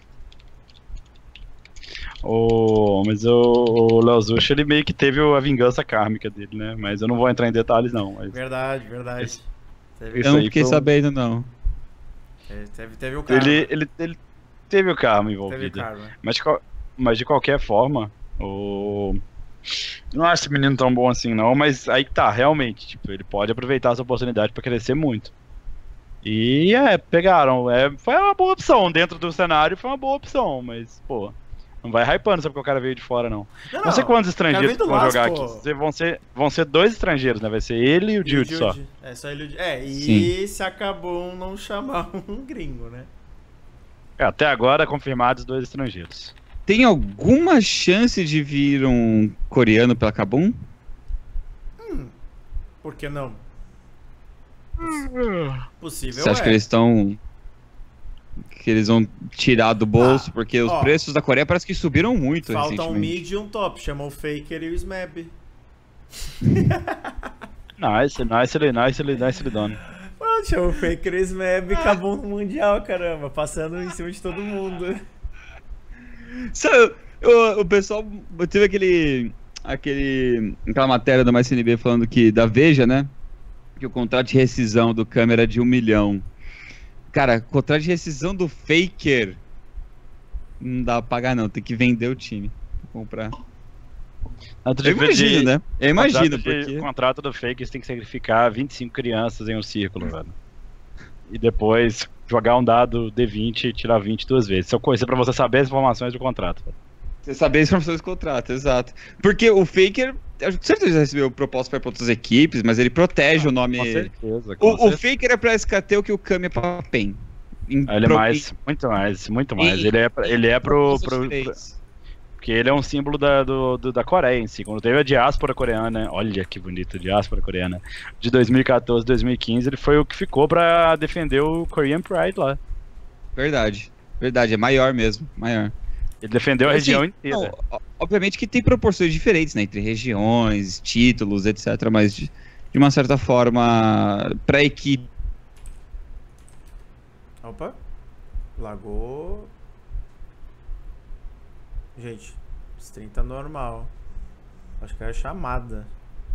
Mas o Léo Zuch, ele meio que teve a vingança kármica dele, né? Mas eu não vou entrar em detalhes, não. Mas Verdade. Isso Eu não aí fiquei foi sabendo, não. Teve o karma. ele teve o karma Teve envolvido. o karma. Mas de qualquer forma, eu não acho esse menino tão bom assim, não. Mas aí que tá, realmente. Tipo, ele pode aproveitar essa oportunidade pra crescer muito. E pegaram. Foi uma boa opção. Dentro do cenário foi uma boa opção. Mas, pô, não vai hypando só porque o cara veio de fora, não. Não sei quantos estrangeiros do vão Laço, jogar pô. aqui. Vão ser 2 estrangeiros, né? Vai ser ele e o Jude só. Só ele e Sim. se acabou não chamar um gringo, né? Até agora, confirmados 2 estrangeiros. Tem alguma chance de vir um coreano pela Kabum? Por que não? Possível Você acha que eles estão... Que eles vão tirar do bolso? Porque os preços da Coreia parece que subiram muito Falta um recentemente. mid e um top. Chamou o Faker e o Smeb. Nicely done. Pronto, chamou o Faker e o Smeb. Acabou no Mundial, caramba. Passando em cima de todo mundo. Sabe, o pessoal teve aquela matéria da MyCNB falando que, da Veja, né? Que o contrato de rescisão do Câmera é de 1 milhão. Cara, contrato de rescisão do Faker não dá pra pagar, não. Tem que vender o time pra comprar. Eu imagino, né? Eu imagino, porque... O contrato do Faker tem que sacrificar 25 crianças em um círculo, velho. E depois jogar um dado D20 e tirar 20 2 vezes. Isso é pra você saber as informações do contrato, velho. Você saber as informações do contrato, exato. Porque o Faker, com certeza recebeu proposta para outras equipes, mas ele protege o nome. Com certeza. O Faker é pra SKT o que o Kami é pra PEN. Ele é muito mais. Ele é pro Porque ele é um símbolo da Coreia em si. Quando teve a diáspora coreana, olha que bonito, diáspora coreana, de 2014, 2015, ele foi o que ficou pra defender o Korean Pride lá. Verdade, é maior mesmo, maior. Ele defendeu a região inteira. Não, obviamente que tem proporções diferentes, né, entre regiões, títulos, etc, mas de uma certa forma, pra equipe... Opa, lagou... Gente, stream tá normal. Acho que é chamada.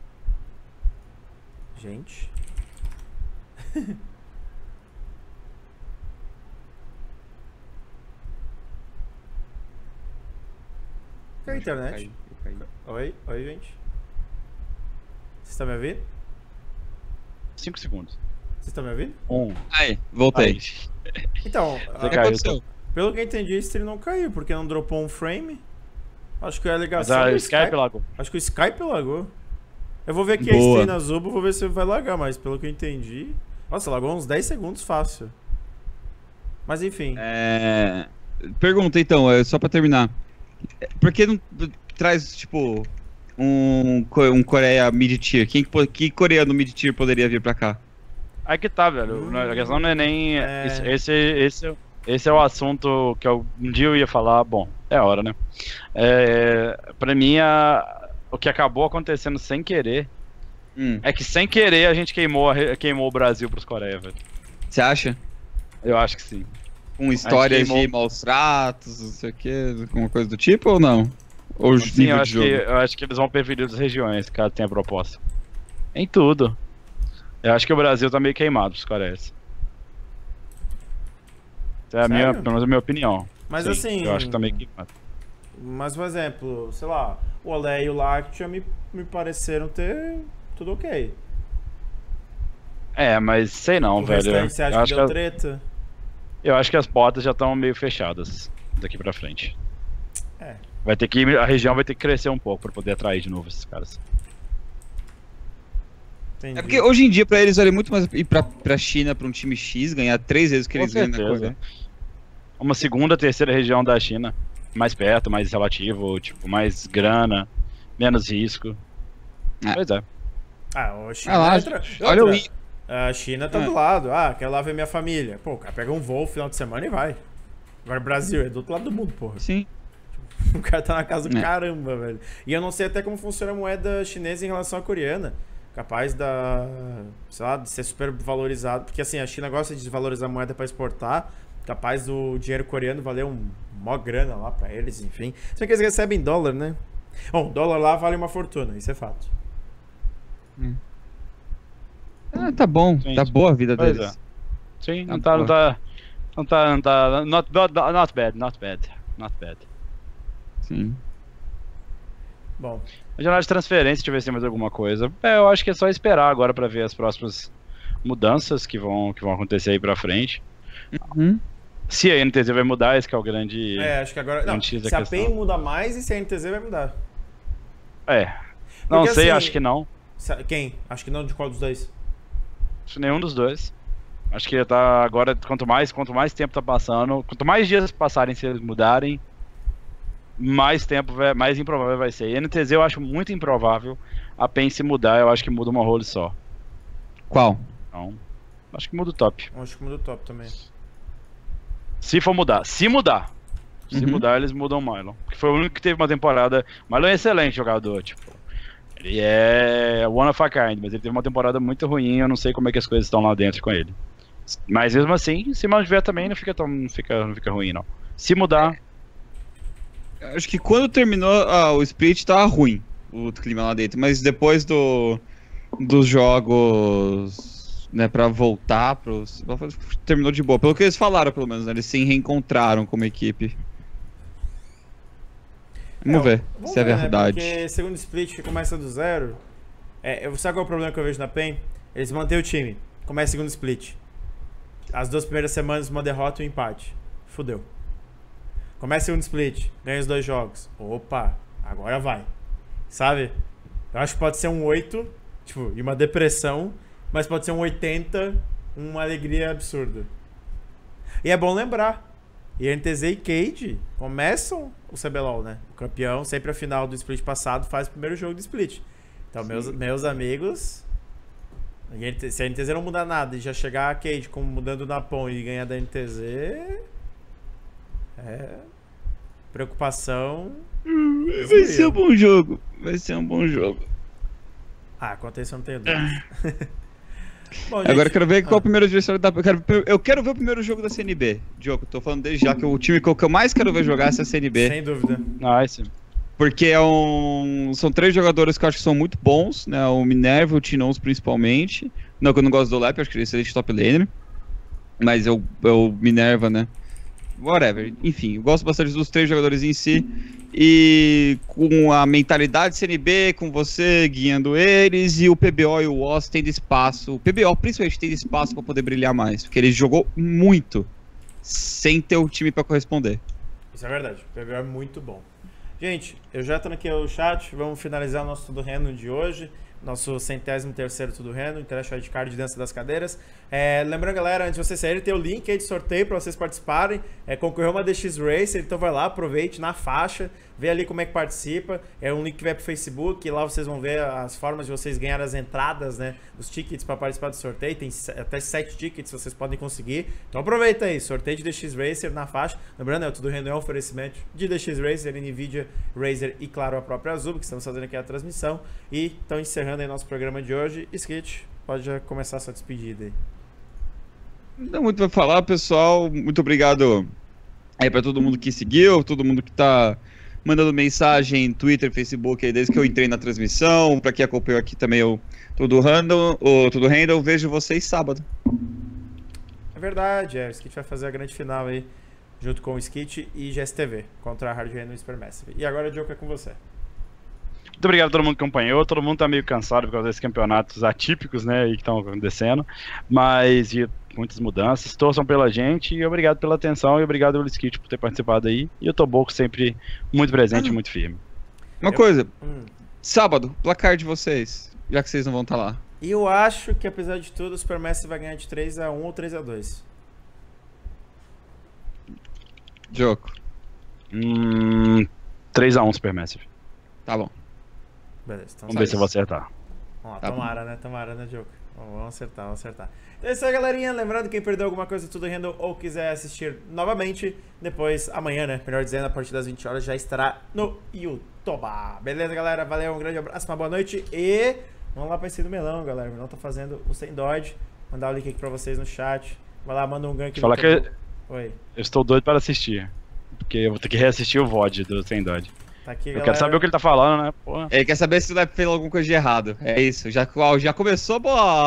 Gente. Que é a internet? Oi, gente. Vocês estão me ouvindo? 5 segundos. Vocês estão me ouvindo? Aí, voltei. Então, Você caiu. pelo que eu entendi, o stream não caiu, porque não dropou um frame. Acho que é a ligação Mas do o Skype lagou. Acho que o Skype lagou. Eu vou ver aqui a Boa. stream na Zubo, vou ver se vai lagar, mas pelo que eu entendi... Nossa, lagou uns 10 segundos fácil. Mas enfim. Pergunta então, só pra terminar. Por que não traz, tipo, um Coreia mid-tier? Que coreano mid-tier poderia vir pra cá? Aí que tá, velho. A questão não é nem... Esse é o assunto que um dia eu ia falar. Bom, é hora, né? Pra mim, o que acabou acontecendo sem querer é que sem querer a gente queimou o Brasil pros Coreia, velho. Você acha? Eu acho que sim. Com histórias de maus tratos, não sei o que, alguma coisa do tipo ou não? Ou Sim, nível de jogo? eu acho que eles vão preferir as regiões, caso tenha proposta. Em tudo. Eu acho que o Brasil tá meio queimado pros coreanos. Essa é pelo menos a minha opinião. Mas Sim, assim... eu acho que tá meio queimado. Mas, por exemplo, sei lá, o Olé e o Lactia me pareceram ter tudo ok. Mas sei não, O velho. restante, você acha que deu treta? Eu acho que as portas já estão meio fechadas daqui pra frente. É. A região vai ter que crescer um pouco pra poder atrair de novo esses caras. Entendi. É porque hoje em dia pra eles vale muito mais ir pra China, pra um time X, ganhar 3 vezes o que Com eles ganham na certeza. Coreia. Uma segunda, terceira região da China. Mais perto, mais relativo, tipo, mais grana, menos risco. Pois é. A China lá, olha o A China tá do lado. Quero lá ver minha família. Pô, o cara pega um voo no final de semana e vai. Agora o Brasil é do outro lado do mundo, porra. Sim. O cara tá na casa do caramba, velho. E eu não sei até como funciona a moeda chinesa em relação à coreana. Capaz sei lá, de ser super valorizado. Porque assim, a China gosta de desvalorizar a moeda pra exportar. Capaz do dinheiro coreano valer mó grana lá pra eles, enfim. Só que eles recebem dólar, né? Bom, dólar lá vale uma fortuna, isso é fato. Tá bom, Sim, tá boa a vida Pois deles. Sim, Tá não tá. Not bad. Sim. Bom, A janela de transferência, deixa eu ver se tem mais alguma coisa. Eu acho que é só esperar agora pra ver as próximas mudanças que vão acontecer aí pra frente. Se a NTZ vai mudar, esse que é o grande... acho que agora... Não, X da se a questão. PEN muda mais e se a NTZ vai mudar. Não Porque, sei, assim, acho que não. Quem? Acho que não, de qual dos dois? Acho que nenhum dos dois. Acho que tá agora, quanto mais tempo tá passando, quanto mais dias passarem se eles mudarem, mais improvável vai ser. E NTZ eu acho muito improvável. A PEN se mudar, eu acho que muda uma role só. Qual? Então, acho que muda o top. Acho que muda o top também. Se for mudar. Se mudar, eles mudam o Mylon. Porque foi o único que teve uma temporada... Mylon é excelente jogador, tipo... Ele é one of a kind, mas ele teve uma temporada muito ruim, eu não sei como é que as coisas estão lá dentro com ele. Mas mesmo assim, se mantiver também, não fica ruim, não. Se mudar... Acho que quando terminou o split tava ruim, o clima lá dentro, mas depois dos jogos, né, pra voltar terminou de boa. Pelo que eles falaram, pelo menos, né, eles se reencontraram como equipe. Vamos ver se é verdade. Né? Porque segundo split que começa do zero, sabe qual é o problema que eu vejo na PEN? Eles mantêm o time, começa segundo split. As 2 primeiras semanas, uma derrota e um empate. Fudeu. Começa segundo split, ganha os 2 jogos. Opa, agora vai. Sabe? Eu acho que pode ser um 8, tipo, e uma depressão, mas pode ser um 80, uma alegria absurda. E é bom lembrar E NTZ e Cade começam o CBLOL, né? O campeão, sempre a final do split passado, faz o primeiro jogo do split. Então, meus amigos... Se a NTZ não mudar nada e já chegar a Cade como mudando na PON e ganhar da NTZ... Preocupação... Vai ser um bom jogo. Vai ser um bom jogo. Quanto a isso eu não tenho dúvida. Bom, agora eu quero ver qual é o primeiro adversário da... Eu quero ver o primeiro jogo da CNB. Diogo, tô falando desde já que o time que eu mais quero ver jogar é a CNB. Sem dúvida. Nice. Porque são 3 jogadores que eu acho que são muito bons, né? O Minerva e o Tinons principalmente. Não, que eu não gosto do Lep, acho que ele é excelente top laner. Mas o Minerva, né? Whatever. Enfim, eu gosto bastante dos 3 jogadores em si. E com a mentalidade CNB, com você guiando eles, e o PBO e o Oz tendo espaço. O PBO principalmente tem espaço para poder brilhar mais, porque ele jogou muito sem ter o time para corresponder. Isso é verdade, o PBO é muito bom. Gente, eu já tô aqui no chat, vamos finalizar o nosso Tudo Reno de hoje. Nosso 103º Tudo Reno, International Wildcard de Dança das Cadeiras. Lembrando, galera, antes de vocês saírem, tem o link aí de sorteio para vocês participarem. Concorreu uma DX Racer, então vai lá, aproveite na faixa, vê ali como é que participa. É um link que vai pro Facebook, e lá vocês vão ver as formas de vocês ganhar as entradas, né? Os tickets para participar do sorteio. Tem até 7 tickets vocês podem conseguir. Então aproveita aí, sorteio de DX Racer na faixa. Lembrando, o Tudo Reno é um oferecimento de DX Racer, NVIDIA Razer e, claro, a própria Azul, que estamos fazendo aqui a transmissão. E estão encerrando aí nosso programa de hoje. Skit, pode já começar a sua despedida aí. Não muito pra falar, pessoal. Muito obrigado aí pra todo mundo que seguiu, todo mundo que tá mandando mensagem, Twitter, Facebook, aí desde que eu entrei na transmissão. Pra quem acompanhou aqui também o Tudo Random, vejo vocês sábado. É verdade, o Skit vai fazer a grande final aí, junto com o Skit e GSTV, contra a Hard Reno e Supermassive. E agora o jogo é com você. Muito obrigado a todo mundo que acompanhou. Todo mundo tá meio cansado por causa desses campeonatos atípicos, né, que estão acontecendo. Mas muitas mudanças. Torçam pela gente e obrigado pela atenção e obrigado pelo Skit por ter participado aí. E o Toboco sempre muito presente e muito firme. Uma coisa, sábado, placar de vocês, já que vocês não vão estar lá. E eu acho que, apesar de tudo, o Supermassive vai ganhar de 3-1 ou 3-2. Joko. 3-1 Supermassive. Tá bom. Beleza, então vamos ver se eu vou acertar. Vamos lá, tomara, né, Joko? Vamos acertar. Então é isso aí, galerinha. Lembrando, quem perdeu alguma coisa do Tudo Random ou quiser assistir novamente, depois, amanhã, né? Melhor dizendo, a partir das 20 horas já estará no YouTube. Beleza, galera? Valeu, um grande abraço, uma boa noite e vamos lá pra esse do Melão, galera. O Melão tá fazendo o Sem Dodge. Mandar o link aqui pra vocês no chat. Vai lá, manda um gank. Falar que Oi. Eu estou doido para assistir. Porque eu vou ter que reassistir o VOD do Sem Dodge. Tá aqui, eu quero saber o que ele tá falando, né? Porra. Ele quer saber se o Lep fez alguma coisa de errado. É isso. Já começou.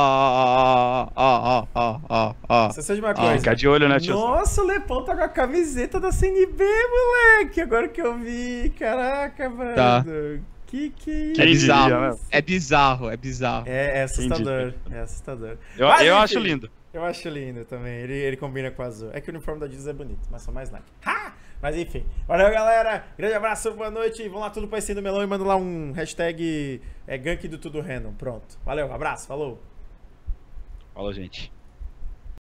Você sabe de uma coisa. Fica de olho, né, tio? Nossa, o Lepão tá com a camiseta da CNB, moleque. Agora que eu vi. Caraca, mano. Tá. Que É bizarro. Diria, né? É bizarro. É assustador. É assustador. Eu acho lindo. Eu acho lindo também. Ele combina com o azul. É que o uniforme da Adidas é bonito, mas só mais Nike. Ha! Mas enfim. Valeu, galera. Grande abraço, boa noite. Vamos lá tudo pra esse do Melão e manda lá um hashtag gank do Tudo Random. Pronto. Valeu, abraço, falou. Falou, gente.